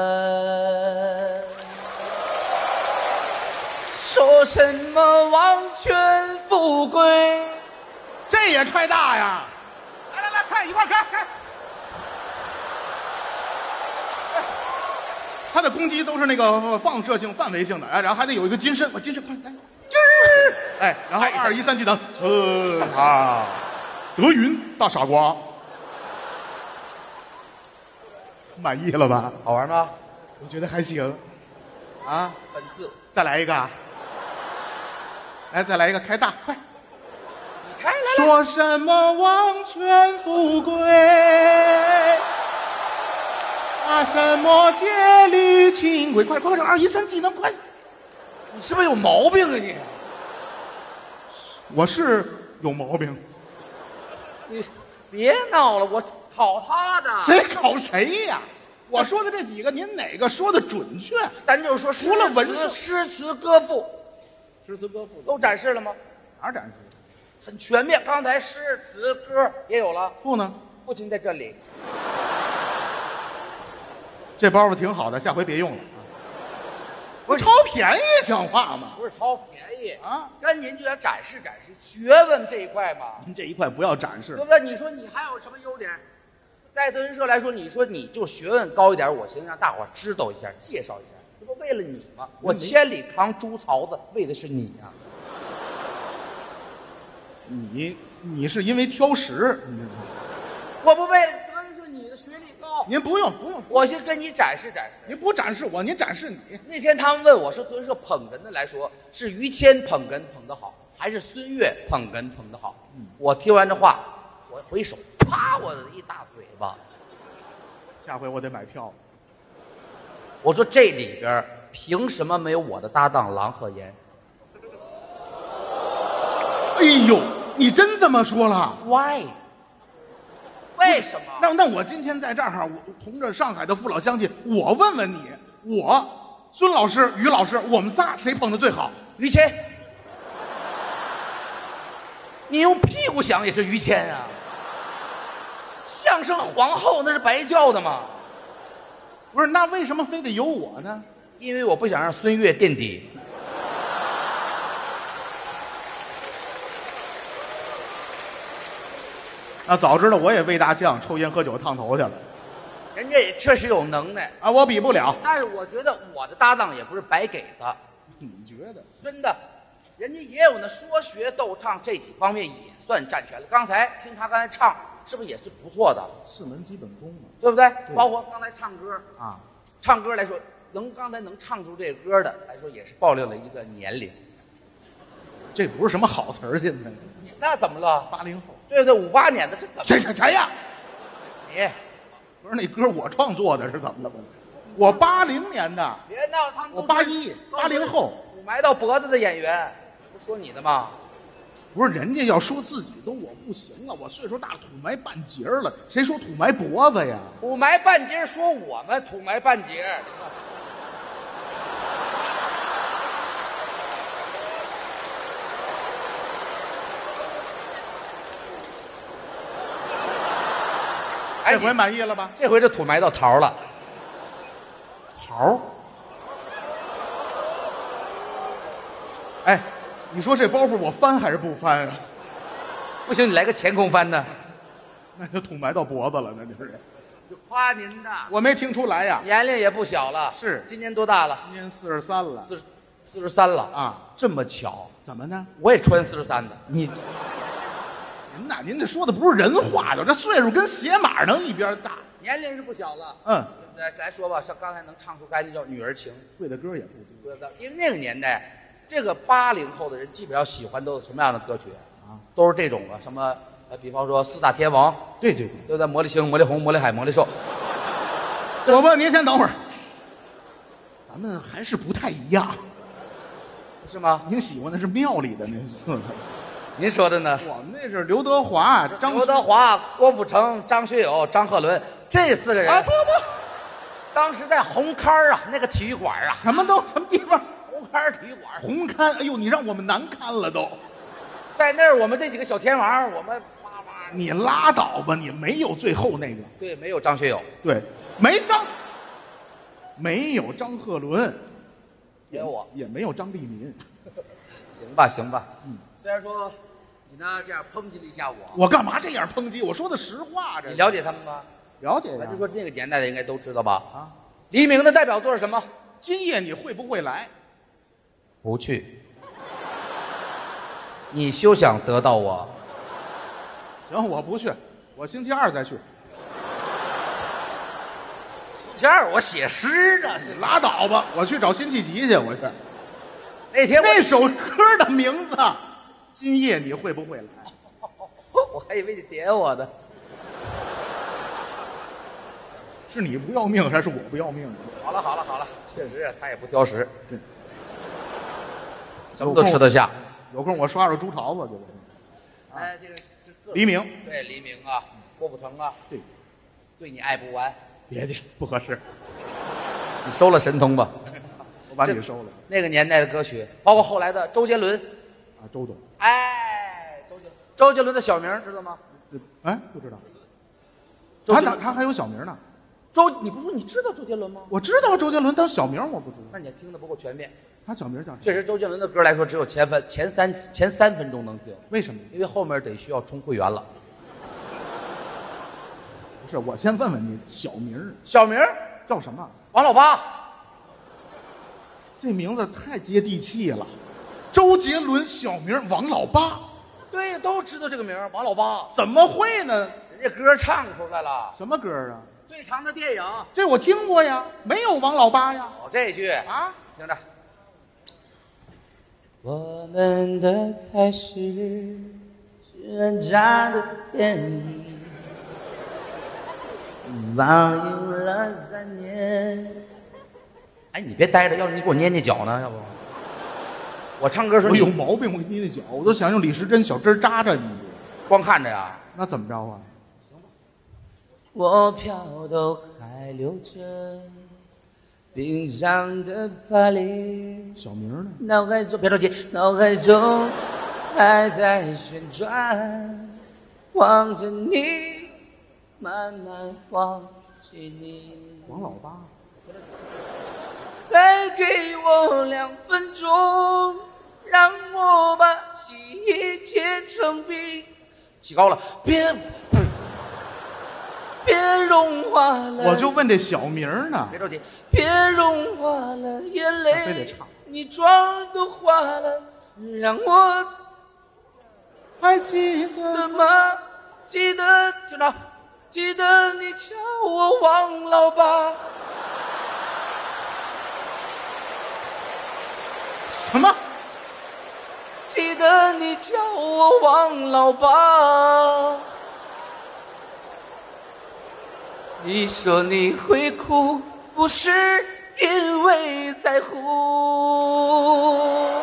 说什么王权富贵？ 这也开大呀！来来来，开一块开。他的攻击都是那个放射性、范围性的，哎，然后还得有一个金身，我金身快来，哎，然后2、1、3技能，德云大傻瓜，满意了吧？ 好玩吗？ 我觉得还行，啊， 粉字， 再来一个，来，再来一个，开大，快！ 你开来。 说什么王权富贵？啊，什么戒律清规？快快2、1、3技能，快！ 你是不是有毛病啊你？ 我是有毛病。 你别闹了，我考他的。 谁考谁呀？我说的这几个，您哪个说的准确？ 咱就说除了文字、 诗词歌赋， 诗词歌赋都展示了吗？ 哪儿展示？ 很全面。刚才诗词歌也有了。 赋呢？ 父亲在这里。 这包袱挺好的，下回别用了。不是超便宜，像话吗？ 不是超便宜啊， 跟您就要展示展示学问这一块嘛。 您这一块不要展示， 对不对？你说你还有什么优点？在德云社来说，你说你就学问高一点，我先让大伙知道一下，介绍一下，这不为了你吗？我千里扛猪槽子，为的是你呀。 你是因为挑食， 我不为了德云社你的学历高。 您不用， 我先跟你展示展示。 您不展示我，您展示你。 那天他们问我说，德云社捧哏的来说，是于谦捧哏捧得好，还是孙越捧哏捧得好？我听完这话，我回手啪我的一大嘴巴。 下回我得买票。 我说这里边凭什么没有我的搭档郎鹤炎？ 哎呦，你真这么说了 ？Why？ 为什么？ 那我今天在这儿，我同着上海的父老乡亲，我问问你，我孙老师、于老师，我们仨谁捧的最好？ 于谦。你用屁股想也是于谦啊。相声皇后那是白叫的吗？ 不是，那为什么非得有我呢？ 因为我不想让孙越垫底。 那早知道我也喂大象，抽烟喝酒烫头去了。 人家也确实有能耐啊，我比不了。 但是我觉得我的搭档也不是白给的。 你觉得？ 真的，人家也有那说学逗唱这几方面也算占全了。刚才听他刚才唱，是不是也是不错的 ？4门基本功嘛， 对不对？对，包括刚才唱歌啊， 唱歌来说，刚才能唱出这个歌的来说，也是暴露了一个年龄。 这不是什么好词儿，现在。 那怎么了 ？80后。 对对，58年的，这怎么？ 谁呀？ 你不是那歌我创作的，是怎么了？我80年的。 别闹，他们我81、80后。 土埋到脖子的演员，不说你的吗？ 不是，人家要说自己都我不行了，我岁数大了，土埋半截了，谁说土埋脖子呀？ 土埋半截说我们土埋半截。 这回满意了吧？ 这回这土埋到桃了。 桃？哎，你说这包袱我翻还是不翻啊？ 不行，你来个前空翻呢？ 那就捅埋到脖子了，那就是。 就夸您的， 我没听出来呀。 年龄也不小了， 是， 今年多大了？ 今年43了。 43了啊， 这么巧？ 怎么呢？ 我也穿43的。 您呐，您这说的不是人话的，这岁数跟鞋码能一边大。 年龄是不小了。 嗯， 来说吧，像刚才能唱出该那叫《女儿情》， 会的歌也不多。 因为那个年代，这个80后的人基本上喜欢都是什么样的歌曲啊？都是这种的，什么比方说四大天王， 对， 都在魔力青、魔力红、魔力海、魔力寿。 我问您先等会儿，咱们还是不太一样， 是吗？ 您喜欢的是庙里的那四个， 您说的呢？ 我们那是刘德华、 刘德华、郭富城、张学友、张鹤伦这4个人啊！不， 当时在红磡啊，那个体育馆啊， 什么地方？ 红磡体育馆。 红磡，哎呦，你让我们难堪了都。 在那儿，我们这几个小天王，我们你拉倒吧，你没有最后那个。 对，没有张学友。 对，没有张鹤伦，也没有张丽民。 行吧，虽然说你呢这样抨击了一下我干嘛这样抨击？我说的实话， 你了解他们吗？ 了解呀。 咱就说那个年代的应该都知道吧？啊，黎明的代表作是什么？ 今夜你会不会来？ 不去。你休想得到我。 行，我不去，我星期2再去。 星期2我写诗呢， 拉倒吧，我去找辛弃疾去，我去。 那天那首歌的名字，今夜你会不会来？ 我还以为你点我的。 是你不要命还是我不要命？ 好了，确实他也不挑食，对，什么都吃得下。 有空我刷刷猪槽子去。 哎，这黎明， 对，黎明啊，郭富城啊，对你爱不完。 别介，不合适。 你收了神通吧。 我把你收了。 那个年代的歌曲，包括后来的周杰伦， 啊，周董。 哎，周杰伦的小名知道吗？ 哎，不知道。他还有小名呢。 你不是说你知道周杰伦吗？ 我知道周杰伦，但小名我不知道。 那你听的不够全面。 他小名叫什么？ 确实，周杰伦的歌来说，只有前3分钟能听。 为什么？ 因为后面得需要充会员了。 不是，我先问问你，小名叫什么？ 王老八。 这名字太接地气了。周杰伦小名王老八。 对，都知道这个名王老八。 怎么会呢？ 人家歌唱出来了。 什么歌啊？ 最长的电影。 这我听过呀，没有王老八呀。 哦，这句啊， 听着。我们的开始是人家的天意，放映了3年。哎，你别待着，要是你给我捏捏脚呢，要不？我唱歌时候我有毛病，我给你捏脚，我都想用李时珍小针扎着你。 光看着呀？ 那怎么着啊？ 行吧。我票都还留着。冰上的巴黎， 小名呢？ 脑海中别着急，脑海中还在旋转，望着你，慢慢忘记你。 王老八， 再给我2分钟，让我把记忆结成冰。起高了，别融化了， 我就问这小名呢。 别着急，别融化了眼泪， 非得唱。 你妆都花了，让我还记得吗？记得，听着，记得你叫我王老八。 什么？ 记得你叫我王老八。你说你会哭，不是因为在乎。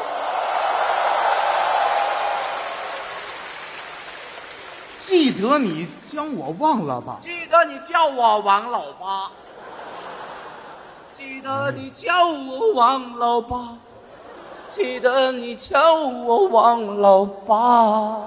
记得你将我忘了吧？ 记得你叫我王老八。记得你叫我王老八。记得你叫我王老八。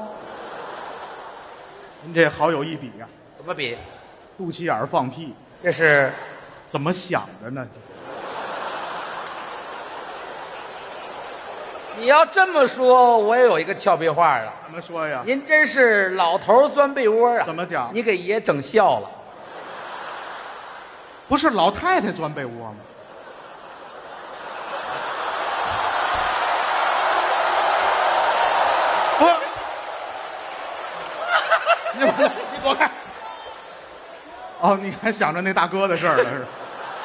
您这好有一比呀！ 怎么比？ 肚脐眼放屁， 这是怎么想的呢？ 你要这么说，我也有一个俏皮话了。 怎么说呀？ 您真是老头钻被窝啊！ 怎么讲？ 你给爷整笑了。 不是老太太钻被窝吗？不，你完了，你躲开。哦，你还想着那大哥的事儿了是吧？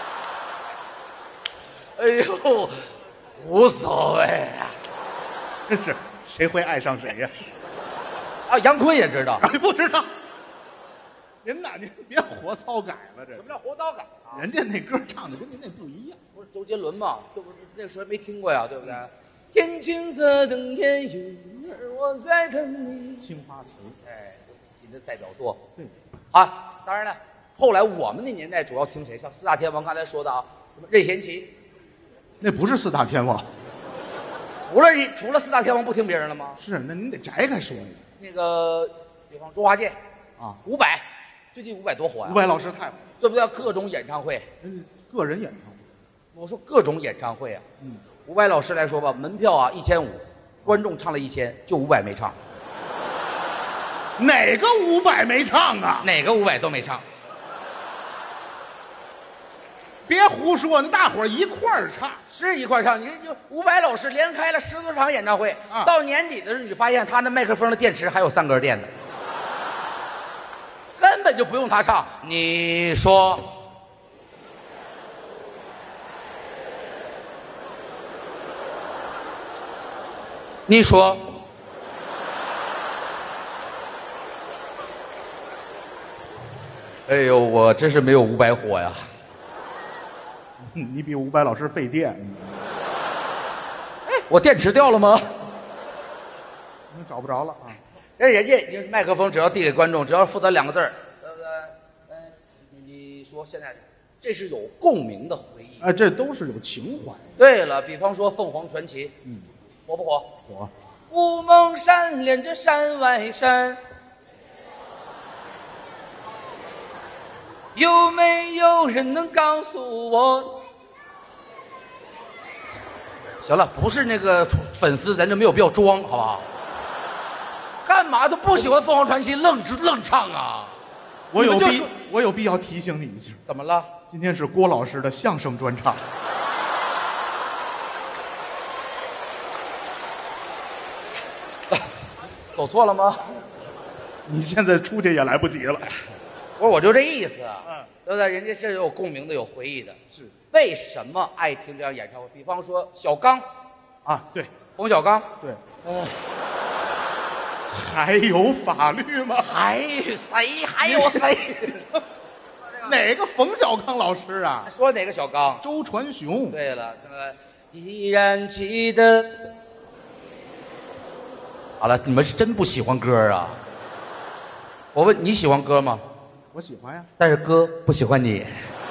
哎呦，无所谓啊。 真是谁会爱上谁呀？ 啊，杨坤也知道。 不知道。您呐，您别活操改了，这什么叫活刀改啊？ 人家那歌唱的跟您那不一样。 不是周杰伦吗？对不？那时候没听过呀，对不对？天青色等天明，而我在等你。 青花瓷， 哎，您的代表作。 对。 啊，当然了，后来我们那年代主要听谁？像四大天王刚才说的啊，什么任贤齐。 那不是四大天王。 除了四大天王不听别人了吗？ 是，那您得摘开说呀。 那个，比方周华健啊 ，伍佰，最近伍佰多火呀！ 伍佰老师太火， 对不对？各种演唱会， 个人演唱会。 我说各种演唱会啊，伍佰老师来说吧，门票啊1500，观众唱了1000，就伍佰没唱。 哪个伍佰没唱啊？ 哪个伍佰都没唱。 别胡说，那大伙儿一块儿唱， 是一块儿唱。你就伍佰老师连开了10多场演唱会，到年底的时候，你就发现他那麦克风的电池还有3根电的，根本就不用他唱。你说，你说，哎呦，我真是没有伍佰火呀。 你比伍佰老师费电。 哎，我电池掉了吗？ 找不着了啊！ 人家麦克风只要递给观众，只要负责2个字儿，你说现在这是有共鸣的回忆。 哎，这都是有情怀。 对了，比方说凤凰传奇，火不火？ 火。 乌蒙山连着山外山，有没有人能告诉我？行了，不是那个粉丝，咱就没有必要装，好不好？干嘛都不喜欢凤凰传奇，愣唱啊！ 我有必要提醒你一下。 怎么了？ 今天是郭老师的相声专场。 走错了吗？ 你现在出去也来不及了。 不是，我就这意思，对不对？人家是有共鸣的，有回忆的。 是。 为什么爱听这样演唱会？比方说小刚， 啊，对， 冯小刚， 对。还有法律吗？ 还有谁？ 哪个冯小刚老师啊？ 说哪个小刚？ 周传雄。 对了，依然记得。好了，你们是真不喜欢歌啊？我问你喜欢歌吗？ 我喜欢呀。 但是歌不喜欢你。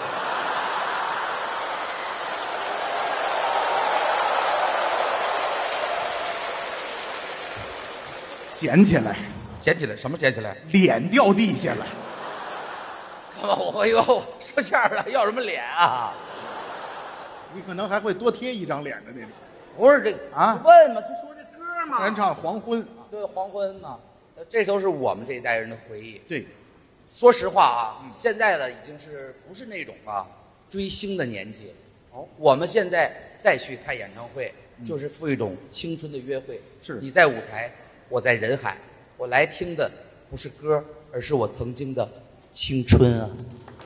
捡起来， 捡起来，什么捡起来？ 脸掉地下了。 干嘛？我哟，说相声了，要什么脸啊？ 你可能还会多贴一张脸的那种。 不是这个啊？ 问嘛，就说这歌嘛。 咱唱《黄昏》。 对，黄昏嘛，这都是我们这一代人的回忆。 对， 说实话啊，现在的已经不是那种追星的年纪了。 哦， 我们现在再去看演唱会，就是赴一种青春的约会。 是， 你在舞台，我在人海，我来听的不是歌，而是我曾经的青春啊！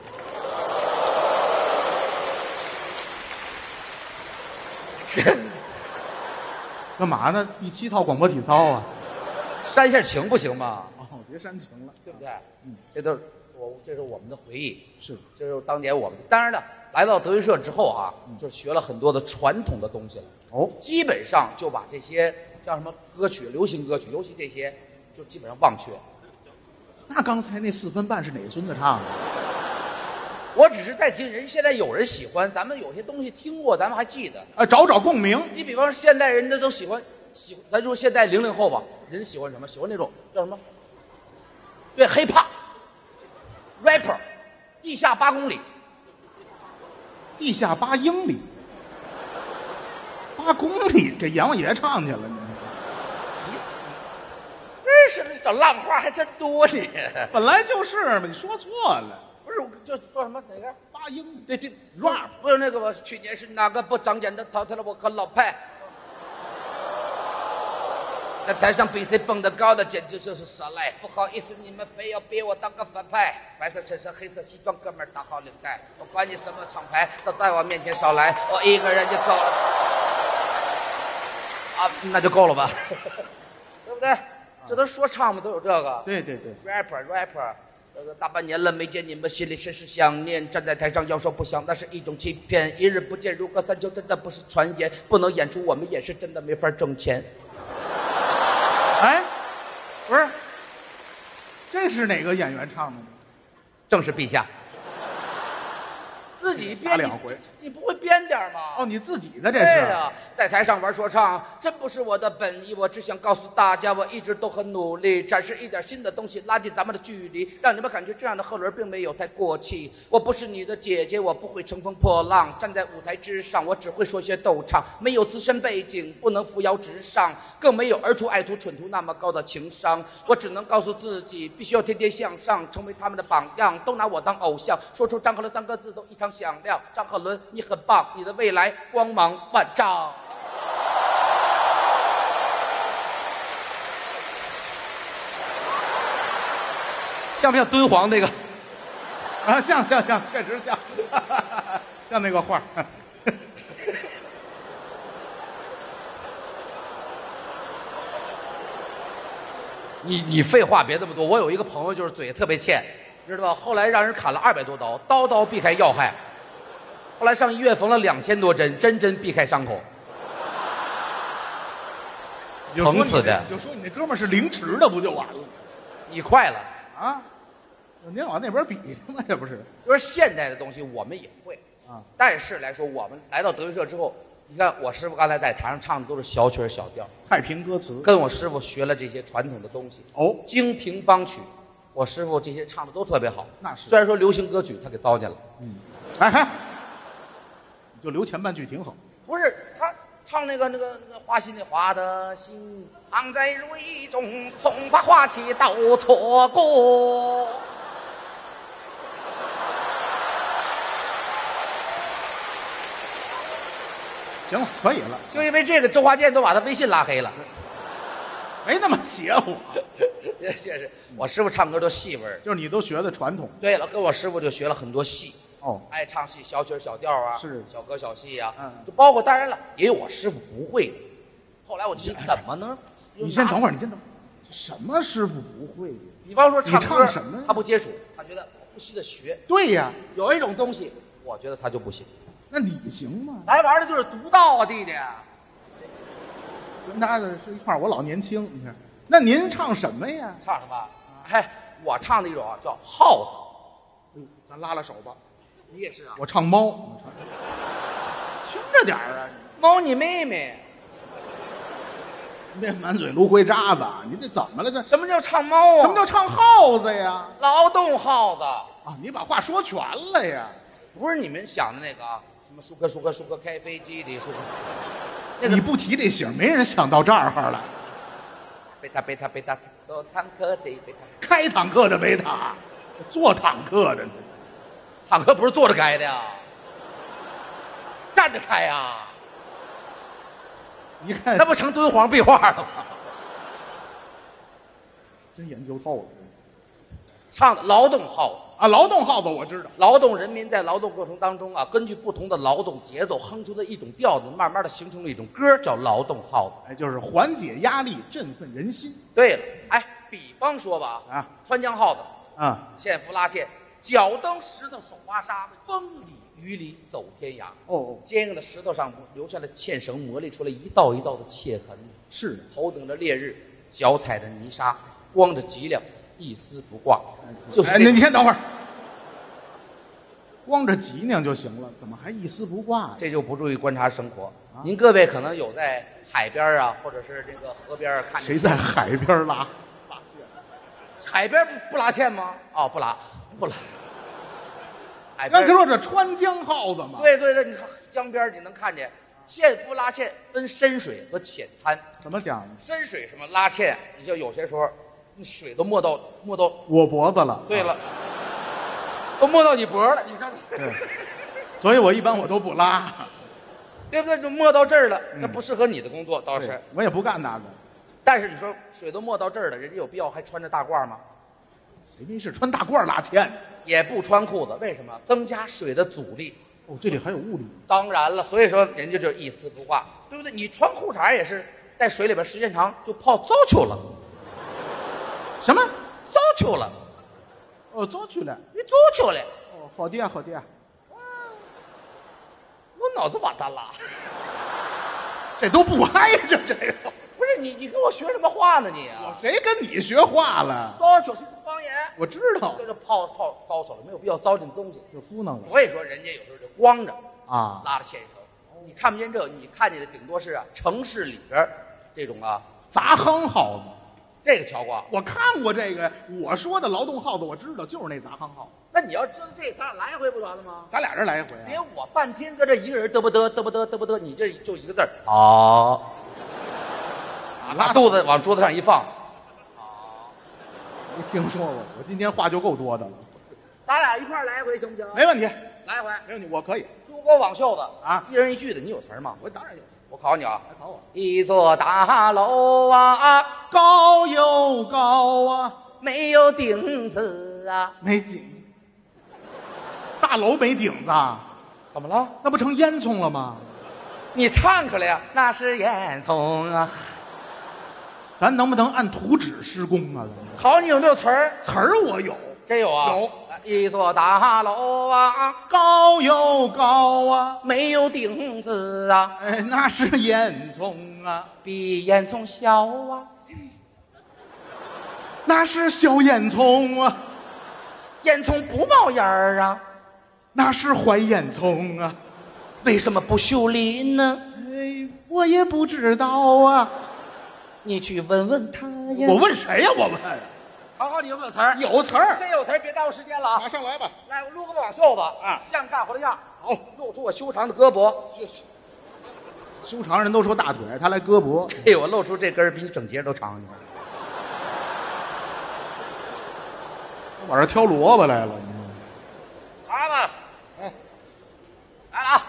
干嘛呢？第7套广播体操啊！ 煽一下情不行吗？ 哦，别煽情了， 对不对？这都是这是我们的回忆。 是， 这就是当年我们。当然了，来到德云社之后啊，就学了很多的传统的东西了。 哦， 基本上就把这些像什么歌曲、流行歌曲，尤其这些，就基本上忘却。 那刚才那4分半是哪孙子唱的？ 我只是在听人，现在有人喜欢，咱们有些东西听过，咱们还记得啊，找共鸣。 你比方说现代人家都喜欢，咱说现在00后吧，人喜欢什么？喜欢那种叫什么？对 ，hiphop、rapper， 地下8公里， 地下8英里， 8公里给阎王爷唱去了， 你真是这小浪花还真多呢。 本来就是嘛，你说错了。 不是，就说什么哪个 8英里？ 对 rap 不是那个吧？去年是哪个不长眼的淘汰了我和老派？在台上比谁蹦得高的，简直就是耍赖！不好意思，你们非要逼我当个反派。白色衬衫，黑色西装，哥们儿打好领带。我管你什么厂牌，都在我面前少来，我一个人就够了。啊，那就够了吧？对不对？这都说唱嘛，都有这个。 对对对 ，rapper。大半年了没见你们，心里甚是想念。站在台上要说不想，那是一种欺骗。一日不见如隔三秋，真的不是传言。不能演出，我们也是真的没法挣钱。 哎，不是，这是哪个演员唱的呢？ 正是陛下。自己编 2回， 你不会编点吗？ 哦，你自己的这是。 对呀，在台上玩说唱，真不是我的本意。我只想告诉大家，我一直都很努力，展示一点新的东西，拉近咱们的距离，让你们感觉这样的后轮并没有太过气。我不是你的姐姐，我不会乘风破浪，站在舞台之上，我只会说些逗唱，没有资深背景，不能扶摇直上，更没有儿徒、爱徒、蠢徒那么高的情商。我只能告诉自己，必须要天天向上，成为他们的榜样，都拿我当偶像，说出张鹤伦3个字都异常响亮。张鹤伦，你很棒，你的未来光芒万丈。像不像敦煌那个？ 啊，像，确实像，像那个画。 你废话别那么多。我有一个朋友就是嘴特别欠，知道吧？后来让人砍了200多刀，刀刀避开要害。后来上医院缝了2000多针，针针避开伤口。疼死的。 就说你那哥们儿是凌迟的，不就完了？ 你快了啊！您往那边比呢吗？这不是？ 就是现代的东西我们也会啊，但是来说，我们来到德云社之后，你看我师傅刚才在台上唱的都是小曲小调， 太平歌词， 跟我师傅学了这些传统的东西。 哦， 京评梆曲，我师傅这些唱的都特别好。 那是， 虽然说流行歌曲他给糟践了。 嗯，哎，就留前半句挺好。 不是他唱那个花心的花的心藏在蕊中，恐怕花期都错过。 行了，可以了。 就因为这个，周华健都把他微信拉黑了。 没那么邪乎。 是我师傅唱歌都戏味儿， 就是你都学的传统。 对了，跟我师傅就学了很多戏。 哦， 爱唱戏，小曲小调啊， 是小歌小戏啊， 就包括当然了，也有我师傅不会的。后来我就怎么能？ 你先等会儿，你先等。什么师傅不会？ 比方说你唱什么？ 他不接触，他觉得不惜的学。 对呀， 有一种东西，我觉得他就不行。 那你行吗？ 来玩的就是独到啊，弟弟。 跟他的是一块儿，我老年轻。你看，那您唱什么呀？ 唱什么？嗨，我唱的一种啊，叫耗子。咱拉拉手吧。 你也是啊？ 我唱猫。轻着点儿啊！ 猫你妹妹。 那满嘴芦灰渣子，你这怎么了？这什么叫唱猫啊？ 什么叫唱耗子呀？ 劳动耗子啊！你把话说全了呀！ 不是你们想的那个啊，什么舒克开飞机的舒克。 你不提这醒，没人想到这儿了。 贝塔，坐坦克的贝塔， 开坦克的贝塔，坐坦克的， 坦克不是坐着开的呀，站着开呀。 你看， 那不成敦煌壁画了吗？ 真研究透了。 唱的劳动耗子啊，劳动耗子我知道。 劳动人民在劳动过程当中啊，根据不同的劳动节奏哼出的一种调子，慢慢的形成了一种歌，叫劳动耗子。 哎，就是缓解压力，振奋人心。 对了，哎，比方说吧， 啊， 川江耗子， 啊， 纤夫拉纤，脚蹬石头手挖沙，风里雨里走天涯。 哦， 坚硬的石头上留下了纤绳，磨砺出了一道一道的切痕。 是， 头顶着烈日，脚踩着泥沙，光着脊梁，一丝不挂。就是， 你先等会儿，光着脊梁就行了，怎么还一丝不挂？ 这就不注意观察生活。您各位可能有在海边啊，或者是这个河边看。 谁在海边拉纤？ 海边不拉纤吗？哦，不拉。 那可说这川江耗子嘛。 对，你看江边你能看见， 纤夫拉纤分深水和浅滩。 怎么讲？ 深水什么拉纤，你就有些时候，你水都没到我脖子了。 对了，都没到你脖了，你看。 对，所以我一般我都不拉， 对不对？就没到这儿了，它不适合你的工作，倒是。 我也不干那个。 但是你说水都没到这儿了，人家有必要还穿着大褂吗？ 谁没事穿大褂拉纤？ 也不穿裤子，为什么？增加水的阻力。 哦，这里还有物理。 当然了，所以说人家就一丝不挂，对不对？你穿裤衩也是在水里边时间长就泡糟球了。 什么？ 糟球了？ 哦，糟球了。 你糟球了？ 哦，好的啊，好的啊。 我脑子瓦蛋了。 这都不挨着这个。 不是你跟我学什么话呢你啊？ 我谁跟你学话了？ 糟球是个方言。 我知道。 这就泡糟球了，没有必要糟践东西， 就敷弄了。 所以说人家有时候就光着啊拉着纤手，你看不见这，你看见的顶多是城市里边这种杂夯耗子。 这个瞧过？ 我看过这个，我说的劳动耗子我知道，就是那杂夯耗子。 那你要知道这仨来回不完了吗？ 咱俩人来一回啊！ 别我半天搁这一个人嘚不嘚嘚不嘚嘚不嘚，你这就一个字儿啊，把肚子往桌子上一放， 没听说过，我今天话就够多的了。 咱俩一块儿来一回行不行？ 没问题， 来一回没问题，我可以。 如果网袖子啊， 一人一句的，你有词儿吗？ 我当然有词。 我考你啊， 来考我。 一座大楼啊， 高又高啊， 没有顶子啊， 没顶子。大楼没顶子啊？ 怎么了？ 那不成烟囱了吗？ 你唱出来呀！那是烟囱啊。 咱能不能按图纸施工啊？ 考你有没有词儿？ 词儿我有， 真有啊。 有。 一座大楼啊， 高又高啊， 没有顶子啊。 哎，那是烟囱啊， 比烟囱小啊。 那是小烟囱啊， 烟囱不冒烟儿啊。 那是坏烟囱啊。 为什么不修理呢？ 哎，我也不知道啊。 你去问问他呀。 我问谁呀？我问。 考考你有没有词儿？ 有词儿。 真有词儿，别耽误时间了啊！ 马上来吧。 来，我撸个网袖子啊， 像干活的样。 好， 露出我修长的胳膊。 修长人都说大腿，他来胳膊。 嘿，我露出这根儿比你整节都长。 我往这挑萝卜来了。 来吧，来了啊！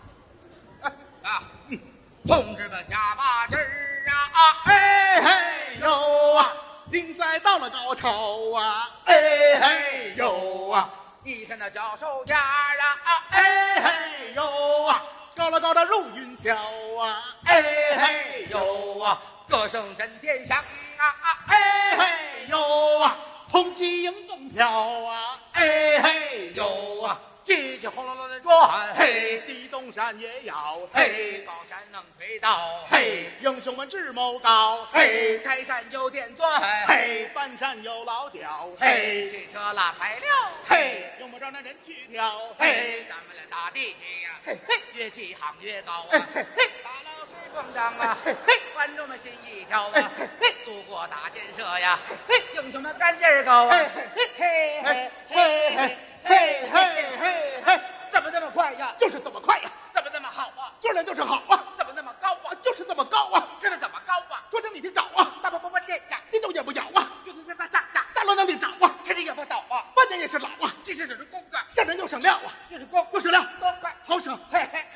同志们加把劲儿啊！ 哎嘿呦啊，竞赛到了高潮啊！哎嘿呦啊， 你看那教授家啊！ 哎嘿呦啊，高了高的如云霄啊！哎嘿呦啊， 歌声震天响啊！ 哎嘿呦啊，红旗迎风飘啊！哎嘿呦啊， 叽叽轰隆隆的转， 嘿，地动山也要嘿， 高山能推倒， 嘿，英雄们志谋高，嘿， 拆山有电钻， 嘿，搬山有老吊， 嘿，汽车拉材料， 嘿，用不着那人去挑，嘿， 咱们来打地基呀， 嘿嘿， 越起航越高啊， 嘿嘿， 打捞水风仗啊， 嘿嘿， 观众们心一跳啊， 嘿嘿， 祖国大建设呀，嘿，英雄们干劲儿高啊， 嘿嘿嘿嘿嘿嘿嘿嘿嘿嘿， 怎么这么快呀？ 就是这么快呀！ 怎么这么好啊？ 做人就是好啊！ 怎么那么高啊？ 就是这么高啊！ 知道怎么高啊？ 说声你听找啊！ 大不练呀， 地动也不摇啊！ 就是这大上呀， 大乱那里找啊！ 天地也不倒啊， 饭店也是老啊！ 即使只是公啊， 上人又省料啊！ 就是光又省料， 多快好省！ 嘿嘿。